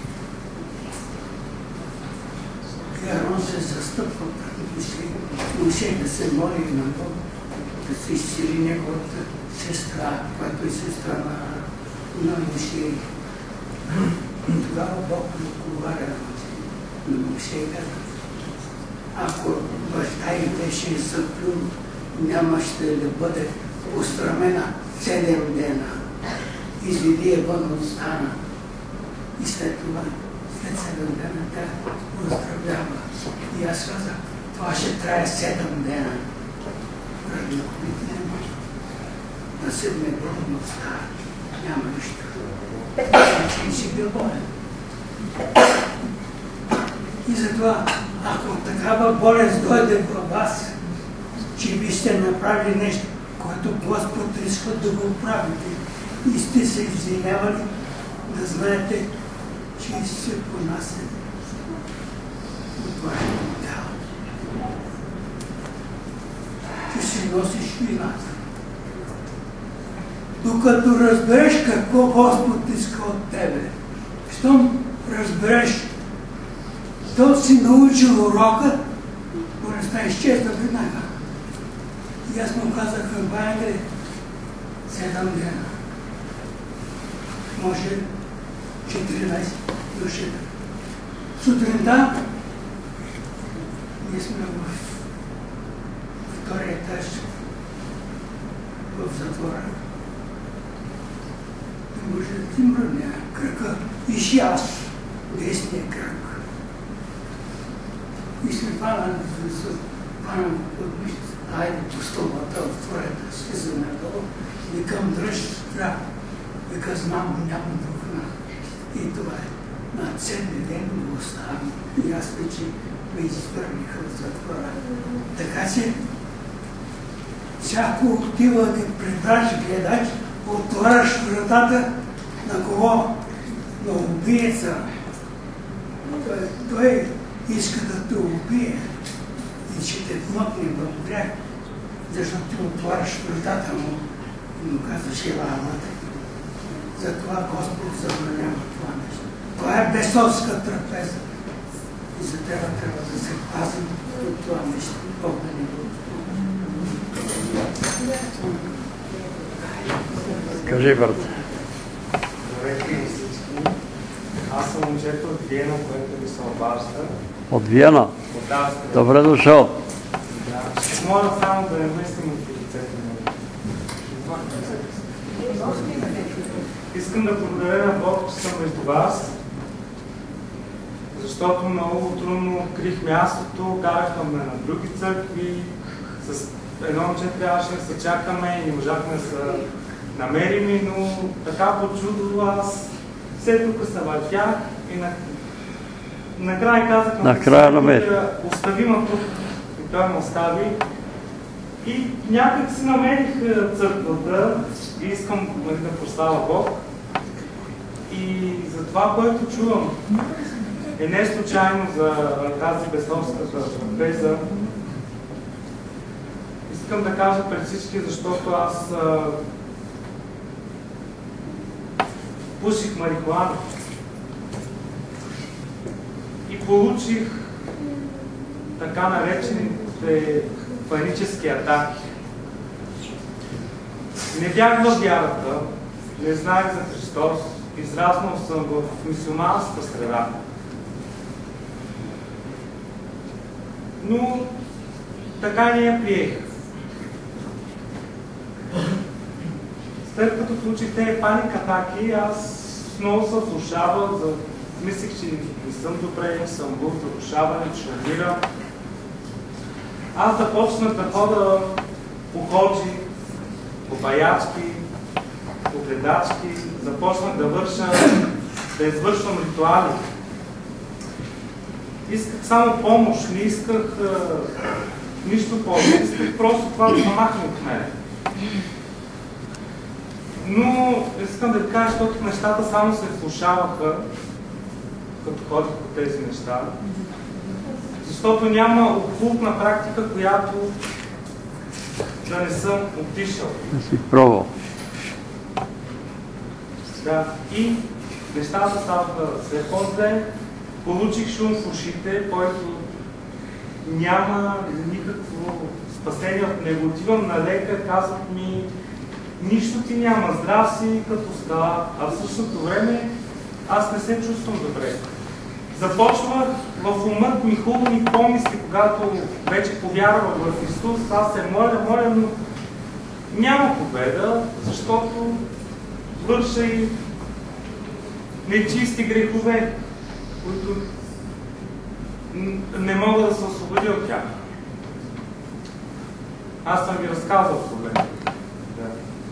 И Арон се застъпва пред Мойсей. Мойсей да се моли на Бог, да се изцели неговата сестра, която е сестра на, на Мойсей. И тогава Бог отговаря на Мойсей. Ако баща й беше заплюл, нямаше да бъде устрамена седем дена. Изведи я вън от стана. И след това, след седем дена, тя го оздравява. И аз казах, това ще трае седем дена. Ради опитне на седме ден от стана. Няма нищо. Значи си бил болен. И затова, ако такава болест дойде в вас, че ви сте направили нещо, което Господ иска да го правите, и сте се извинявали, да знаете, че се понасят от вашето тяло. Ти си носиш вината. Докато разбереш какво Господ иска от тебе, щом разбереш, то си научил урока, болестта изчезна веднага. И аз му казах, Евангелие, седем дена. Може четиринайсет души. Сутринта ние сме в втория етаж в затвора. Не може да ти мръдне кръка. Иши аз, десния кръг. И сме пана с пана подбит. Айде по стълбата, отворете, слизаме долу. Викам, дръж здрав. Вика, знам, няма друг. И това е. На седми ден го оставам. И аз вече ме извърниха в затвора. Така че, всяко отиване пред ваш гледач, отваряш вратата на кого? На убиеца. Той, той иска да те убие и ще те вмъкне в грях, защото ти отваряш вратата му и му казваш, ела, вътре. Затова Господ забранява това нещо. Това е бесовска трапеза. И за това трябва да се пазим от това нещо. Бог да ни го. Кажи, брат. Здравейте всички. Аз съм момчето от Виена, което ви се обажда. От Виена? От тази страна. Добре дошъл. Да, ще моля само да не мислим от лицето на. Искам да благодаря на Бог, че съм между вас, защото много трудно открих мястото, караха ме на други църкви, с едно момче трябваше да се чакаме и не можахме да се намерим, но така по чудо аз все тук се въртях и на... накрая казах на Накрая да остави ме тук и той ме остави. И някак си намерих църквата и искам да прославя Бог. И за това, което чувам, е не случайно за тази бесовската трапеза. Искам да кажа пред всички, защото аз а, пуших марихуана и получих така наречените панически атаки. Не бях във вярата, не знаех за Христос, израснал съм в мисионарска среда. Но така не я приех. След като получих тези паник атаки, аз много се влошавах, за... мислех, че не съм добре, не съм бил зарушаване, че умирам. Аз започнах да хода по ходжи, по баячки, по гледачки, започнах да върша, да извършвам ритуали. Исках само помощ, не исках а, нищо повече, исках просто това да намахне от мене. Но искам да ви кажа, защото нещата само се влошаваха, като ходих по тези неща. Защото няма окултна практика, която да не съм отишъл. Да си пробвал. Да. И нещата ставаха все по-зле. Получих шум в ушите, който няма никакво спасение от него. Отивам на лекар, казват ми, нищо ти няма, здрав си като скала, а в същото време аз не се чувствам добре. Започвах в умът ми хубави помисли, когато вече повярвах в Христос, аз се моля, моля, но няма победа, защото върша и нечисти грехове, които не мога да се освободя от тях. Аз съм ви разказал проблемите. Да.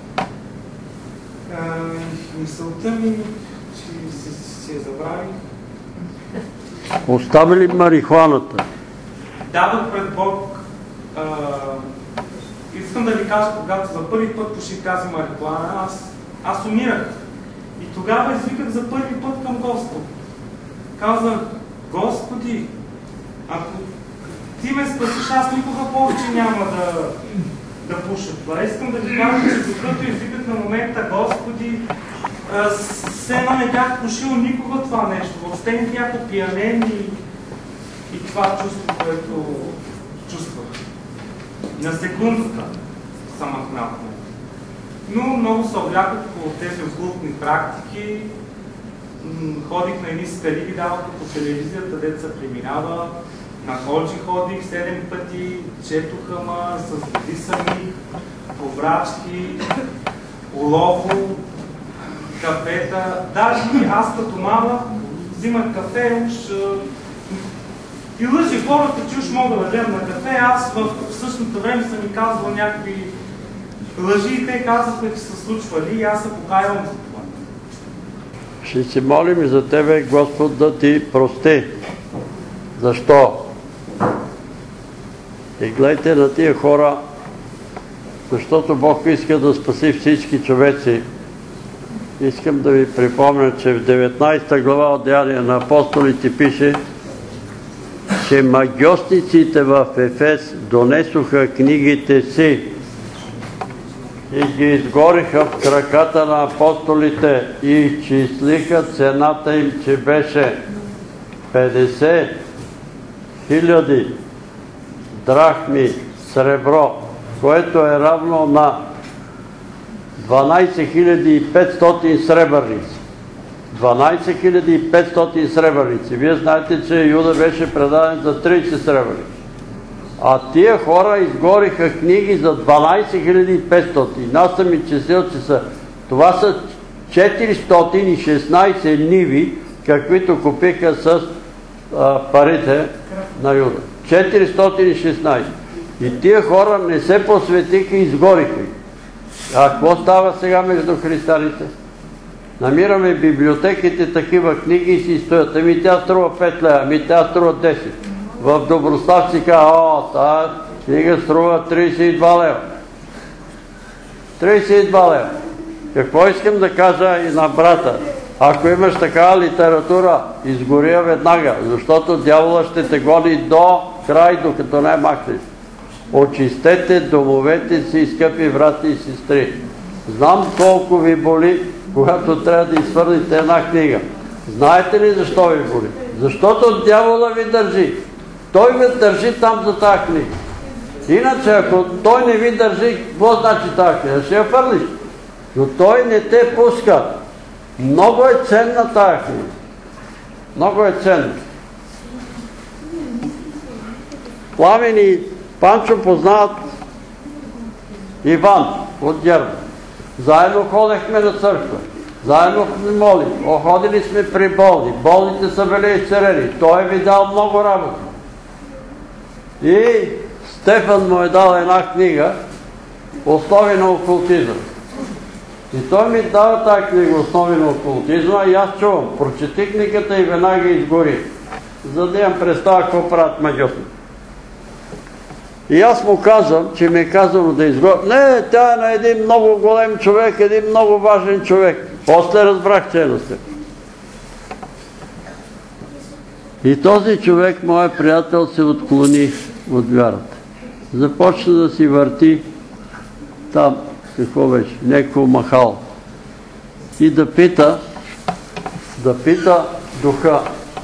Мисълта ми, че си, си я забравих. Остави ли марихуаната? Дадох пред Бог. А, искам да ви кажа, когато за първи път пуших тази марихуана, аз, аз умирах. И тогава извиках за първи път към Господ. Казах, Господи, ако ти ме спасиш, аз никога повече няма да, да пуша това. Искам да ви кажа, че докато извиках на момента, Господи, все едно не бях пушил никога това нещо. Въобще не бях опиянен и, и това чувство, което чувствах. На секундата съм махнал. Но много се обляках по тези окултни практики. Ходих на едни скали, ги даваха по телевизията, дето се преминава. На ходжи ходих седем пъти, четоха ма с води сами, поврачки, улово, кафета. Даже аз като малък взимах кафе, уж и лъжи хората, че уж мога да гледам на кафе. Аз в същото време съм ми казвал някакви лъжи и те казаха, че са случвали и аз се покаявам за това. Ще се молим за тебе, Господ, да ти прости. Защо? И гледайте на тия хора, защото Бог иска да спаси всички човеци. Искам да ви припомня, че в деветнайсета глава от Деяния на апостолите пише, че магьосниците в Ефес донесоха книгите си и ги изгориха в краката на апостолите и изчислиха цената им, че беше петдесет хиляди драхми сребро, което е равно на дванайсет хиляди и петстотин сребърници. дванайсет хиляди и петстотин сребърници. Вие знаете, че Юда беше предаден за трийсет сребърници. А тия хора изгориха книги за дванайсет хиляди и петстотин. Аз съм и числил, че са. Това са четиристотин и шестнайсет ниви, каквито купиха с а, парите на Юда. четиристотин и шестнайсет. И тия хора не се посветиха и изгориха. А какво става сега между християните? Намираме в библиотеките такива книги и си стоят. Ами тя струва пет лева, ами тя струва десет. В Доброслав си казва, о, тази книга струва трийсет и два лева. трийсет и два лева. Какво искам да кажа и на брата? Ако имаш такава литература, изгори я веднага, защото дявола ще те гони до край, докато не махнеш. Очистете домовете си, скъпи брати и сестри. Знам колко ви боли, когато трябва да изхвърлите една книга. Знаете ли защо ви боли? Защото дявола ви държи. Той ви държи там за тази книга. Иначе, ако той не ви държи, какво значи тази книга? Ще я фърлиш. Но той не те пуска. Много е ценна тази книга. Много е ценна. Пламен и Панчо познават Иван от Герба. Заедно ходехме на църква. Заедно сме молили. Оходили сме при болни. Болните са били изцелени. Той е ви дал много работа. И Стефан му е дал една книга Основи на окултизъм. И той ми дава тази книга Основи на окултизма и аз чувам. Прочети книгата и веднага изгори. За да имам представа какво правят магиосни. И аз му казвам, че ми е казано да изгори. Не, тя е на един много голем човек, един много важен човек. После разбрах ценността. И този човек, моят приятел, се отклони от вярата. Започна да си върти там, какво беше, някакво махал. И да пита, да пита духа.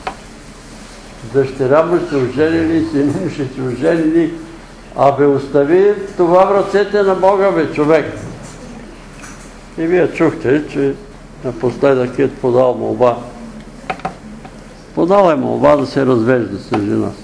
Дъщеря му се оженили, сини му ще се оженили, а бе остави това в ръцете на Бога, бе, човек. И вие чухте, че напоследък е подал молба. Подал е молба да се развежда с жена си.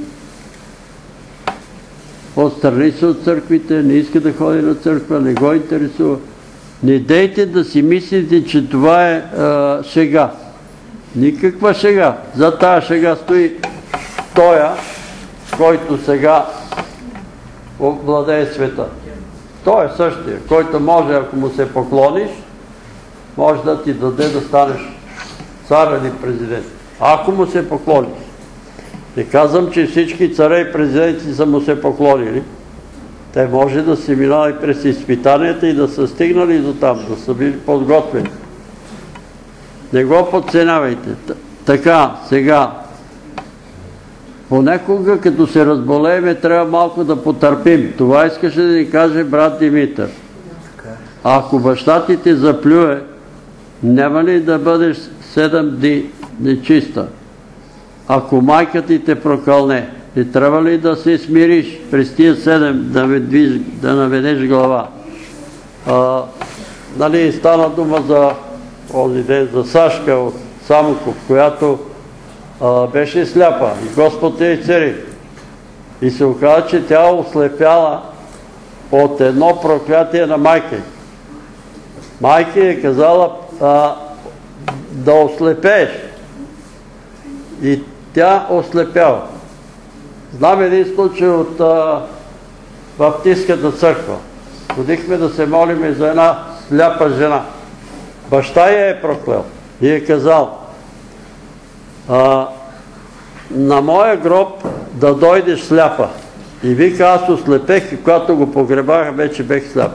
Отстрани се от църквите, не иска да ходи на църква, не го интересува. Не дейте да си мислите, че това е а, шега. Никаква шега. За тая шега стои тоя, който сега владее света. Той е същия, който може, ако му се поклониш, може да ти даде да станеш цар или президент. Ако му се поклониш. Не казвам, че всички царе и президенти са му се поклонили. Те може да се минали през изпитанията и да са стигнали до там, да са били подготвени. Не го подценявайте. Така, сега, понекога, като се разболееме, трябва малко да потърпим. Това искаше да ни каже брат Димитър. А ако баща ти те заплюе, няма ли да бъдеш седем дни нечиста? Ако майка ти те прокълне, не трябва ли да се смириш през тия седем да, да наведеш глава? А, нали, стана дума за този ден, за Сашка от Самоков, която а, беше сляпа и Господ я изцели. И се оказа, че тя ослепяла от едно проклятие на майка. Майка е казала а, да ослепееш. И тя ослепява. Знам един случай от а, Баптистката църква. Ходихме да се молиме за една сляпа жена. Баща я е проклел и е казал: а, на моя гроб да дойдеш сляпа. И вика, аз ослепех и когато го погребаха, вече бех сляп.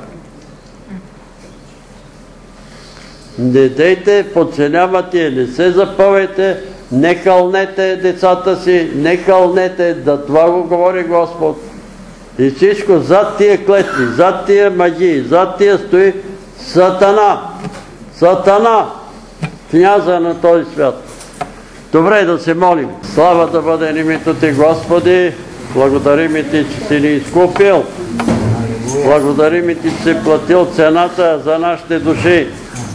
Не дейте, подценявате, не се запъвайте, не кълнете децата си, не кълнете, да това го говори Господ. И всичко зад тия клетви, зад тия магии, зад тия стои Сатана. Сатана, княза на този свят. Добре, да се молим. Слава да бъде името ти, Господи. Благодарим ти, че си ни изкупил. Благодарим ти, че си платил цената за нашите души.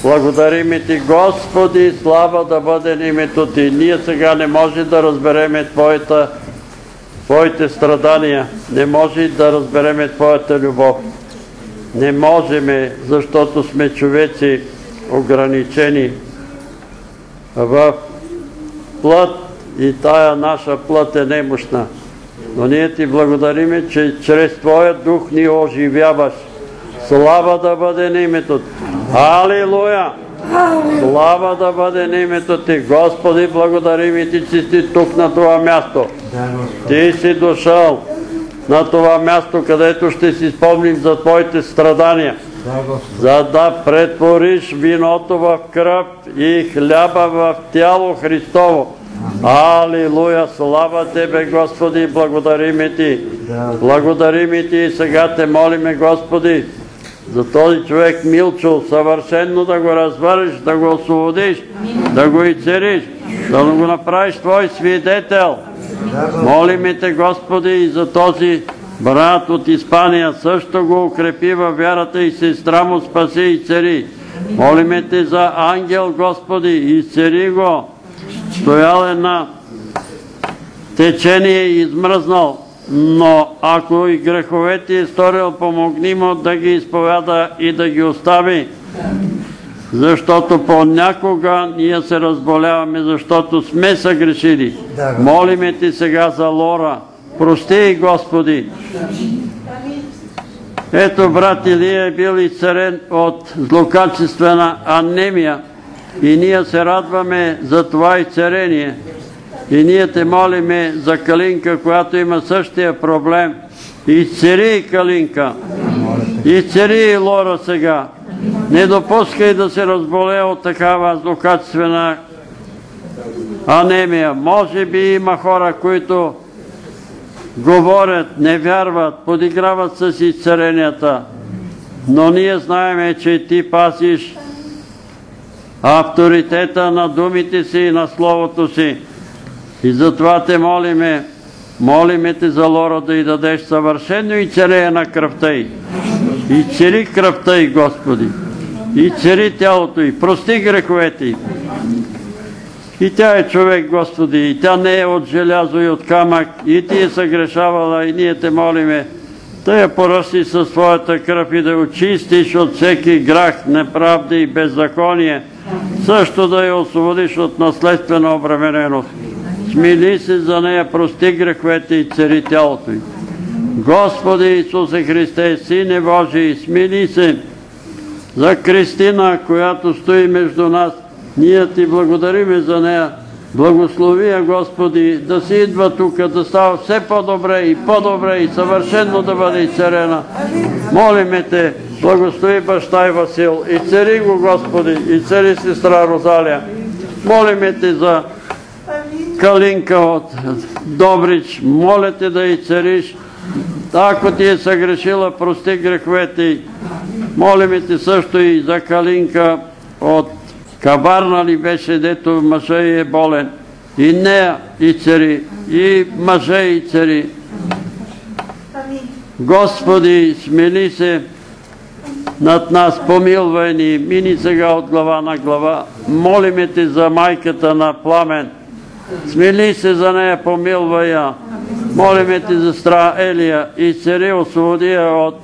Благодарим Ти, Господи, слава да бъде на името Ти. Ние сега не може да разбереме Твоята, Твоите страдания, не може да разбереме Твоята любов. Не можеме, защото сме човеци ограничени в плът и тая наша плът е немощна. Но ние Ти благодариме, че чрез Твоя дух ни оживяваш. Слава да бъде на името Ти. Алилуя! Слава да бъде на името Ти. Господи, благодарим и Ти, че си тук на това място. Ти си дошъл на това място, където ще си спомним за Твоите страдания, за да претвориш виното в кръв и хляба в тяло Христово. Алилуя! Слава Тебе, Господи, благодарим Ти. Благодарим Ти и сега Те молиме, Господи, за този човек Милчо, съвършенно да го разбереш, да го освободиш, да го изцелиш, да го направиш Твой свидетел. Молиме Те, Господи, и за този брат от Испания, също го укрепи във вярата и сестра му спаси и цари. Молиме Те за ангел, Господи, изцели го. Стоял е на течение и измръзнал, но ако и греховете е сторил, помогни му да ги изповяда и да ги остави. Защото понякога ние се разболяваме, защото сме съгрешили. Молиме Ти сега за Лора. Прости, Господи. Ето, брат Илия е бил изцелен от злокачествена анемия и ние се радваме за това изцеление. И ние Те молиме за Калинка, която има същия проблем. Изцели Калинка. Изцели Лора сега. Не допускай да се разболее от такава злокачествена анемия. Може би има хора, които говорят, не вярват, подиграват с изцеленията. Но ние знаеме, че Ти пасиш авторитета на думите си и на Словото си. И затова Те молиме, молиме Те за Лора да й дадеш съвършено изцеление на кръвта й. Изцели кръвта й, Господи. Изцели тялото й. Прости греховете й. И тя е човек, Господи, и тя не е от желязо и от камък, и Ти е съгрешавала, и ние Те молиме да я поръси със Твоята кръв и да очистиш от всеки грях, неправда и беззаконие, също да я освободиш от наследствена обремененост. Смили се за нея, прости греховете и цели тялото й. Господи Исусе Христе, Сине Божий, смили се за Кристина, която стои между нас. Ние Ти благодариме за нея. Благослови я, Господи, да си идва тук, да става все по-добре и по-добре и съвършено да бъде изцелена. Молиме Те, благослови баща и Васил, изцели го, Господи, изцели сестра Розалия. Молиме Те за Калинка от Добрич, моля Те да изцелиш. Ако Ти е съгрешила, прости греховете й. Молиме Те също и за Калинка от Кабарна ли беше, дето мъжа й е болен. И нея изцели, и мъжа й изцели. Господи, смили се над нас, помилвай ни, мини сега от глава на глава. Молиме Те за майката на Пламен. Смили се за нея, помилвай я. Молиме Те за сестра Елия, изцели, освободи я от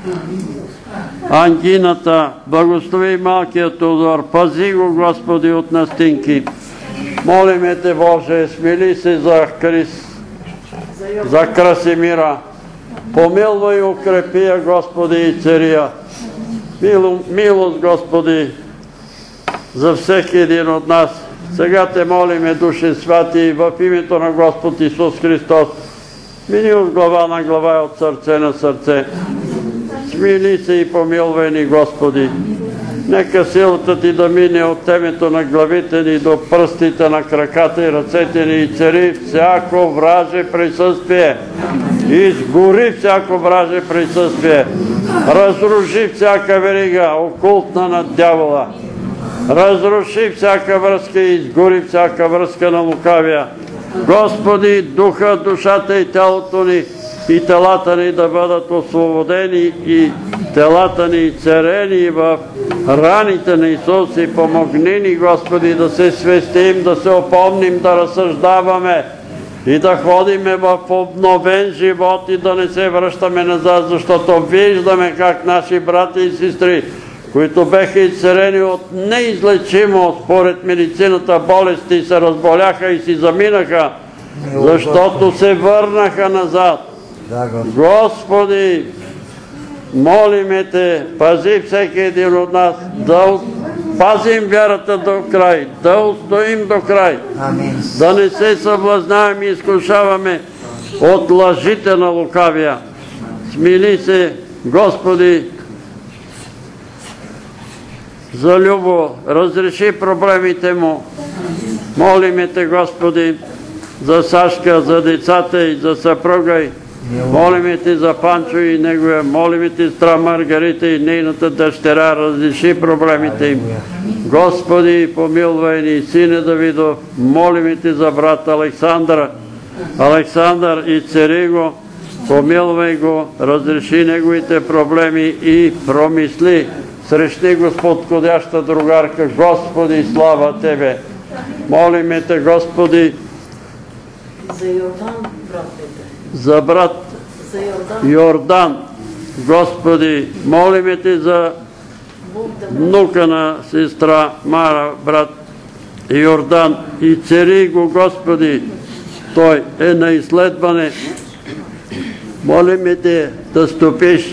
ангината. Благослови малкият Тодор, пази го, Господи, от настинки. Молиме Те, Боже, смили се за Крис, за Красимира. Помилвай и укрепи я, Господи, и цария. Милост, Господи, за всеки един от нас. Сега Те молиме, Душе Святи, в името на Господ Исус Христос. Мини от глава на глава и от сърце на сърце. Смили се и помилвай ни, Господи. Нека силата Ти да мине от темето на главите ни до пръстите на краката и ръцете ни и цари всяко враже присъствие. Изгори всяко враже присъствие. Разруши всяка верига, окултна на дявола. Разруши всяка връзка и изгори всяка връзка на лукавия. Господи, духа, душата и тялото ни и телата ни да бъдат освободени и телата ни царени в раните на Исус и помогни ни, Господи, да се свестим, да се опомним, да разсъждаваме и да ходиме в обновен живот и да не се връщаме назад, защото виждаме как наши брати и сестри, които беха изцелени от неизлечимо според медицината болести, се разболяха и си заминаха, защото се върнаха назад. Господи, молиме Те, пази всеки един от нас, да пазим вярата до край, да устоим до край, да не се съблазнаваме и изкушаваме от лъжите на лукавия. Смили се, Господи, за Любо, разреши проблемите му. Молиме Те, Господи, за Сашка, за децата и за съпруга й. Молиме Те за Панчо и неговия. Молиме Те сестра Маргарита и нейната дъщеря. Разреши проблемите им. Господи, помилвай ни, сине Давидов. Молиме Те за брат Александър. Александър и цари го. Помилвай го, разреши неговите проблеми и промисли. Срещни го с подходяща другарка. Господи, слава Тебе! Молиме Те, Господи, за Йордан, брат Петър. За брат за Йордан. Йордан. Господи, молиме Те за внука на сестра Мара, брат Йордан, и цари го, Господи. Той е на изследване. Молиме Те да стопиш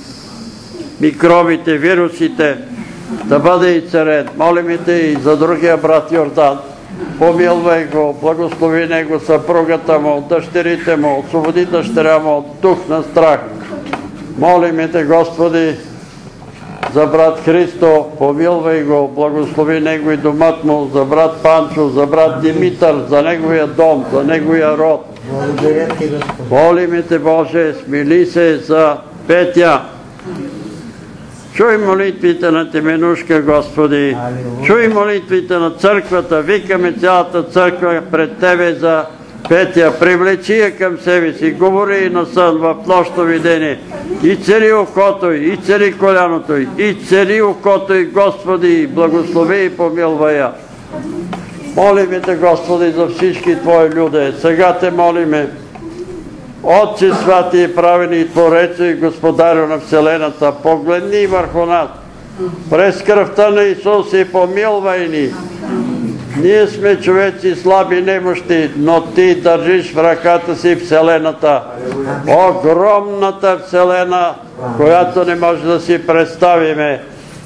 микробите, вирусите, да бъде и царен. Молиме Те и за другия брат Йордан. Помилвай го, благослови него, съпругата му, дъщерите му, освободи дъщеря му от дух на страх. Молиме Те, Господи, за брат Христо, помилвай го, благослови него и домът му, за брат Панчо, за брат Димитър, за неговия дом, за неговия род. Молиме Те, Боже, смили се за Петя. Чуй молитвите на Теменушка, Господи. Чуй молитвите на църквата. Викаме цялата църква пред Тебе за Петя. Привлечи я към себе си. Говори и на сън в нощно видение. И цари окото й, и цари коляното й, и цари окото й, Господи. Благослови и помилвай я. Молиме Те, Господи, за всички Твои люди. Сега Те молиме. Отче святи и правени, Творецо и Господарю на Вселената, погледни върху нас. През кръвта на Исус и помилвай ни. Ние сме човеци слаби, немощи, но Ти държиш в ръката си Вселената. Огромната Вселена, която не може да си представиме.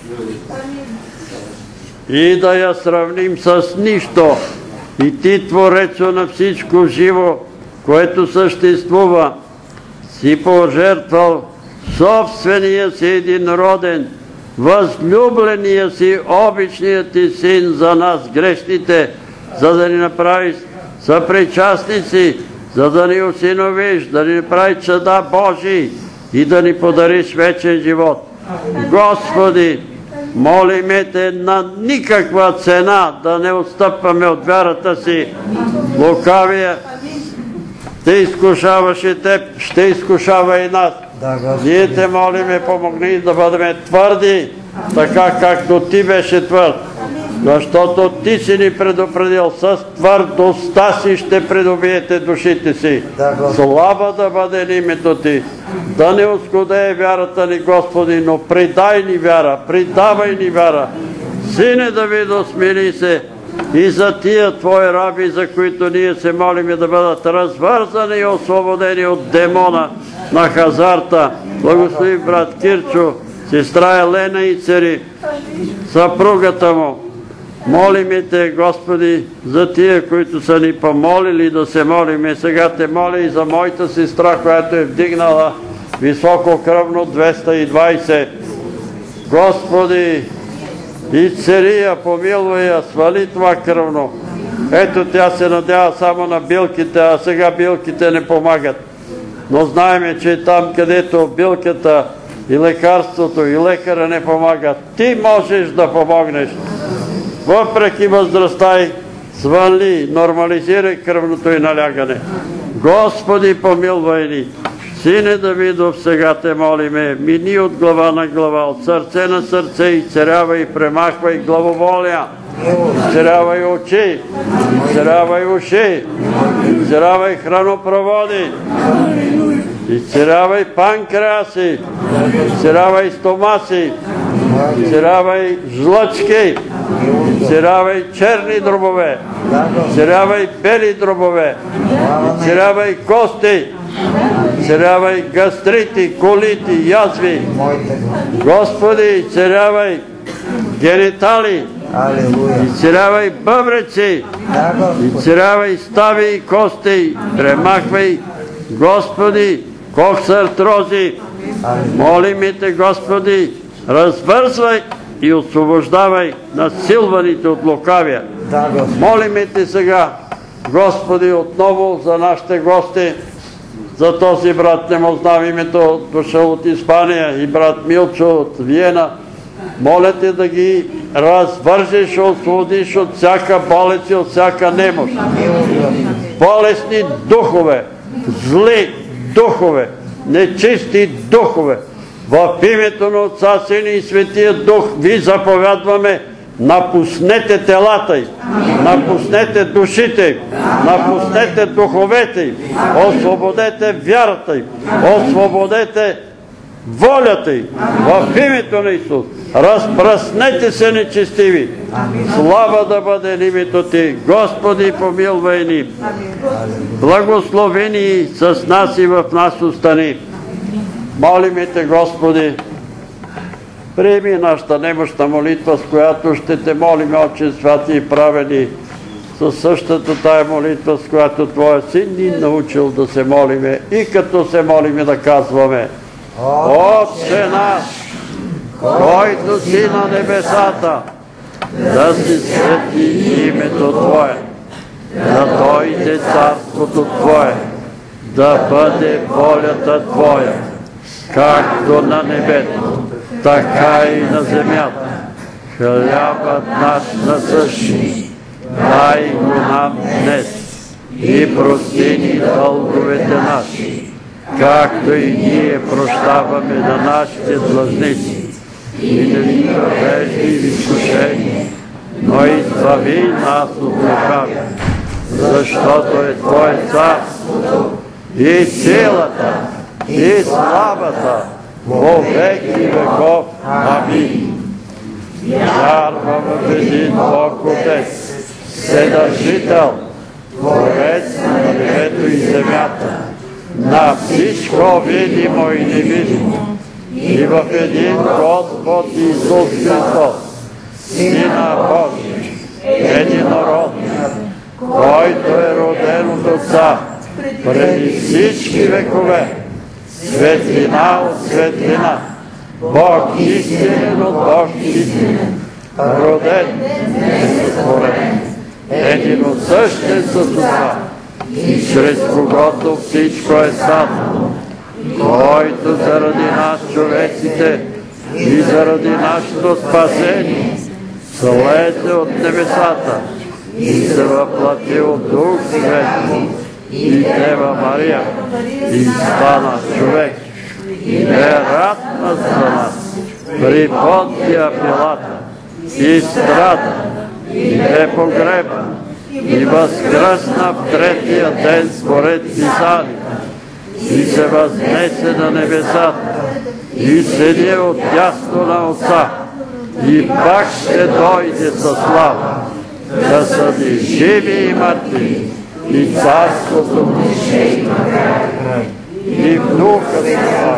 И да я сравним с нищо. И Ти, Творецо на всичко живо, което съществува, си пожертвал собствения си единроден, възлюбления си, обичния Ти Син за нас, грешните, за да ни направиш съпричастници, за да ни осиновиш, да ни направиш чада Божии и да ни подариш вечен живот. Господи, молиме Те на никаква цена да не отстъпваме от вярата си. Лукавия Те изкушаваше Теб, ще изкушава и нас. Ние Те молиме, помогни да бъдем твърди, така както Ти беше твърд. Защото Ти си ни предупредил, с твърдостта си ще придобиете душите си. Слава да бъде името Ти. Да не оскудее вярата ни, Господи, но придай ни вяра, придавай ни вяра. Сине Давидо, смили се. И за тия Твои раби, за които ние се молиме да бъдат развързани и освободени от демона на хазарта. Благослови брат Кирчо, сестра Елена и цари, съпругата му. Молиме Те, Господи, за тия, които са ни помолили да се молиме. Сега Те моля и за моята сестра, която е вдигнала високо кръвно двеста и двайсет. Господи, и цария, помилвай я, свали това кръвно. Ето тя се надява само на билките, а сега билките не помагат. Но знаеме, че там, където билката и лекарството и лекаря не помагат, Ти можеш да помогнеш. Въпреки възрастта й, свали, нормализирай кръвното и налягане. Господи, помилвай ни. Сине Давидов, сега те молиме, мини от глава на глава, от сърце на сърце, изцерявай, премахвай главоволия, изцерявай очи, изцерявай уши, изцерявай хранопроводи, изцерявай панкреаси, изцерявай стомаси, изцерявай жлъчки, изцерявай черни дробове, изцерявай бели дробове, изцерявай кости, изцерявай гастрити, колити, язви. Господи, изцерявай генитали, изцерявай бъбреци, изцерявай стави и кости, премахвай, Господи, коксартрози. Молим те, Господи, развързвай и освобождавай насилваните от лукавия. Молим те сега, Господи, отново за нашите гости, за този брат, не му знам името, дошъл от Испания, и брат Милчо от Виена. Моля те да ги развържеш, освободиш от всяка болест и от всяка немощ. Болесни духове, зли духове, нечисти духове. В името на Отца, Сина и Светия Дух ви заповядваме, напуснете телата й, напуснете душите й, напуснете духовете й, освободете вярата й, освободете волята й. В името на Исус, разпръснете се нечестиви. Слава да бъде името ти, Господи, помилвай ни. Благословени с нас и в нас остани. Молим те, Господи, приеми нашата немощна молитва, с която ще те молим, Отче святи и праведни, със същата тая молитва, с която Твоя Син ни научил да се молиме и като се молиме да казваме: Отче наш, който си на небесата, да се свети името Твое, да дойде царството Твое, да бъде волята Твоя, както на небето, така и на земята. Хлябът наш насъщни, дай го нам днес и прости ни дълговете наши, както и ние прощаваме на нашите длъжници. И не ни въвеждай в изкушение, но избави нас от лукавия, защото е Твое царството и силата и славата во веки веков. Амин. Вярвам в един Бог Отец, Вседържител, Творец на небето и земята, на всичко видимо и невидимо, и в един Господ Исус Христос, Сина Божий, единородният, който е роден от Отца преди всички векове, светлина от светлина, Бог истинен от Бог истинен, роден, несътворен, единосъщен с Отца, и чрез когото всичко е създано, който заради нас, човеците, и заради нашето спасение, слезе от небесата и се въплати от Дух Свети и Дева Мария, и стана човек, и бе ратна за нас при Понтия Пилата, и страда, и бе погребан, и възкръсна в третия ден според Писанието, и се възнесе на небесата, и седи отдясно на Отца, и пак ще дойде със слава, да съди живи и мъртви, и царството му ще има край. И в духа Своя,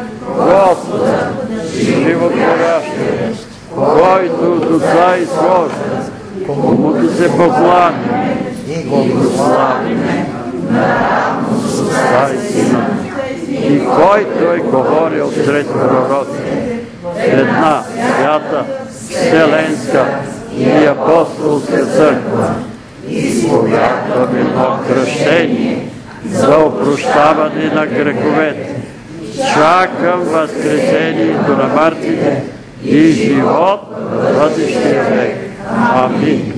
Господа, животворящия, който от Отца изхожда, комуто се покланя и го прославиме, наравно с Отца и Сина, и който е говорил сред пророците, една свята, вселенска и апостолска църква, изповядваме едно кръщение за опрощаване на греховете. Чакам възкресението на мъртвите и живот в бъдещия век. Амин.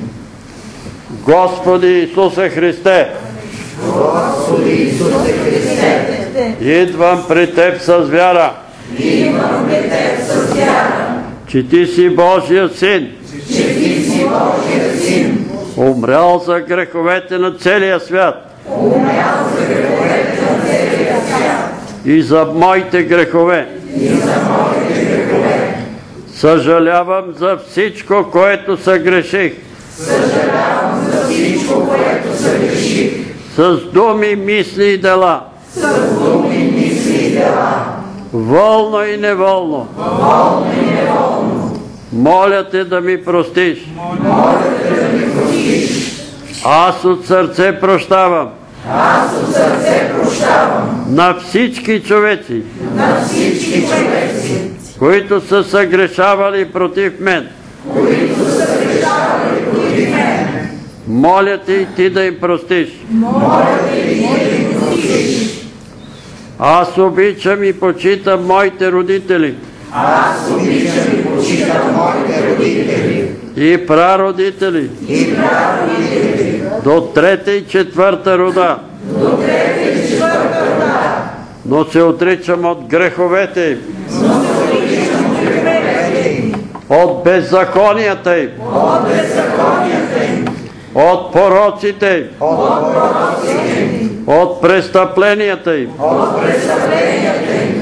Господи Исусе Христе, Господи Исусе Христе, идвам при Теб с вяра, идвам при Теб с вяра, че Ти си Божия Син, че Ти си Божия Син, умрял за греховете на целия свят, умрял за греховете на целия свят, и за моите грехове. и за моите грехове. Съжалявам за всичко, което съгреших. Съжалявам за всичко, което съгреших. С думи, мисли и дела. С думи, мисли и дела. Волно и неволно. Волно и неволно. Моля Те да ми простиш. Моля Те да ми простиш. Аз от сърце прощавам. Аз от сърце прощавам. На всички човеци. На всички човеци. Които са съгрешавали против мен. Които са съгрешавали против мен. Моля Те и Ти да им простиш. Моля Те и Ти да им простиш. Аз обичам и почитам моите родители. Аз обичам и почитам моите родители. И прародители. И прародители. До трета и четвърта рода. До трета и четвърта рода. Но се отричам от греховете им. Но се отричам от греховете им. От беззаконията им. От беззаконията им. От пороците им. От пороците им. От престъпленията им. От престъпленията им.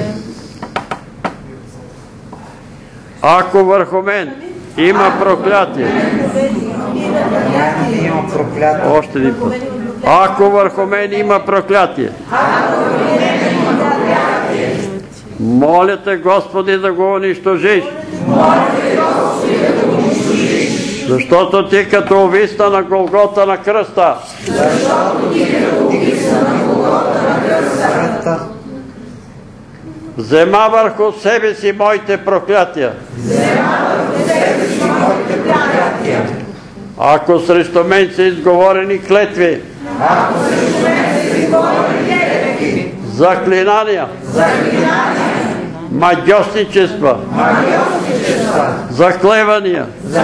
Ако върху мен има проклятие. Има проклятие. Още един път. Ако върху мен има проклятие. Моля Те, Господи, да го унищожиш. Защото Ти като увисна на Голгота на кръста, взема върху себе си моите проклятия. Ако срещу мен са изговорени клетви, заклинания, магьосничества, заклевания,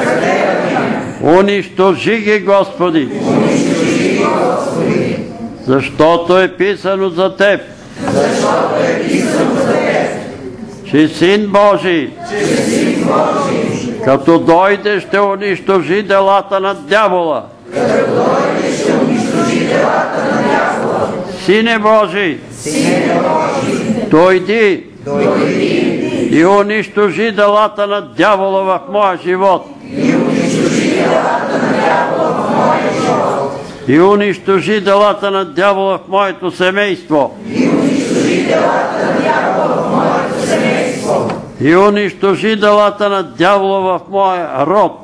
унищожи ги, Господи, защото е писано за Теб, че Син Божий, като дойде, ще унищожи делата на дявола. Сине Божий, дойди и унищожи делата на дявола в моя живот. И унищожи делата на дявола в моето семейство. И унищожи делата на дявола в моя род.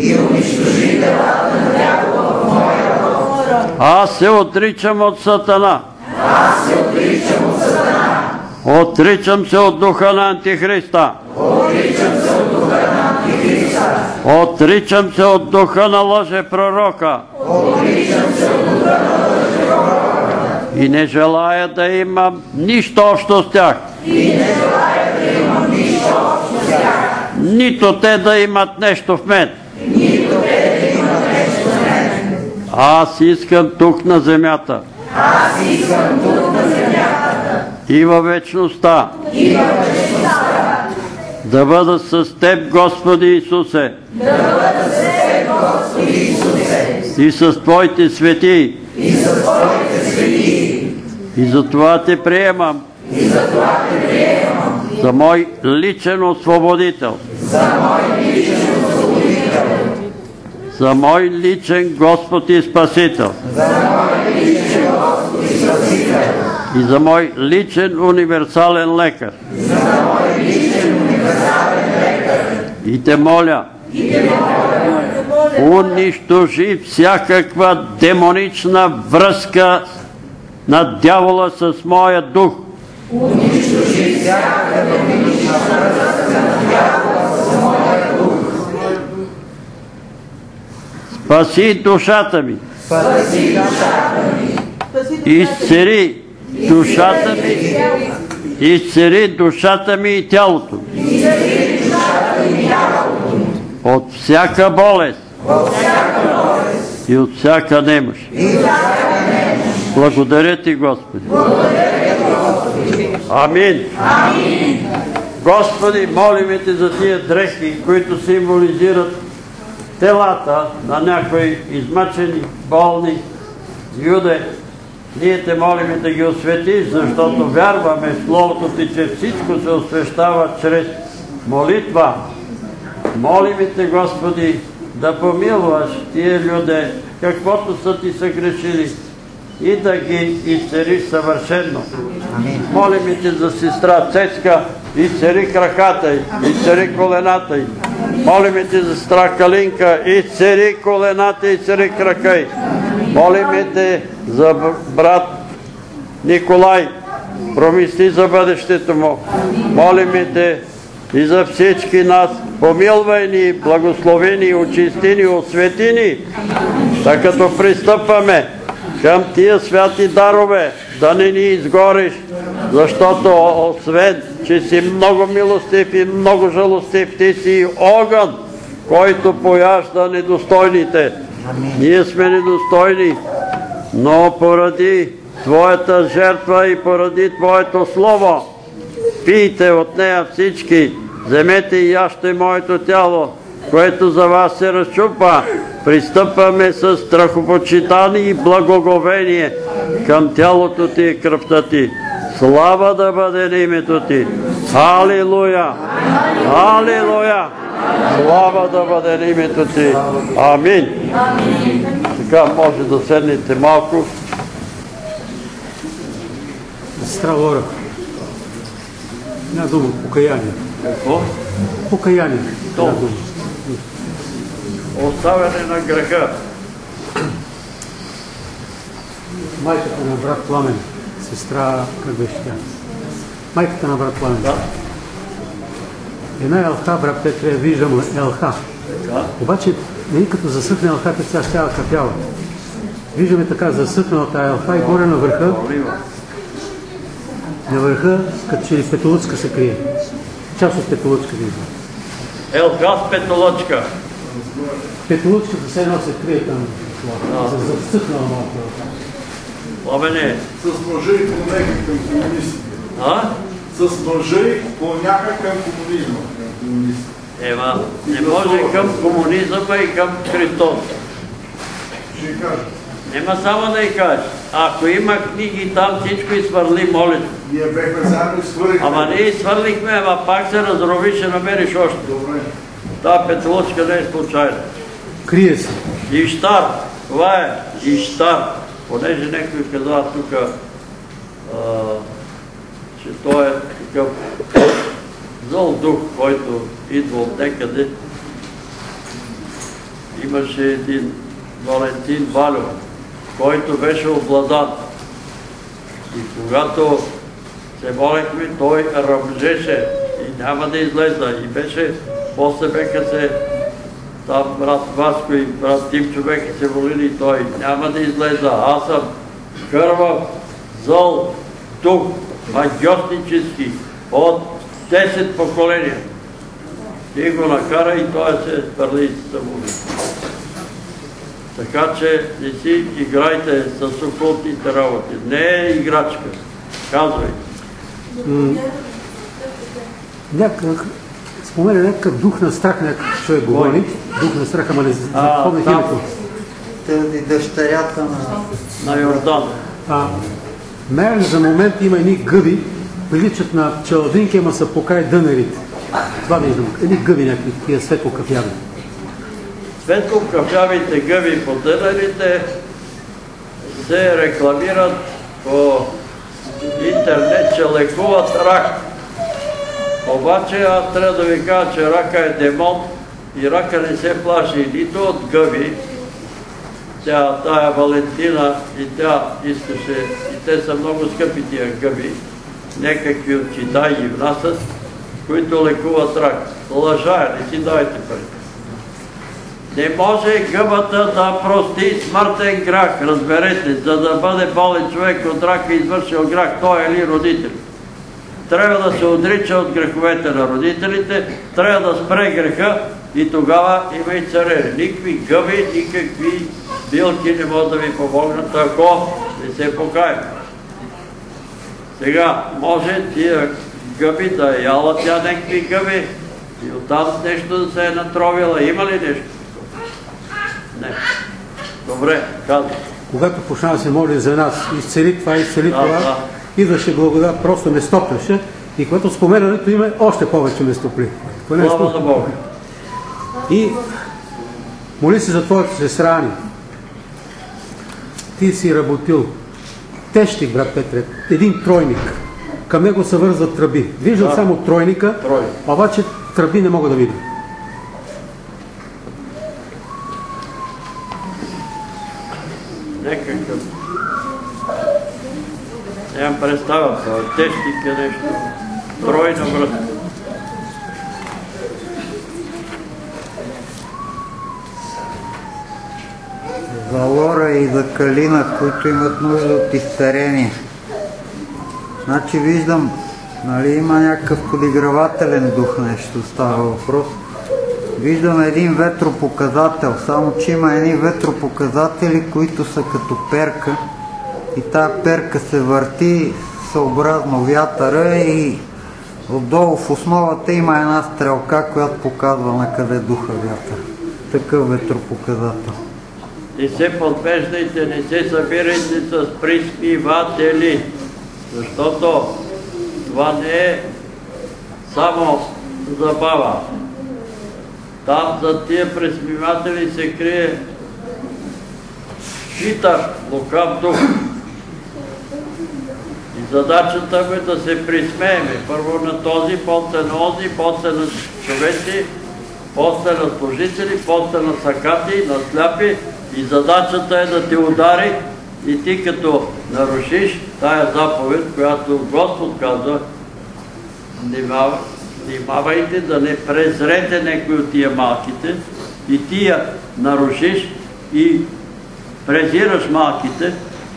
Аз се отричам от Сатана. Аз се отричам от Сатана. Отричам се от духа на Антихриста. Отричам се от духа на Антихриста. Отричам се от духа на лъжепророка. Отричам се от духа на лъжепророка. И не желая да имам нищо общо с тях. И не желая да имам нищо общо с тях. Нито те да имат нещо в мен. Нито те да имат нещо в мен. Аз искам тук на земята. Аз искам тук на земята. И във вечността. И във вечността. Да бъда с Теб, Господи Исусе. Да бъда с Теб, Господи Исусе. И с Твоите свети. И с Твоите свети. И за това Те приемам. И за това Те приемам. За мой личен освободител. За мой личен освободител. За мой личен Господ и Спасител. За мой личен Господ и Спасител. И за мой личен универсален лекар. За мой личен универсален лекар. И Те моля, И Те моля, унищожи всякаква демонична връзка на дявола с моя дух. унищожи всяка демонична връзка на дявола с моя дух. Спаси душата ми. Спаси душата ми. Изцери душата ми. Изцери душата ми и тялото. Изцери душата ми и тялото. От всяка болест. От всяка болест. И от всяка немощ. И от всяка немощ. Благодаря Ти, Господи. Благодаря Ти, Амин. Господи, молиме Те за тия дрехи, които символизират телата на някои измъчени, болни юде. Ние Те молиме да ги осветиш, защото вярваме в Словото Ти, че всичко се освещава чрез молитва. Молиме Те, Господи, да помилваш тия люде, каквото са Ти съгрешили, и да ги изцелиш съвършено. Молиме Те за сестра Цецка, изцели краката й, изцели колената й. Молиме Те за сестра Калинка, изцели колената и изцели крака й. Молиме Те за брат Николай, промисли за бъдещето му. Молиме Те и за всички нас, помилвай ни, благослови ни, очисти ни, освети ни, така като пристъпваме към тия святи дарове, да не ни изгориш, защото освен, че си много милостив и много жалостив, Ти си огън, който пояжда недостойните. Ние сме недостойни, но поради Твоята жертва и поради Твоето Слово, пийте от нея всички, вземете и яжте моето тяло, което за вас се разчупа. Пристъпваме с страхопочитание и благоговение към тялото Ти и кръвта Ти. Слава да бъде на името Ти. Алилуя! Алилуя! Слава да бъде на името Ти. Амин. Така може да седнете малко. Сестра Лора, една дума, покаяние. Какво? Покаяние. Долу. Оставяне на греха. Майката на брат Пламен, сестра, как беше тя? Майката на брат Пламен. Да. Една елха, брат Петре, я виждам елха. Да. Обаче, не като засъхне елхата, тя ще капява. Виждаме така засъхнала тая елха и горе на върха, на върха, като че ли петолъчка се крие. Част от петолъчка виждам. Елха с петолъчка. Петолъчката все едно се крие там. Засъхнала малко елха. Пламене. С ножа и клонеха към комунистите. А? С ножа и клоняха към комунизма. Ема, не може към комунизма и към Христос. Ще я кажа. Нема само да й кажеш. Ако има книги там, всичко изхвърли, молиш. Ние бехме заедно и свърихме. Ама ние изхвърлихме, ама пак се разрови, ще намериш още. Добре. Та петолъчка не е случайна. Крие се. Иштар. Това е Иштар. Понеже някой казва тук, че той е такъв зъл дух, който идва от некъде. Имаше един Валентин Валю, който беше обладан. И когато се молехме, той ръмжеше и няма да излеза. И беше, после беха се, там брат Васко и брат Тимчо беха се молили и той няма да излеза. Аз съм кървав, зъл, дух, магиоснически, от десет поколения. И го накара и той се твърли и се самоуби. Така че не си играйте с окултните работи. Не е играчка. Казвай. Някак, спомена някакъв дух на страх, някакъв човек говори. Дух на страх, ама не запомних името. Тази дъщерята на... На Йордан. Мерли за момент има едни гъби, приличат на челавинки, ама са покай дънерите. Това виждам. Едни гъби някакви, такива светло-кафяви. Светло-кафявите гъби по дънерите се рекламират по интернет, че лекуват рак. Обаче аз трябва да ви кажа, че рака е демон и рака не се плаши нито от гъби. Тя, тая Валентина и тя искаше, и те са много скъпи тия гъби, някакви от Китай ги внасят, които лекуват рак. Лъжа е, не си давайте пари. Не може гъбата да прости смъртен грях, разберете, за да бъде болен човек от рак и извършил грях, той е ли родител. Трябва да се отрича от греховете на родителите, трябва да спре греха и тогава има и царери. Никакви гъби, никакви билки не могат да ви помогнат, ако не се покаем. Сега може тия гъби да яла тя някакви гъби и оттам нещо да се е натровила. Има ли нещо? Не. Добре, казвам. Когато почна да се моли за нас, изцели това, изцели Да, това, да. идваше благодат, просто ме стопляше и когато споменането име, още повече ме стопли. Слава на Бога. И моли се за твоята сестра Ани. Ти си работил тещик, брат Петре, един тройник. Към него се вързват тръби. Виждам Да. само тройника, Тройник. обаче тръби не мога да видя. Някакъв. Нямам представа, това тещик е нещо. Тройна връзка. За Лора и за Калина, които имат нужда от изцерение. Значи виждам, нали, има някакъв подигравателен дух, нещо става въпрос. Виждам един ветропоказател, само че има едни ветропоказатели, които са като перка. И тая перка се върти съобразно вятъра и отдолу в основата има една стрелка, която показва на къде духа вятър. Такъв ветропоказател. Не се подвеждайте, не се събирайте с присмиватели, защото това не е само забава. Там за тия присмиватели се крие хитър, лукав дух. И задачата му е да се присмееме. Първо на този, после на онзи, после на човеци, после на служители, после на сакати, на сляпи. И задачата е да те удари и ти като нарушиш тая заповед, която Господ казва, внимавайте да не презрете някой от тия малките и ти я нарушиш и презираш малките,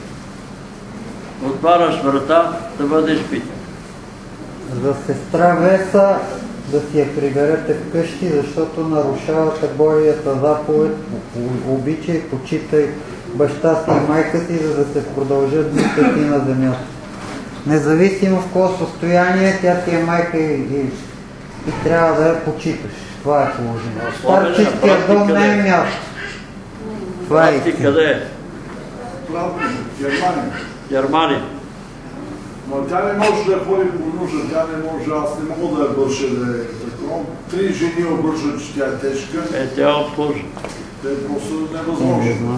отваряш врата да бъдеш бит. За сестра Веса да си я приберете вкъщи, защото нарушавате Божията заповед, обичай, почитай баща си и майка си, за да се продължат дните ти на земята. Независимо в какво състояние, тя ти е майка и, и, и трябва да я почиташ. Това е положението. Старческия дом не е място. Това е истина. Къде е? Германия. Германия. Но тя не може да ходи по нужда, тя не може, аз не мога да я бърша да е такова. Три жени обържат, че тя е тежка. Е, тя обслужа. Те просто невъзможно.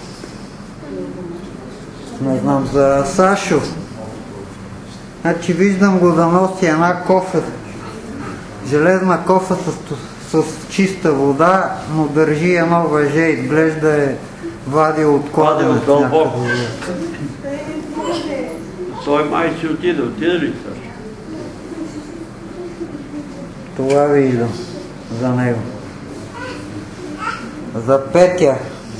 Не знам за Сашо. Значи виждам го да носи една кофа, железна кофа с, с чиста вода, но държи едно въже, изглежда е вадил от кладенец някъде. Той май си отиде, отиде ли Сашо? Това виждам за него. За Петя.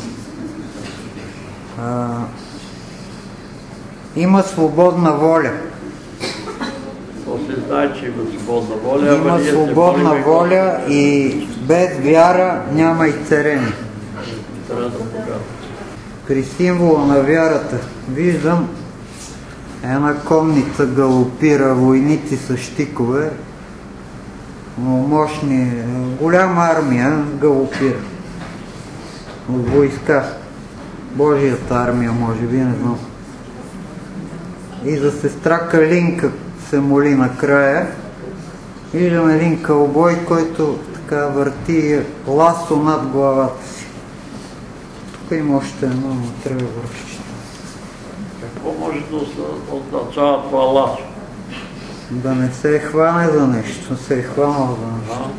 А, има свободна воля. То се знае, че има свободна воля. Има свободна воля и без вяра няма изцерение. Трябва да покажа. При символа на вярата виждам една конница галопира, войници с щикове, мощни, голяма армия галопира. От войска. Божията армия, може би, не знам. И за сестра Калинка се моли накрая. Виждам един кълбой, който така върти ласо над главата си. Тук има още едно, но трябва да го разчита. Какво може да означава това ласо? Да не се хване за нещо, се е хванал за нещо.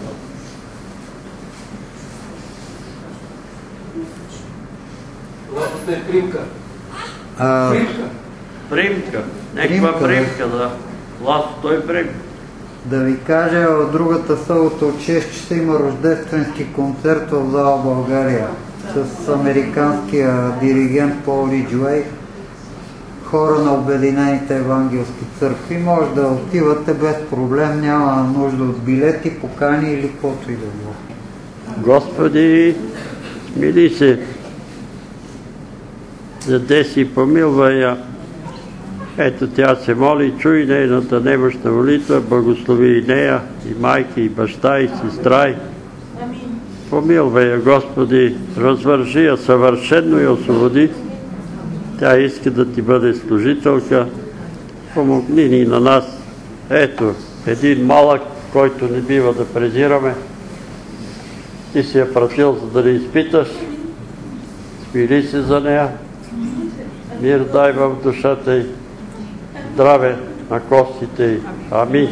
Ласото е примка. А, Примка. Примка. Някаква примка, да. Ласото е примка. Да ви кажа, в другата събота от шест часа има рождественски концерт в зала България с американския диригент Пол Риджуей, хора на Обединените евангелски църкви. Може да отивате без проблем, няма нужда от билети, покани или каквото и да било. Господи, мили се, даде си помилва я Ето тя се моли, чуй нейната немощна молитва, благослови и нея, и майка, и баща, и сестра. И помилвай я, Господи, развържи я съвършено и освободи. Тя иска да ти бъде служителка. Помогни ни на нас. Ето, един малък, който не бива да презираме. Ти си я пратил, за да ни изпиташ. Смири се за нея. Мир дай в душата й. Здраве на костите й. Амин.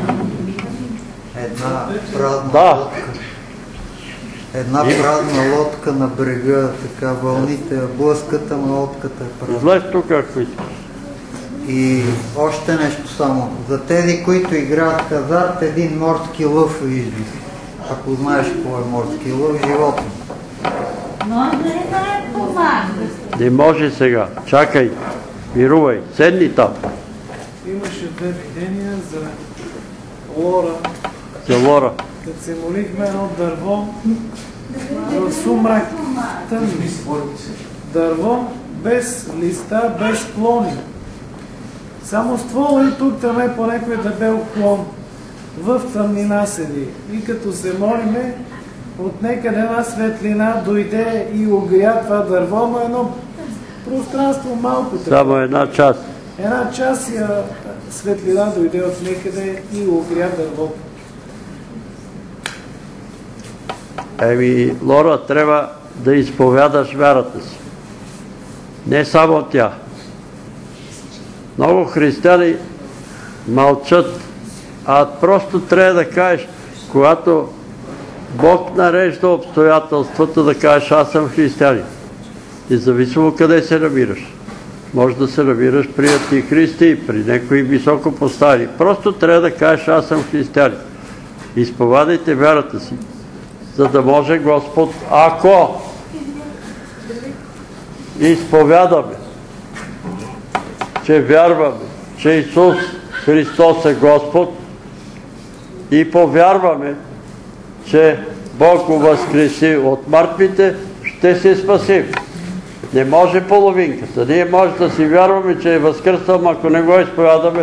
Една празна Да. лодка. Една празна лодка на брега, така вълните блъскат, ама лодката е празна. Излез тук, ако искаш. И още нещо само. За тези, които играят хазарт, един морски лъв вижди. Ако знаеш какво е морски лъв, животно. Но не е помага. Не може сега. Чакай. Мирувай. Седни там. Имаше две видения за Лора. За Лора. Като се молихме едно дърво в сумрак тъмни. Дърво без листа, без клони. Само ствола и тук там е по някой дебел клон. В тъмнина седи. И като се молиме, от некъде една светлина дойде и огря това дърво, но едно пространство малко. Само една част. Една част я светлина дойде от некъде и огря дървото. Еми, Лора, трябва да изповядаш вярата си. Не само тя. Много християни мълчат, а просто трябва да кажеш, когато Бог нарежда обстоятелствата, да кажеш, аз съм християнин. Независимо къде се намираш. Може да се намираш при антихристи, при някои високо поставени. Просто трябва да кажеш, аз съм християнин. Изповядайте вярата си, за да може Господ, ако изповядаме, че вярваме, че Исус Христос е Господ и повярваме, че Бог го възкреси от мъртвите, ще се спасим. Не може половинката. Ние може да си вярваме, че е възкръснал, ако не го изповядаме,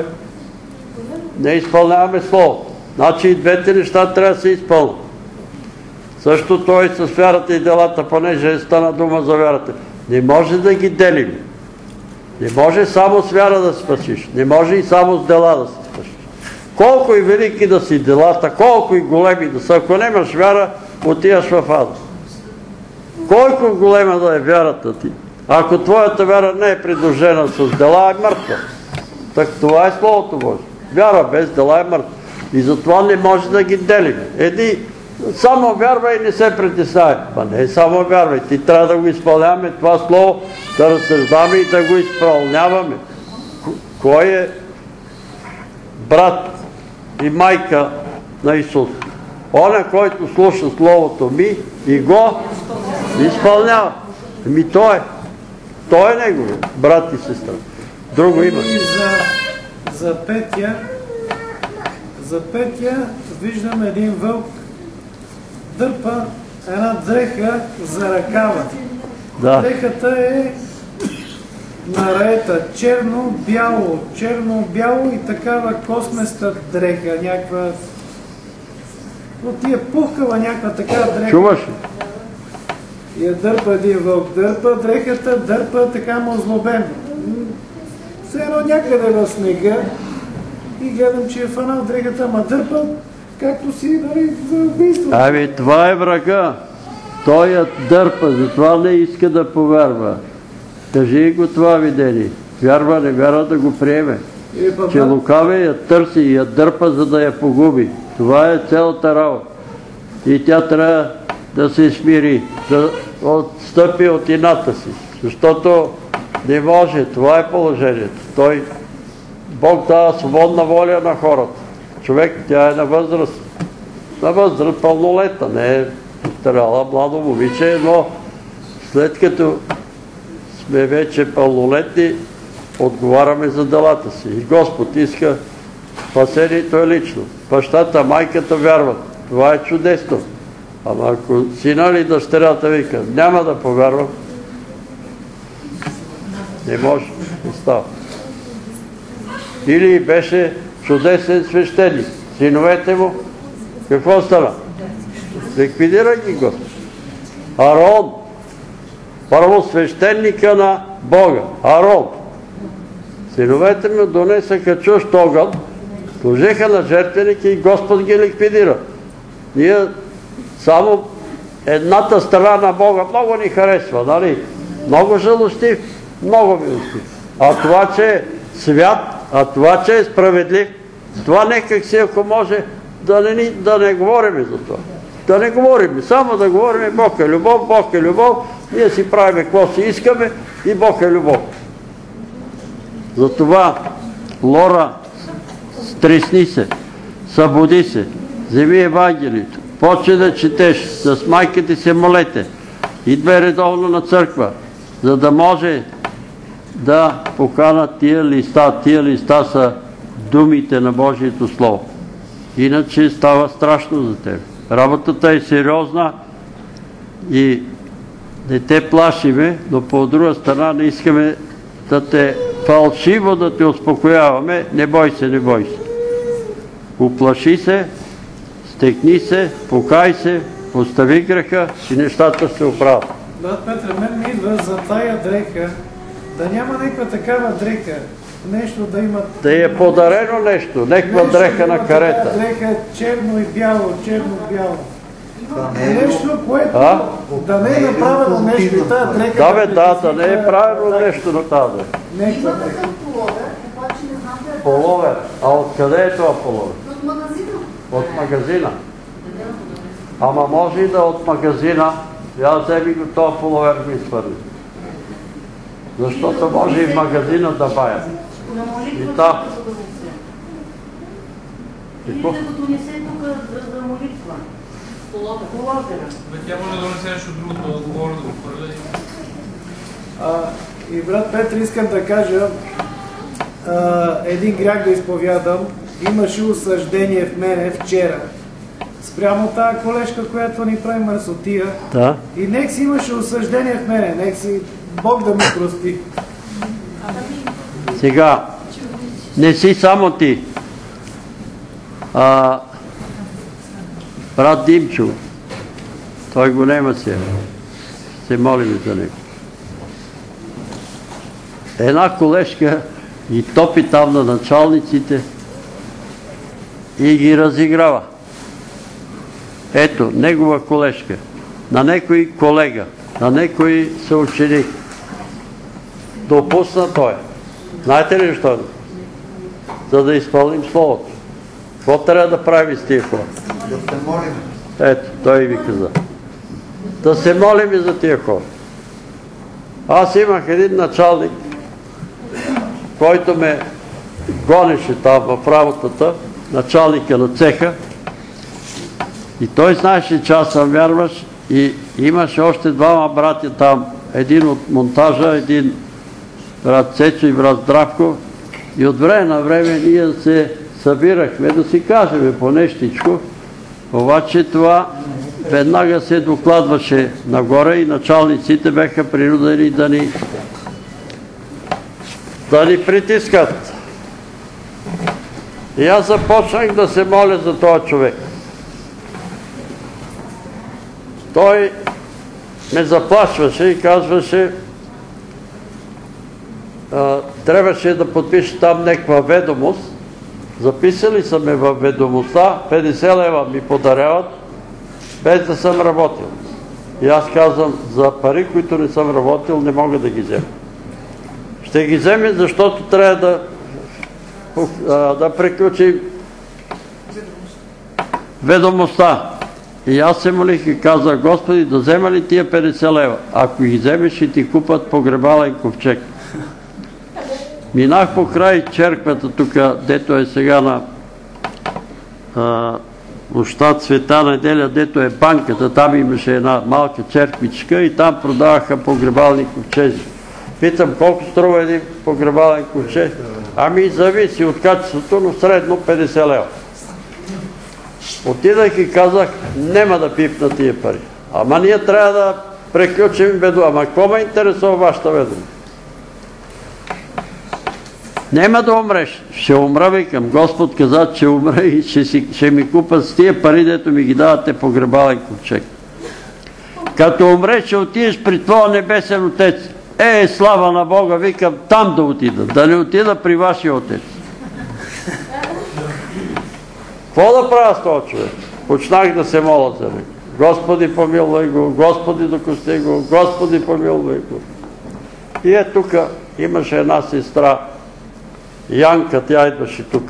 не изпълняваме Словото. Значи и двете неща трябва да се изпълнят. Също той с вярата и делата, понеже е стана дума за вярата. Не може да ги делим. Не може само с вяра да спасиш. Не може и само с дела да се спасиш. Колко и велики да си делата, колко и големи да са, ако нямаш вяра, отиваш в ада. Колко голема да е вярата ти, ако твоята вяра не е придружена с дела, е мъртва. Так това е Словото Божие. Вяра без дела е мъртва. И затова не може да ги делим. Еди, само вярвай и не се притеснявай. Ма не само вярвай, ти трябва да го изпълняваме това Слово, да разсъждаваме и да го изпълняваме. Кой е брат и майка на Исус? Оня, който слуша Словото ми и го изпълнява. Ами той е. Той е негови брат и сестра. Друго има. И за, за Петя, за Петя виждам един вълк дърпа една дреха за ръкава. Да. Дрехата е нараета черно-бяло, черно-бяло и такава косместа дреха, някаква от тия пухкава някаква такава дреха. Чуваш ли? И я дърпа един вълк, дърпа дрехата, дърпа така мозлобено. Все едно някъде в снега и гледам, че е фанал дрехата, ама дърпа, както си, нали, за убийство. Ами това е врага. Той я дърпа, затова не иска да повярва. Кажи го това видение. Вярва, не вярва да го приеме. Че лукаве я търси и я дърпа, за да я погуби. Това е цялата работа. И тя трябва да се смири, да отстъпи от ината си. Защото не може, това е положението. Той, Бог дава свободна воля на хората. Човек, тя е на възраст. На възраст пълнолетна, не е старала младо момиче, но след като сме вече пълнолетни, отговаряме за делата си. И Господ иска спасението е лично. Бащата, майката вярват. Това е чудесно. Ама ако сина или дъщерята вика, няма да повярвам, не може, не става. Или беше чудесен свещеник. Синовете му, какво стана? Ликвидира ги Господ. Арон, първосвещеника на Бога. Арон. Синовете му донесаха чужд огън, служеха на жертвеники и Господ ги ликвидира. Ние само едната страна на Бога много ни харесва, нали? Много жалостив, много милостив. А това, че е свят, а това, че е справедлив, това некак си, ако може, да не, да не говорим за това. Да не говорим, само да говорим Бог е любов, Бог е любов, ние си правим какво си искаме и Бог е любов. Затова, Лора, стресни се, събуди се, вземи Евангелието, почне да четеш, с майките се молете, идва редовно на църква, за да може да поканат тия листа. Тия листа са думите на Божието Слово. Иначе става страшно за теб. Работата е сериозна и не те плашиме, но по друга страна не искаме да те фалшиво да те успокояваме. Не бой се, не бой се. Уплаши се, стекни се, покай се, остави греха и нещата ще се оправят. Брат Петре, мен ми идва за тая дреха, да няма някаква такава дреха, нещо да има... Да е подарено нещо, някаква дреха на карета. Дреха черно и бяло, черно-бяло. Нещо, което да не е направено нещо и тази дреха... Да бе, да, да не е правено нещо на тази дреха. Някаква дреха. Половер. А откъде е това половер? От магазина. От магазина. Ама може и да от магазина, я вземи го това половер ми свърли. Защото може и в магазина да баят. И там. Или да го донесе тук за молитва. Половера. Тя може да донесе нещо другото, да говори, да го хвърля. И брат Петър, искам да кажа, един грях да изповядам. Имаше осъждение в мене вчера. Спрямо тази колежка, която ни прави мърсотия. Да. И нек си имаше осъждение в мене. Нек си Бог да ми прости. Сега, не си само ти. А, брат Димчо, той го нема се. Се молим за него. Една колежка и топи там на началниците и ги разиграва. Ето, негова колежка, на некой колега, на некой съученик. Допусна той. Знаете ли защо? За да изпълним Словото. Какво трябва да прави с тия хора? Да се молим. Ето, той ви каза. Да се молим и за тия хора. Аз имах един началник, който ме гонеше там в работата, началника на цеха, и той знаеше, че аз съм вярваш, и имаше още двама братя там, един от монтажа, един брат Цецо и брат Здравко, и от време на време ние се събирахме да си кажем по нещичко, обаче това веднага се докладваше нагоре и началниците бяха принудени да ни да ни притискат. И аз започнах да се моля за този човек. Той ме заплашваше и казваше, трябваше да подпише там някаква ведомост. Записали са ме във ведомостта, петдесет лева ми подаряват, без да съм работил. И аз казвам, за пари, които не съм работил, не мога да ги взема. Ще ги вземе, защото трябва да, да приключим ведомостта. И аз се молих и казах, Господи, да взема ли тия петдесет лева? Ако ги вземеш, ще ти купат погребален ковчег. Минах по край черквата тук, дето е сега на площад Света Неделя, дето е банката, там имаше една малка черквичка и там продаваха погребални ковчези. Питам, колко струва един погребален ковчег? Ами зависи от качеството, но средно петдесет лева. Отидах и казах, нема да пипна тия пари. Ама ние трябва да приключим ведомо. Ама какво ме интересува вашата ведомо? Нема да умреш. Ще умра, викам. Господ каза, че умра и ще, си, ще ми купат с тия пари, дето ми ги давате погребален ковчег. Като умреш, ще отидеш при твоя небесен отец. Е, слава на Бога, викам, там да отида. Да не отида при вашия отец. Какво да правя с този човек? Почнах да се моля за него. Господи, помилвай го, Господи, докости го, Господи, помилвай го. И е тук, имаше една сестра, Янка, тя идваше тук,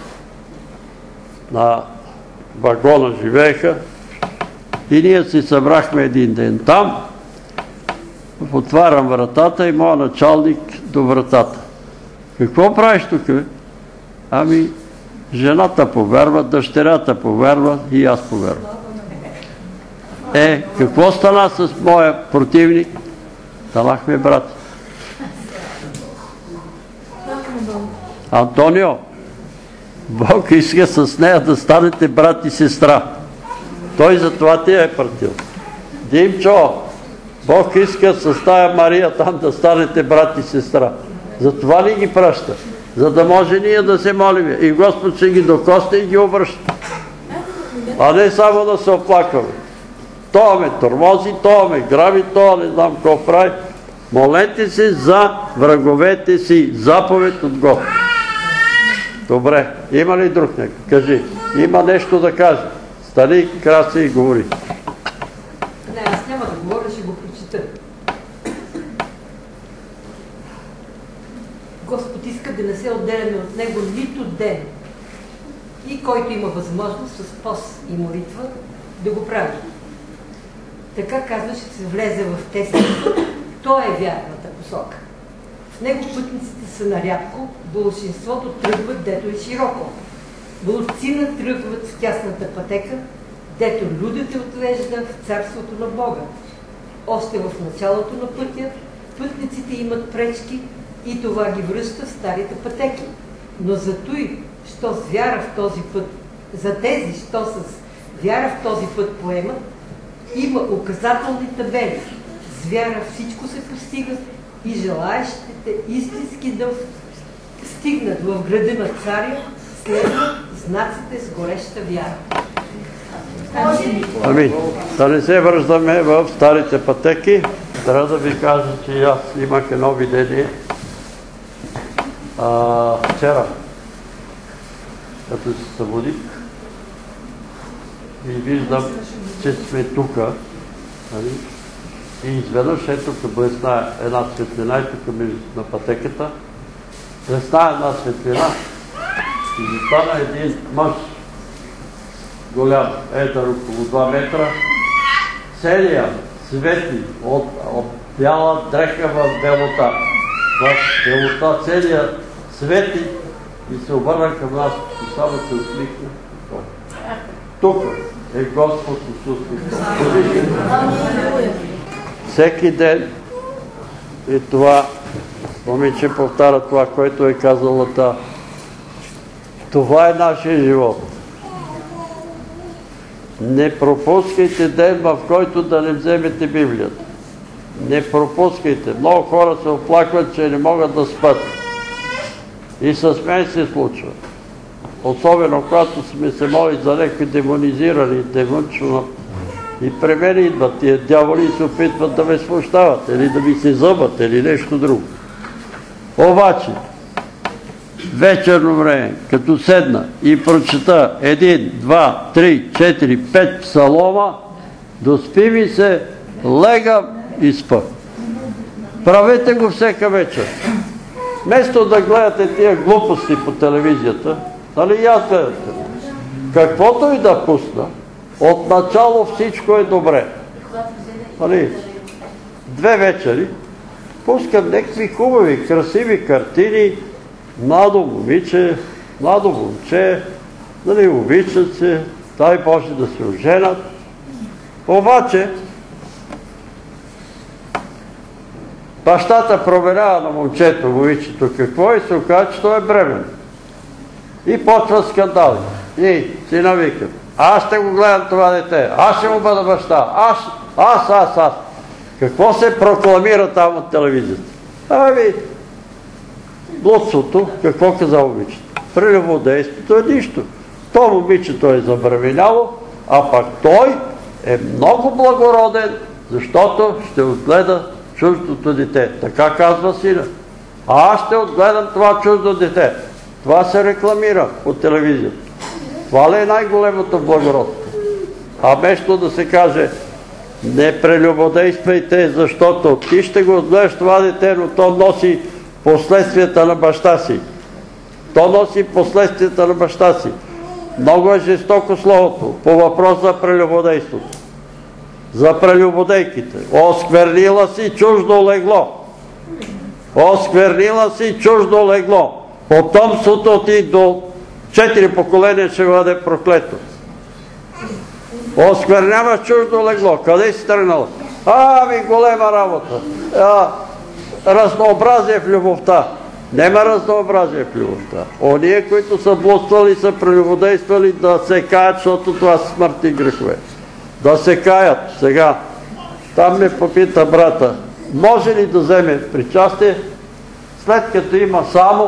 на вагона живееха, и ние се събрахме един ден там, отварям вратата и моя началник до вратата. Какво правиш тук, бе? Ами, жената повярва, дъщерята повярва и аз повярвам. Е, какво стана с моя противник? Станахме брати. Антонио, Бог иска с нея да станете брат и сестра. Той за това ти е пратил. Димчо, Бог иска с тая Мария там да станете брат и сестра. Затова ли ги праща? За да може ние да се молим. И Господ ще ги докосне и ги обръща. А не само да се оплакваме. Това ме тормози, това ме граби, това не знам какво прави. Молете се за враговете си. Заповед от Господ. Добре. Има ли друг някой? Кажи. Има нещо да каже. Стани, краси и говори. Не, аз няма да говоря, ще го прочита. Господ иска да не се отделяме от Него нито ден. И който има възможност с пост и молитва да го прави. Така казва, ще се влезе в тестото. То е вярната посока. В него пътниците са нарядко, болшинството тръгват, дето е широко. Болцина тръгват в тясната пътека, дето людите отвежда в царството на Бога. Още в началото на пътя пътниците имат пречки и това ги връща в старите пътеки. Но за той, що с вяра в този път, за тези, що с вяра в този път поемат, има указателни табели. С вяра всичко се постига и желаещите истински да стигнат в града на царя, следват знаците с гореща вяра. Ами, да не се връждаме в старите пътеки, трябва да ви кажа, че аз имах едно видение вчера, като се събудих и виждам, че сме тука, и изведнъж е тук блесна една светлина и тук на пътеката блесна една светлина и застана един мъж голям, едър около два метра, целия свети от, от бяла дреха в белота. В белота целия свети и се обърна към нас и само се усмихна. Тук е Господ Исус Христос. Всеки ден и това момиче повтаря това, което е казала та. Това е нашия живот. Не пропускайте ден, в който да не вземете Библията. Не пропускайте. Много хора се оплакват, че не могат да спят. И с мен се случва. Особено когато сме се молили за някакви демонизирани, демонично. И при мен идват тия дяволи и се опитват да ме смущават, или да ми се зъбат, или нещо друго. Обаче, вечерно време, като седна и прочета един, два, три, четири, пет псалома, доспи ми се, легам и спа. Правете го всека вечер. Вместо да гледате тия глупости по телевизията, нали я гледате? Каквото и да пусна, отначало всичко е добре. Нали? Две вечери пускам някакви хубави, красиви картини, младо момиче, младо момче, нали, обичат се, дай Боже да се оженят. Обаче, бащата проверява на момчето, момичето какво и се оказа, че той е бремен. И почва скандали. И сина вика, аз ще го гледам това дете, аз ще му бъда баща, аз, аз, аз, аз. Какво се прокламира там от телевизията? Ами, блудството, какво каза момичето? Прелюбодейството е нищо. То момичето е забравиляло, а пак той е много благороден, защото ще отгледа чуждото дете. Така казва сина. А аз ще отгледам това чуждо дете. Това се рекламира по телевизията. Това ли е най-големото благородство? А вместо да се каже, не прелюбодействайте, защото ти ще го отгледаш това дете, но то носи последствията на баща си. То носи последствията на баща си. Много е жестоко словото по въпрос за прелюбодейството. За прелюбодейките. Осквернила си чуждо легло. Осквернила си чуждо легло. Потомството ти до четири поколения ще бъде проклето. Оскверняваш чуждо легло. Къде си тръгнала? Ами, голема работа. А, разнообразие в любовта. Нема разнообразие в любовта. Оние, които са блудствали, са прелюбодействали, да се каят, защото това са смъртни грехове. Да се каят. Сега, там ме попита брата, може ли да вземе причастие, след като има само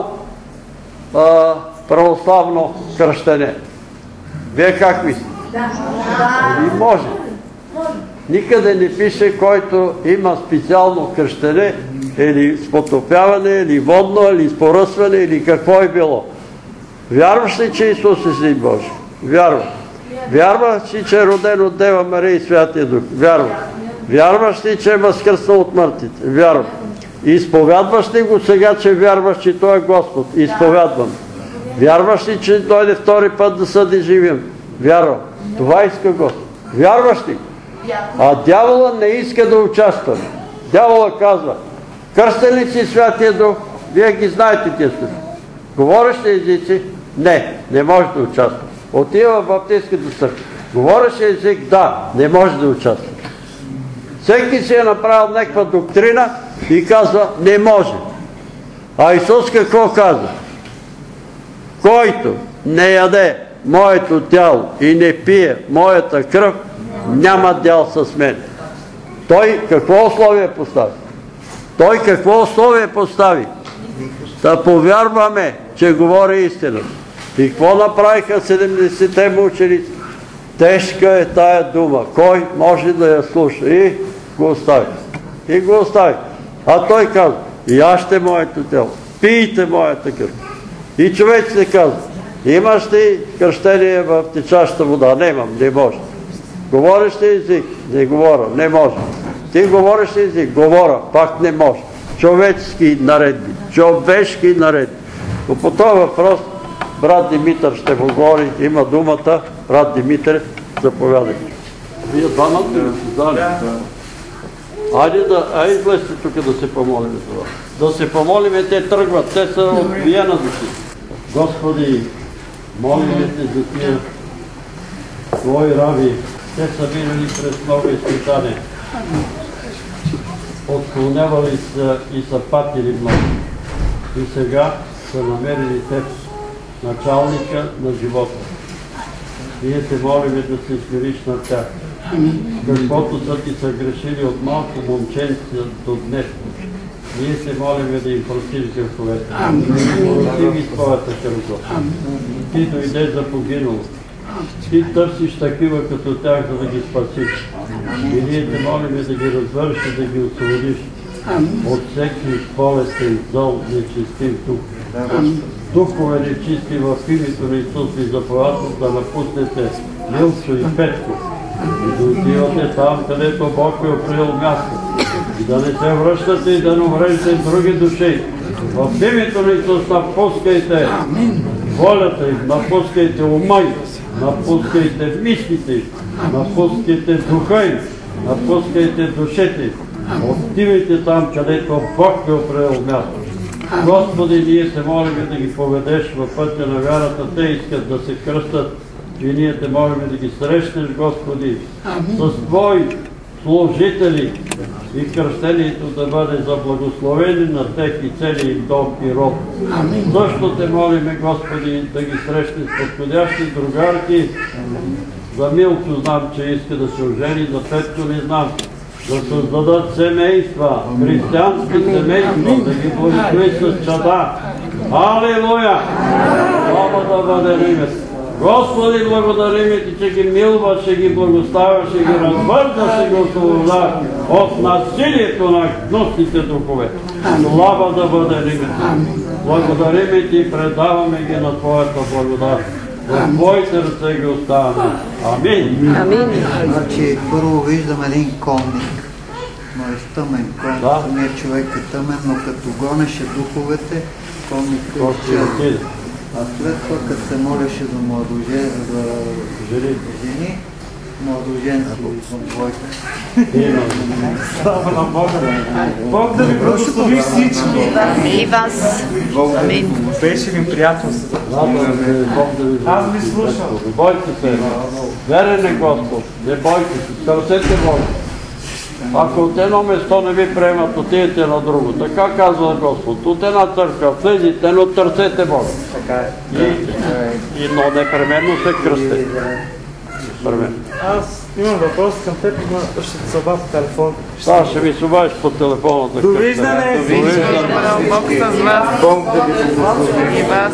а, православно кръщене? Вие как мислите? Или може? Никъде не пише, който има специално кръщене, или с потопяване, или водно, или с поръсване, или какво е било. Вярваш ли, че Исус е Син Божий? Вярваш. Вярваш ли, че е роден от Дева Мария и Святия Дух? Вярваш. Вярваш ли, че е възкръснал от мъртвите? Вярвам. Изповядваш ли го сега, че вярваш, че Той е Господ? Изповядвам. Вярваш ли, че дойде втори път да съди живим? Вярвам. Това иска Господ. Вярваш ли? А дявола не иска да участва. Дявола казва, кръстен ли си Святия Дух? Вие ги знаете тия случаи. Говориш ли езици? Не, не може да участва. Отива в баптистската църква. Говориш ли език? Да, не може да участва. Всеки си е направил някаква доктрина и казва, не може. А Исус какво казва? Който не яде моето тяло и не пие моята кръв, няма дял с мен. Той какво условие постави? Той какво условие постави? Да повярваме, че говори истина. И какво направиха седемдесетте мъченици? Тежка е тая дума. Кой може да я слуша? И го остави. И го остави. А той казва, яжте моето тяло, пийте моята кръв. И човеците казва, имаш ли кръщение в течаща вода? Немам, не може. Говориш ли език? Не говоря, не може. Ти говориш ли език? Говоря, пак не може. Човечески наредби, човешки наредби. Но по този въпрос брат Димитър ще му говори, има думата, брат Димитър, заповядайте. Вие двамата ли сте знали? Айде да, айде излезте тук да се помолим за това. Да се помолим, те тръгват, те са от Виена души. Господи, молим те за тия Твои раби, те са минали през много изпитания. Отклонявали са и са патили много. И сега са намерили Теб, началника на живота. Ние те молим да се смириш на тях. Каквото са ти са грешили от малко момченца до днес. Ние се молим да им простиш греховете. Прости ги своята кръв. Ти дойде за погиналост. Ти търсиш такива като тях, за да ги спасиш. И ние те молим да ги развършиш и да ги освободиш от всеки болестен, зол, нечистив дух. Духове нечисти в името на Исус ви заповядват да напуснете Милчо и Петко и да отивате там, където Бог е определил място. И да не се връщате и да не увреждате други души. В името на Исус напускайте волята им, напускайте ума им, напускайте мислите им, напускайте духа им, напускайте душите им. Отивайте там, където Бог ви е определил място. Господи, ние се молим да ги поведеш в пътя на вярата. Те искат да се кръстат и ние те молим да ги срещнеш, Господи, с Твои служители и кръщението да бъде за благословение на тех и цели им дом и род. Също те молиме, Господи, да ги срещнеш с подходящи другарки. За Милчо знам, че иска да се ожени, за Петко не знам. Да създадат семейства, християнски семейства, да ги благослови с чада, Алилуя! Слава да бъде име. Господи, благодарим Ти, че ги милваш, че ги благославяш, че ги развързваш, че ги освобождаваш от насилието на гнусните духове. Слава да бъде име. Благодарим Ти и предаваме ги на Твоята благодат. В Твоите ръце ги оставаме. Амин. Амин. Значи, първо виждам един конник. Но е тъмен конник. Да. Самият човек е тъмен, но като гонеше духовете, конник е черен. А след това, като се молеше за младожен, за жени, младоженци от двойка. Слава на Бога! Бог да ви благослови всички! И вас! Амин! Беше ми приятно се Аз ви слушам. Не бойте се! Верен е Господ! Не бойте се! Търсете Бога! Ако от едно место не ви приемат, отидете на друго. Така казва Господ. От една църква влезите, но търсете Бога. И, но непременно се кръсте. Аз имам въпрос към теб, но ще те съба по телефон. Да, ще ми събавиш по телефона. Довиждане! Довиждане! Бог с вас! Бог да ви благослови! И вас!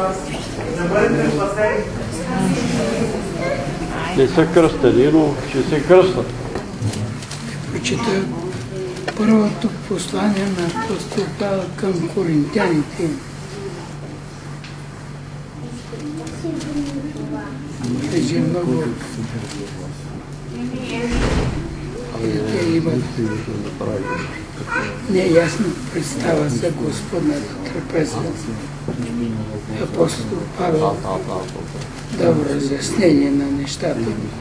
Не са кръстени, но ще се кръстат. Прочита първото послание на апостол Павел към коринтяните. Тези много те имат неясна представа за Господната трапеза. Апостол Павел дава разяснение на нещата.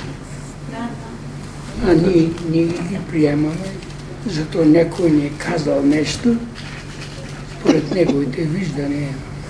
А ние, ние ги приемаме, зато някой ни е казал нещо според неговите виждания.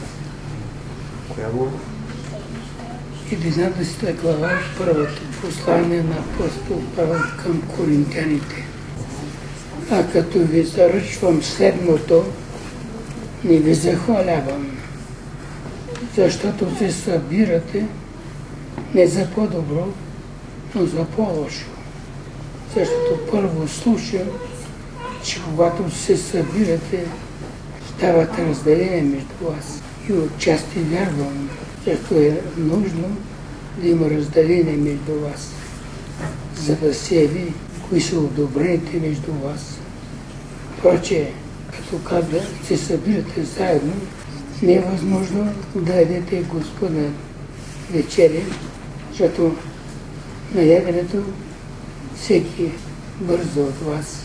единадесета глава, първото послание на апостол Павел към коринтяните. А като ви заръчвам следното, не ви захвалявам, защото се събирате не за по-добро, но за по-лошо. Защото първо слушам, че когато се събирате, стават разделение между вас. И отчасти вярвам, защото е нужно да има разделение между вас, за да се яви кои са одобрените между вас. Проче, като казва, се събирате заедно, не е възможно да ядете Господа вечеря, защото на яденето всеки бързо от вас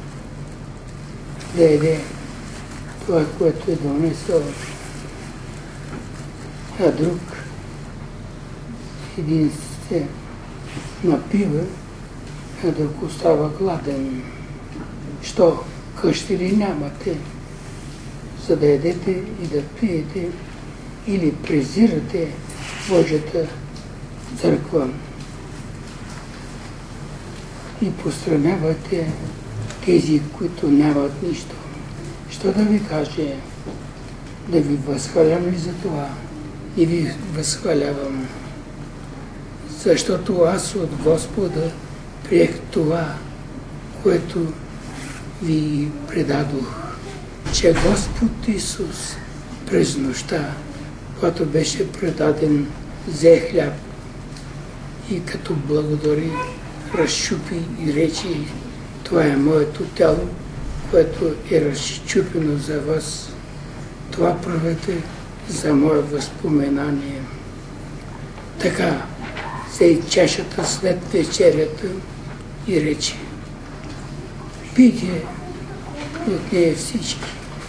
да яде това, което е донесъл, а друг един се напива, а друг остава гладен. Що къщи ли нямате, за да ядете и да пиете или презирате Божията църква и постранявате тези, които нямат нищо. Що да ви каже? Да ви възхвалям ли за това? И ви възхвалявам. Защото аз от Господа приех това, което ви предадох, че Господ Исус през нощта, когато беше предаден, взе хляб и като благодари, разчупи и речи: това е моето тяло, което е разчупено за вас. Това правете за мое възпоменание. Така взе и чашата след вечерята и рече: пийте от нея всички,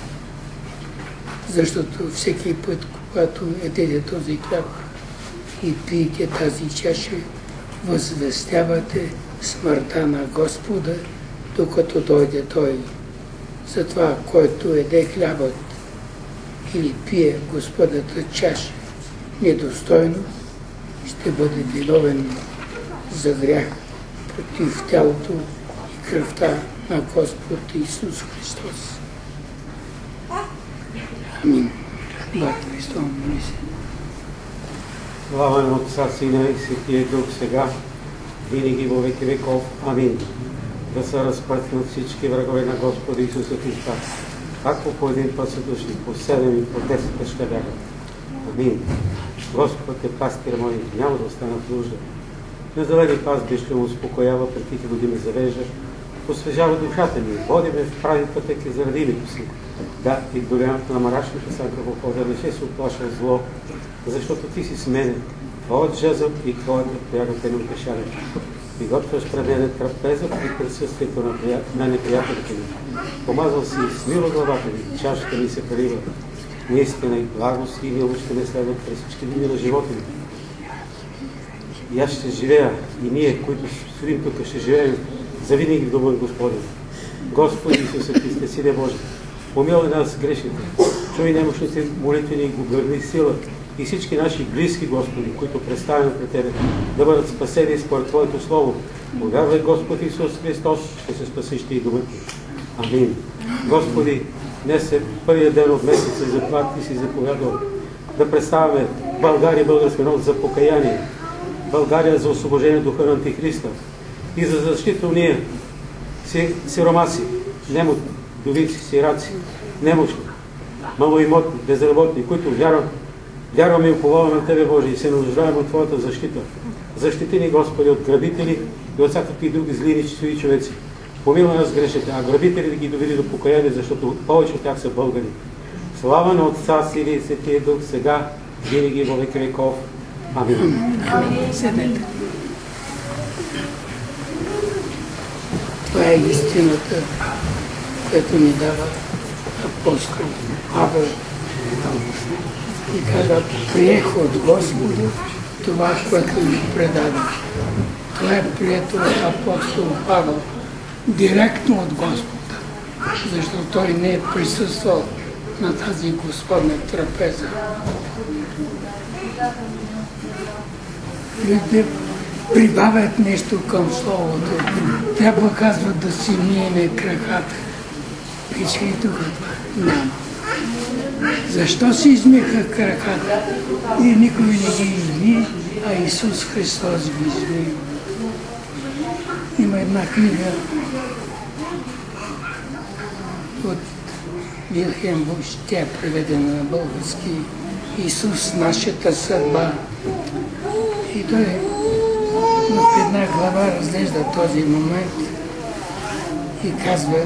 защото всеки път, когато едете този хляб и пиете тази чаша, възвестявате смъртта на Господа, докато дойде Той. Затова, който еде хлябът или пие Господната чаша недостойно, ще бъде виновен за грях против тялото и кръвта на Господ Исус Христос. Амин. Бат Христос, моли се. Слава на Отца, Сина и Светия Дух сега, винаги во веки веков. Амин. Да се разпътнат всички врагове на Господа Исуса Христа. ако по един път са дошли, по седем и по десет ще бягат. Амин. Господ е пастир мой, няма да остана в нужда. Не заведи пастбищ, ще му успокоява, пред тихи води ме завежда, освежава душата ми, води ме в прави пътеки заради името си. Да, и до времето на мрачната сянка в хода не ще се оплаша от зло, защото ти си с мене. Твоят жезъл и твоята тояга те ме утешават. И готвяш пред мене трапеза при присъствието на, прия... на неприятелите ми. Помазал си и смила главата ми, чашата ми се прелива. Наистина и благост и милост ще ме следват през всички дни на живота ми. И аз ще живея, и ние, които стоим тук, ще живеем завинаги в дома на Господа. Господи Исусе Христе, Сине Божи, помилвай нас грешните, чуй немощните молитвени и го гърни сила и всички наши близки, Господи, които представяме пред Тебе, да бъдат спасени според Твоето Слово. Повярвай, Господ Исус Христос, ще се спасиш Ти и думата. Амин. Господи, днес е първият ден от месеца и затова Ти си заповядал да представяме България, български народ за покаяние, България за освобождение духа на Антихриста и за защита ние, сиромаси, немот, вдовици, сираци, немощни, малоимотни, безработни, които вярват, вярваме и уповаваме на Тебе, Боже, и се нуждаем от Твоята защита. Защити ни, Господи, от грабители и от всякакви други зли и нечистови човеци. Помилвай нас грешните, а грабителите ги доведи до покаяние, защото повече от тях са българи. Слава на Отца, Сина и Светия Дух, сега, винаги во веки веков. Амин. Седнете. Това е истината, която ни дава апостол Павел. И каза, приех от Господа това, което ви предадох. Това е прието от апостол Павел, директно от Господа, защото той не е присъствал на тази Господна трапеза. Люди прибавят нещо към Словото. Трябва, казват, да си миеме краката. Пише и тук няма. Защо си измиха краката? И никой не ги изми, а Исус Христос ги изми. Има една книга от Вилхем Буш, тя е преведена на български. Исус, нашата съдба. И той в една глава разглежда този момент и казва,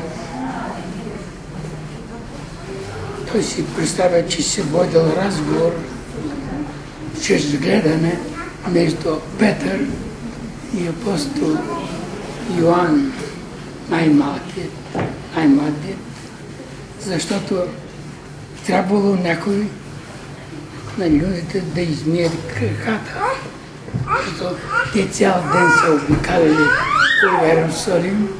той си представя, че се водил разговор чрез гледане между Петър и апостол Йоан, най-малкият, най-младият, защото трябвало някой на людите да измият краката. Защото те цял ден са обикаляли по Иерусалим,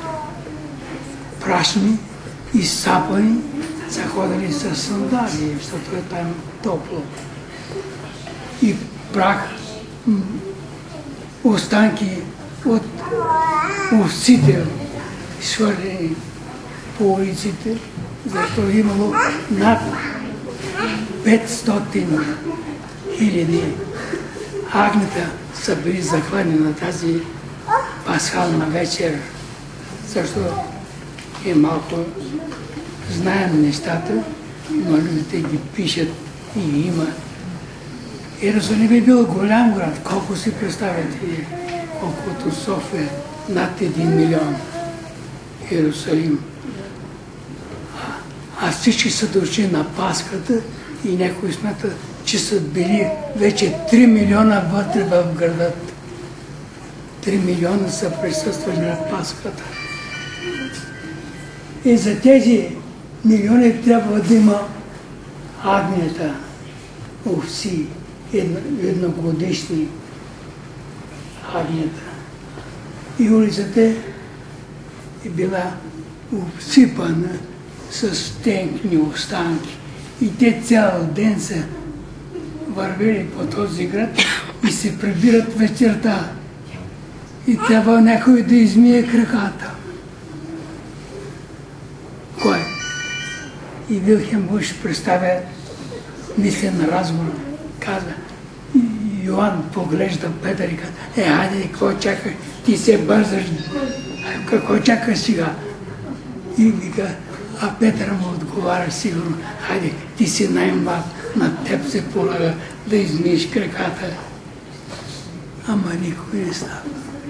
прашни и сапани, са ходили с сандали, защото е там топло. И прах, останки от овците, свърлени по улиците, защото имало над петстотин хиляди агнета са били заклани на тази пасхална вечер, защото е малко знаем нещата, но людите ги пишат и има. Иерусалим е бил голям град. Колко си представяте? Колкото София, над един милион. Иерусалим. А всички са дошли на Пасхата и някои смятат, че са били вече три милиона вътре в градът. три милиона са присъствали на Пасхата. И за тези милиони трябва да има агнета, овци, едногодишни агнета. И улицата е била обсипана с тенкни останки. И те цял ден са вървели по този град и се прибират вечерта. И трябва някой да измие краката. Кой? И Вилхем Буш представя мислен разговор. Каза, Йоан поглежда Петър и каза, е, хайде, какво чакаш? Ти се бързаш. Какво чакаш сега? И вика, а Петър му отговори. отговаряш сигурно, хайде, ти си най-млад, на теб се полага да измиеш краката. Ама никой не става.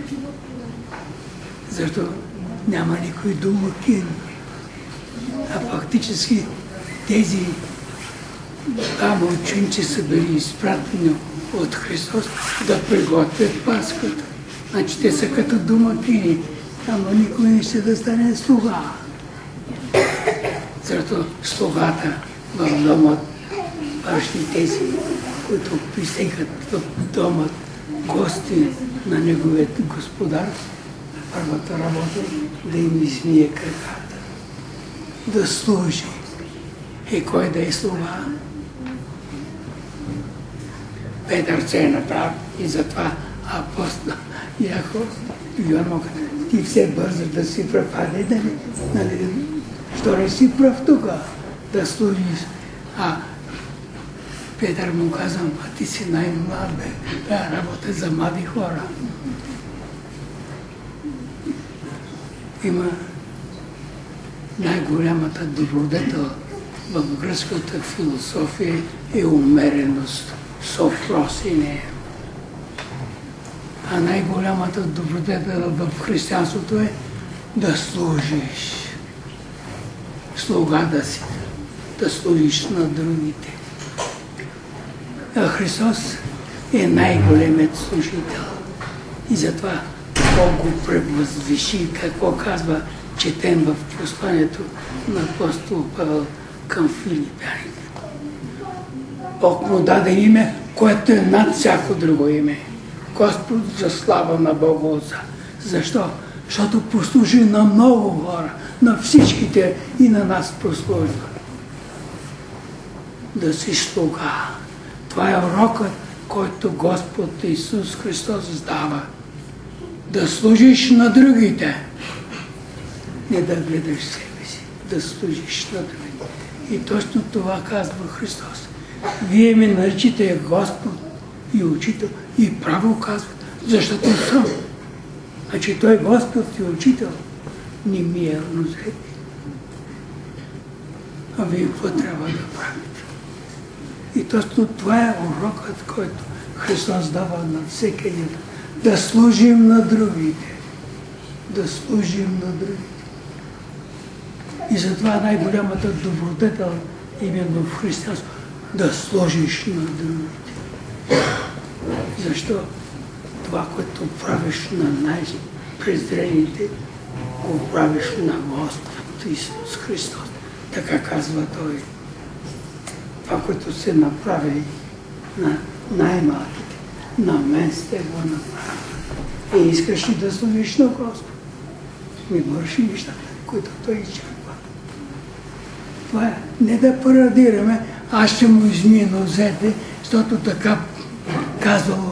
Защо няма никой домакин. А фактически тези двама ученици са били изпратени от Христос да приготвят Пасхата. Значи те са като домакини, ама никой не ще да стане слуга. Защото слугата в домът върши тези, които пристигат в домът гости на неговият господар. Първата работа да им измие краката, да служи. И кой да е слуга? Петър се е направил и затова апостол Яков Йоан му каза, ти все бърза да си прав, а не нали, нали, що не си прав тук да служиш. А Петър му каза, а ти си най-млад, бе, да работа за млади хора. Има най-голямата добродетел в гръцката философия е умереност, софросине. А най-голямата добродетел в християнството е да служиш. Слуга да си, да служиш на другите. А Христос е най-големият служител. И затова Бог го превъзвиши, какво казва, четем в посланието на апостол Павел към филипяните. Бог му даде име, което е над всяко друго име. Господ за слава на Бога Отца. Защо? Защото послужи на много хора, на всичките и на нас послужва. Да си слуга. Това е урокът, който Господ Исус Христос дава. Да служиш на другите. Не да гледаш себе си, да служиш на другите. И точно това казва Христос. Вие ме наричате Господ и Учител и право казва, защото съм. Значи Той Господ и Учител не ми е равнозред. А вие какво трябва да правите? И точно това е урокът, който Христос дава на всеки един. Да служим на другите. Да служим на другите. И затова най-голямата добродетел именно в християнство да служиш на другите. Защо? Това, което правиш на най-презрените, го правиш на Господ Исус Христос. Така казва Той. Това, което се направи на най-малките, на мен сте го направили. И искаш ли да служиш на Господ? Ми върши неща, които Той изчерпва. Това е не да парадираме, аз ще му измия нозете, защото така казвало.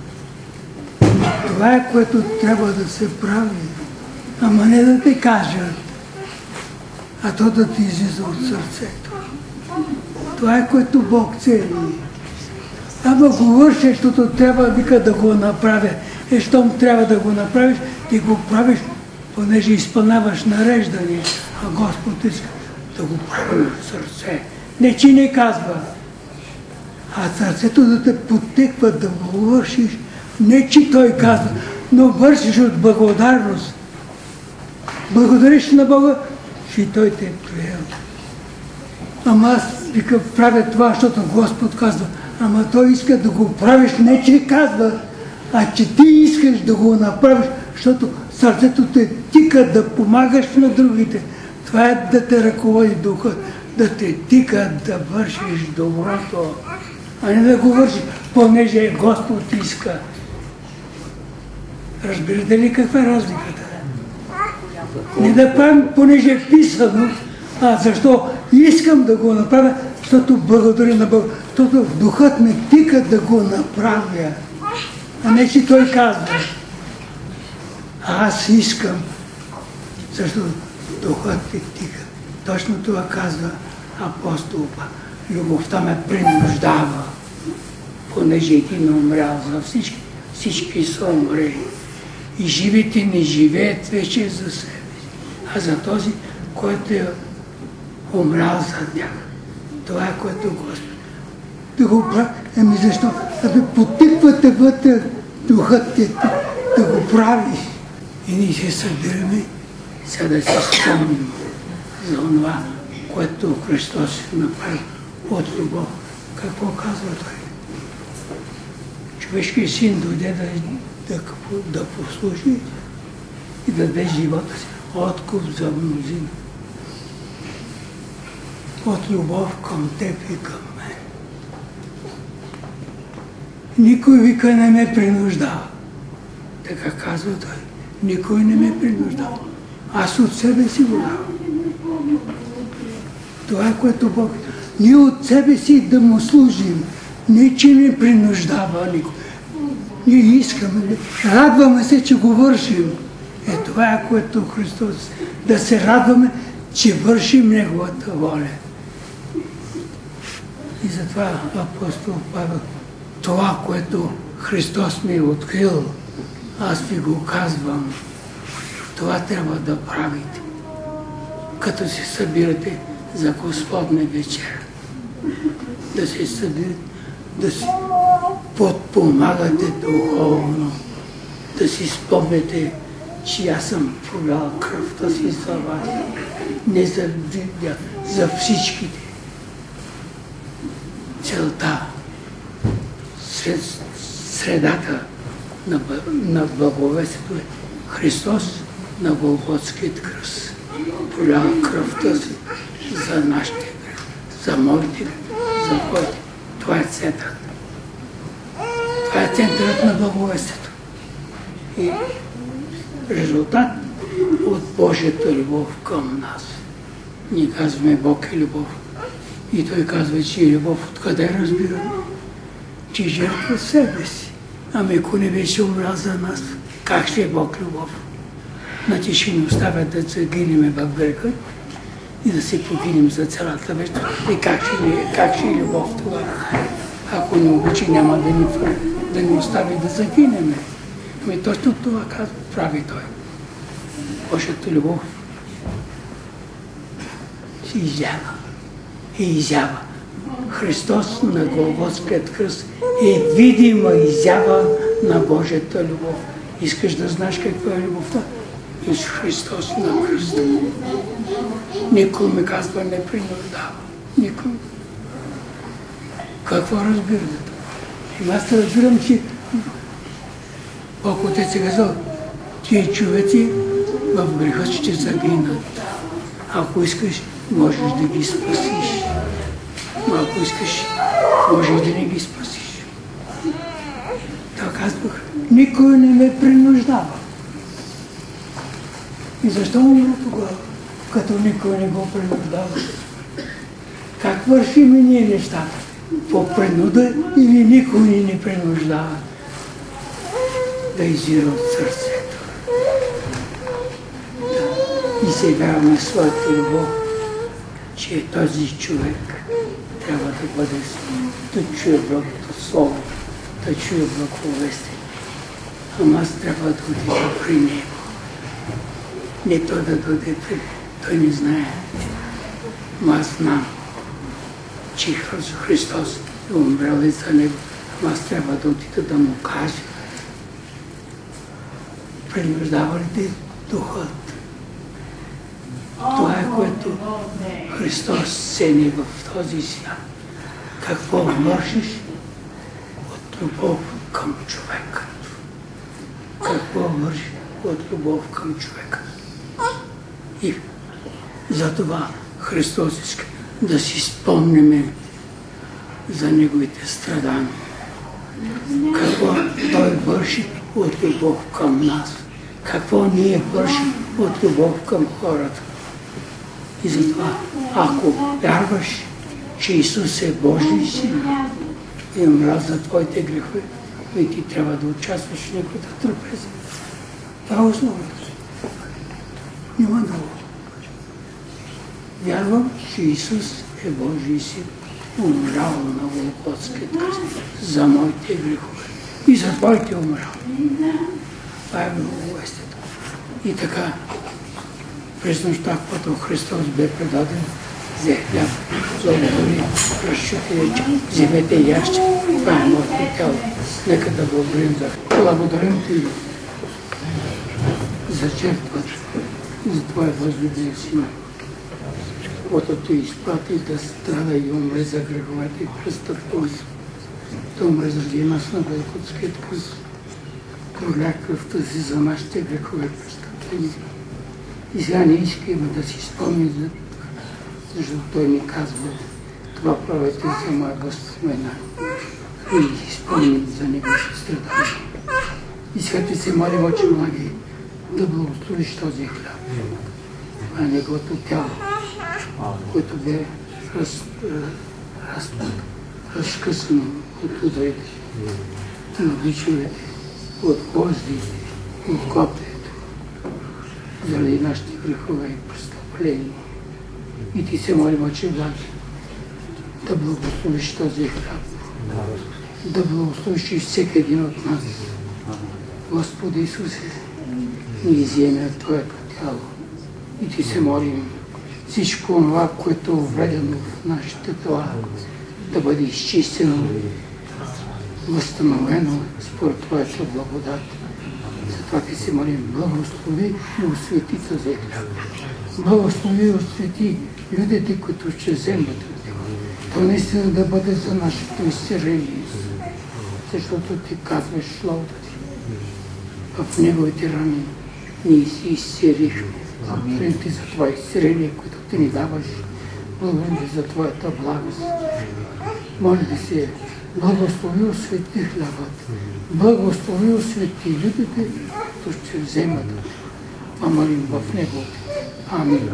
Това е, което трябва да се прави. Ама не да те кажат, а то да ти излиза от сърцето. Това е, което Бог цели. Ама го върши, защото трябва вика да го направя. И щом трябва да го направиш, ти го правиш, понеже изпълняваш нареждане, а Господ иска да го прави от сърце. Не, че не казва, а сърцето да те подтеква да го вършиш. Не, че Той казва, но вършиш от благодарност. Благодариш на Бога, че Той те е приел. Ама аз вика, правя това, защото Господ казва. Ама Той иска да го правиш, не че казва, а че ти искаш да го направиш, защото сърцето те тика да помагаш на другите. Това е да те ръководи духът, да те тика да вършиш доброто, а не да го вършиш, понеже Господ иска. Разбирате ли каква е разликата? Не да правим, понеже е писано, а защо искам да го направя, защото благодаря на Бога, защото духът ме тика да го направя, а не че Той казва. А аз искам, защото духът те тика. Точно това казва апостол. Любовта ме принуждава, понеже един умрял за всички, всички са умрели. И живите не живеят вече за себе си, а за този, който е умрял за тях. Това е което Господ. Да го прави. Ами защо? Абе потиквате вътре духът ти да го правиш. И ние се събираме, сега да си спомним за това, което Христос направи от любов. Какво казва Той? Човешкият син дойде да, да, да послужи и да даде живота си. Откуп за мнозина. От любов към теб и към мен. Никой вика не ме принуждава. Така казва Той. Никой не ме принуждава. Аз от себе си го давам. Това е което Бог. Ние от себе си да му служим. Не, че не принуждава никой. Ние искаме, радваме се, че го вършим. Е, това е което Христос. Да се радваме, че вършим Неговата воля. И затова апостол Павел, това, което Христос ми е открил, аз ви го казвам. Това трябва да правите, като се събирате за Господна вечер. Да се събирате, да се подпомагате духовно, да си спомняте, че аз съм пролял кръвта си за вас, не за, за всичките. Целта, сред, средата на, на благовестието е Христос на Голготският кръст. Пролял кръвта си за нашите грехи, за моите, за твоите. Това е центърът. Това е центърът на благовестието. И резултат от Божията любов към нас. Ние казваме Бог е любов. И Той казва, че е любов. Откъде разбираме? Че жертва себе си. Ами ако не беше умрял за нас, как ще е Бог любов? Значи ще ни оставят да загинем в греха и да се погинем за цялата вечност. И как ще, ни, как ще е любов това? Ако не обича, няма да ни, да ни остави да загинем. Ами точно това казва, прави Той. Божията любов се изява. И изява. Христос на Голготският кръст е видима изява на Божията любов. Искаш да знаеш каква е любовта? Ис Христос на кръста. Никой ми казва не принуждава. Никой. Какво разбирате? И аз разбирам, че Бог Отец е казал, тия човеци в греха ще загинат. Ако искаш, можеш да ги спасиш. Но ако искаш, можеш да не ги спасиш. Така казвах, никой не ме принуждава. И защо умра тогава, като никой не го принуждава? Как вършим и ние нещата? По принуда или никой ни не принуждава? Да извира от сърцето. Да. И се вярваме в своята любов, че този човек трябва да бъде, да чуе Божието Слово, да чуе благовестие. Ама аз трябва да отида при него. Не той да дойде при него. Той не знае. Но аз знам, че Христос е умрял и за него. Ама аз трябва да отида да му кажа. Принуждава ли те духът? Това е което Христос цени в този свят. Какво вършиш от любов към човека? Какво вършиш от любов към човека? И затова Христос иска да си спомним за Неговите страдания. Какво Той върши от любов към нас? Какво ние вършим от любов към хората? И затова, ако вярваш, че Исус е Божий син и умрял за твоите грехове, и ти трябва да участваш в Неговата трапеза. Това е основното. Няма друго. Вярвам, че Исус е Божий син, умрял на Голготския кръст за моите грехове и за твоите умрял. Това е благовестието. И така, през нощта, когато Христос бе предаден, взе хляб, благодари, разчупи рече, вземете и яще, това е моето тяло. Нека да благодарим за хляб. Благодарим ти за жертвата, за твоя възлюбен син, който ти изплати да страда и умре за греховете и престъпления. Да умре заради нас на Голготския кръст. Проля кръвта си за нашите грехове и престъпления. И сега не искаме да си спомни за това, защото той ни казва, това правете за моя възпоменание. И си спомни за неговите страдания. И сега ти се молим, Отче благи, да благословиш този хляб. Това е неговото тяло, което бе раз, раз, разкъсано от ударите на бичовете, от гвоздите, от копието, заради нашите грехове и престъпления. И ти се молим, Отче благи, да благословиш този хляб, да благословиш и всеки един от нас. Господи Исусе, ни иземе от Твоето тяло и ти се молим всичко това, което е увредено в нашите тела, да бъде изчистено, възстановено според Твоята благодат. Затова ти се молим, благослови и освети този хляб. Благослови и освети людите, които ще вземат от него. То наистина да бъде за нашето изцеление, защото ти казваш словото ти. В неговите рани ние си изцелихме. Благодарим ти за това изцеление, което ти ни даваш. Благодарим ти за твоята благост. Моля ти се, благослови освети хлябът. Благослови освети людите, които ще вземат. Това молим в него. Амин.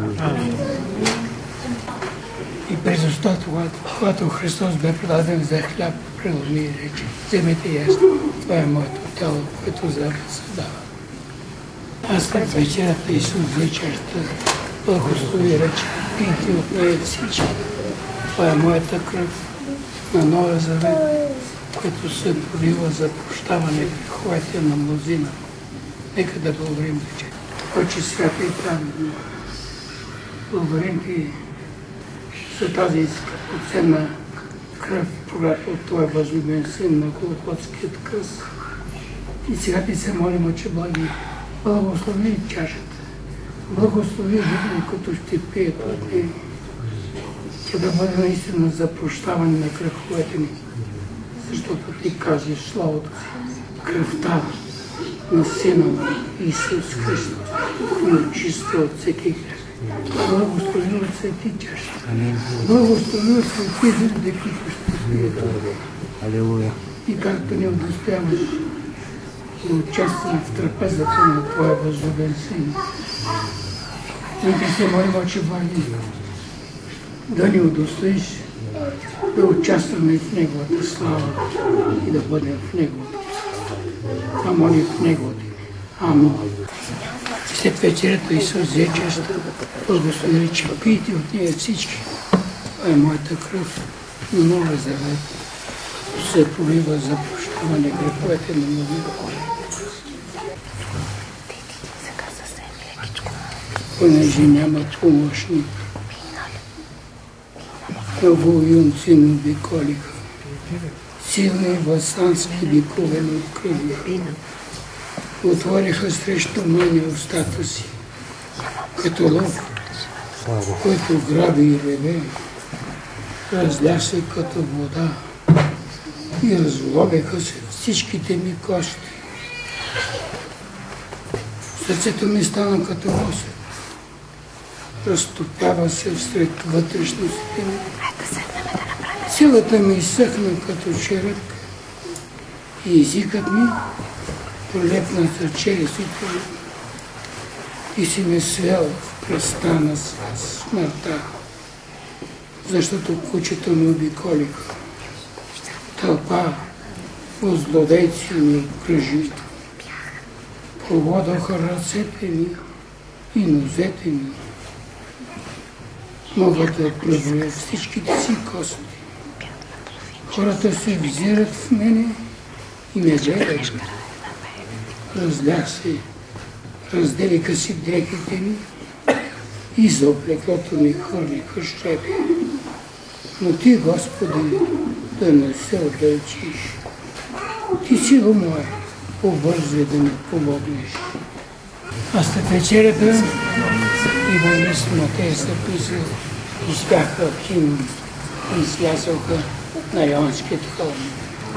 И през устата, когато Христос бе предаден за хляб, преломи и рече, вземете ясно, това е моето тяло, което за вас се дава. Аз след вечерята Исус взе чашата, благослови и рече, пийте от нея всички. Това е моята кръв на Новия Завет, който се пролива за прощаване греховете на мнозина. Нека да благодарим вече. Отче свята и праведно, благодарим ти за тази скъпоценна кръв, когато от Твоя възлюбен син на Голготският кръст. И сега ти се молим, Отче благи, благослови чашата, благослови люди, които ще пият от нея. Тя да бъде наистина за прощаване на греховете ни, защото ти кажеш словото си, кръвта на Сина на Исус Христос ни очиства от всеки грех. Благослови от свети чашата. Благослови от свети люди, които ще пият. И както ни удостояваш да участваме в трапезата на Твоя възлюбен син. Нека се молим, Отче благи, да ни удостоиш да участваме в Неговата слава и да бъдем в Неговата слава. Това молим в Неговата. Амин. След вечерята Исус взе чашата, благослови, че пийте от нея всички. Това е моята кръв на Новия Завет, се пролива за прощаване греховете на мнозина. Понеже нямат помощник, много юнци ни обиколиха, силни васански викове ни открили. Отвориха срещу мене устата си, като лъв, който граби и реве, разля се като вода и разлобеха се всичките ми кости. Сърцето ми стана като осет, разтопява се всред вътрешностите ми. Силата ми изсъхна като черепка и езикът ми пролепна за челюстите ми и си ме свел в кръста на смъртта, защото кучето ми обиколиха. Тълпа от злодейци ми обкръжи. Проводоха ръцете ми и нозете ми. Мога да преброя всичките си кости. Хората се взират в мене и ме гледат. Разлях се, разделиха си дрехите ми и за облеклото ми хвърлиха щепи. Но Ти, Господи, да не се отдалечиш. Ти си го моя, побързи да ми помогнеш. А след вечерята евангелист Матей записал, изпяха химн и слязоха на Йонският холм.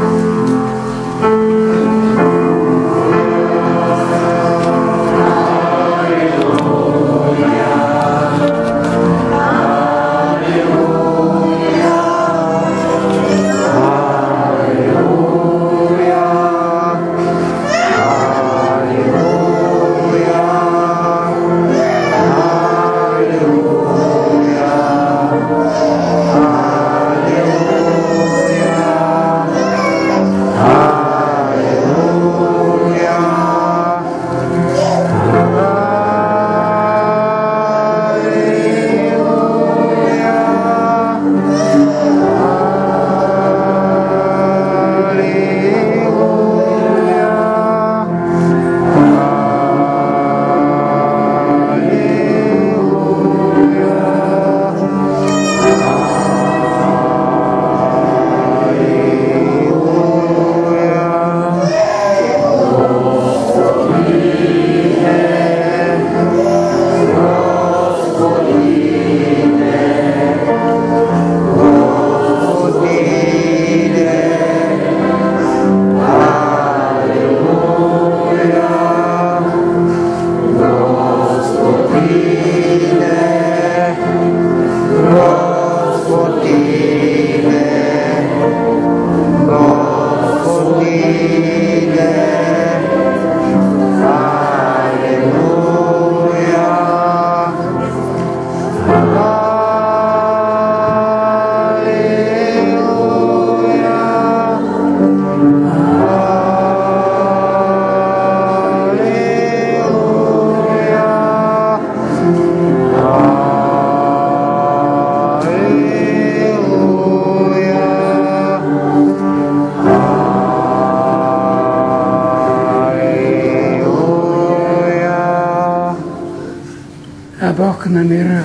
Бог на мира,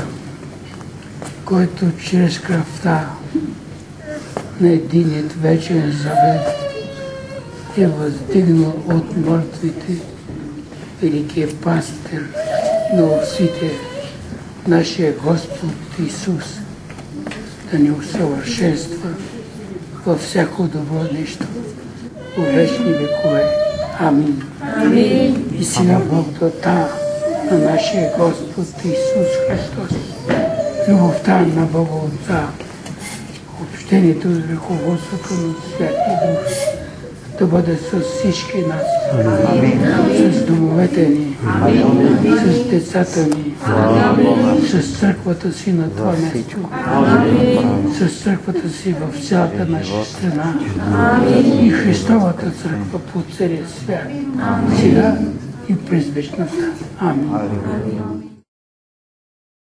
който чрез кръвта на единият вечен завет е въздигнал от мъртвите великия пастир на овците, нашия Господ Исус, да ни усъвършенства във всяко добро нещо, в вечни векове. Амин. Амин. И сега благодата на нашия Господ Исус Христос, любовта на Бога Отца, общението и ръководството на Святия Дух да бъде с всички нас, Амин. С домовете ни, Амин. С децата ни, Амин. С църквата си на това място, Амин. С църквата си в цялата наша страна, Амин. И Христовата църква по целия свят, Амин. Сега и през вечността. Амин.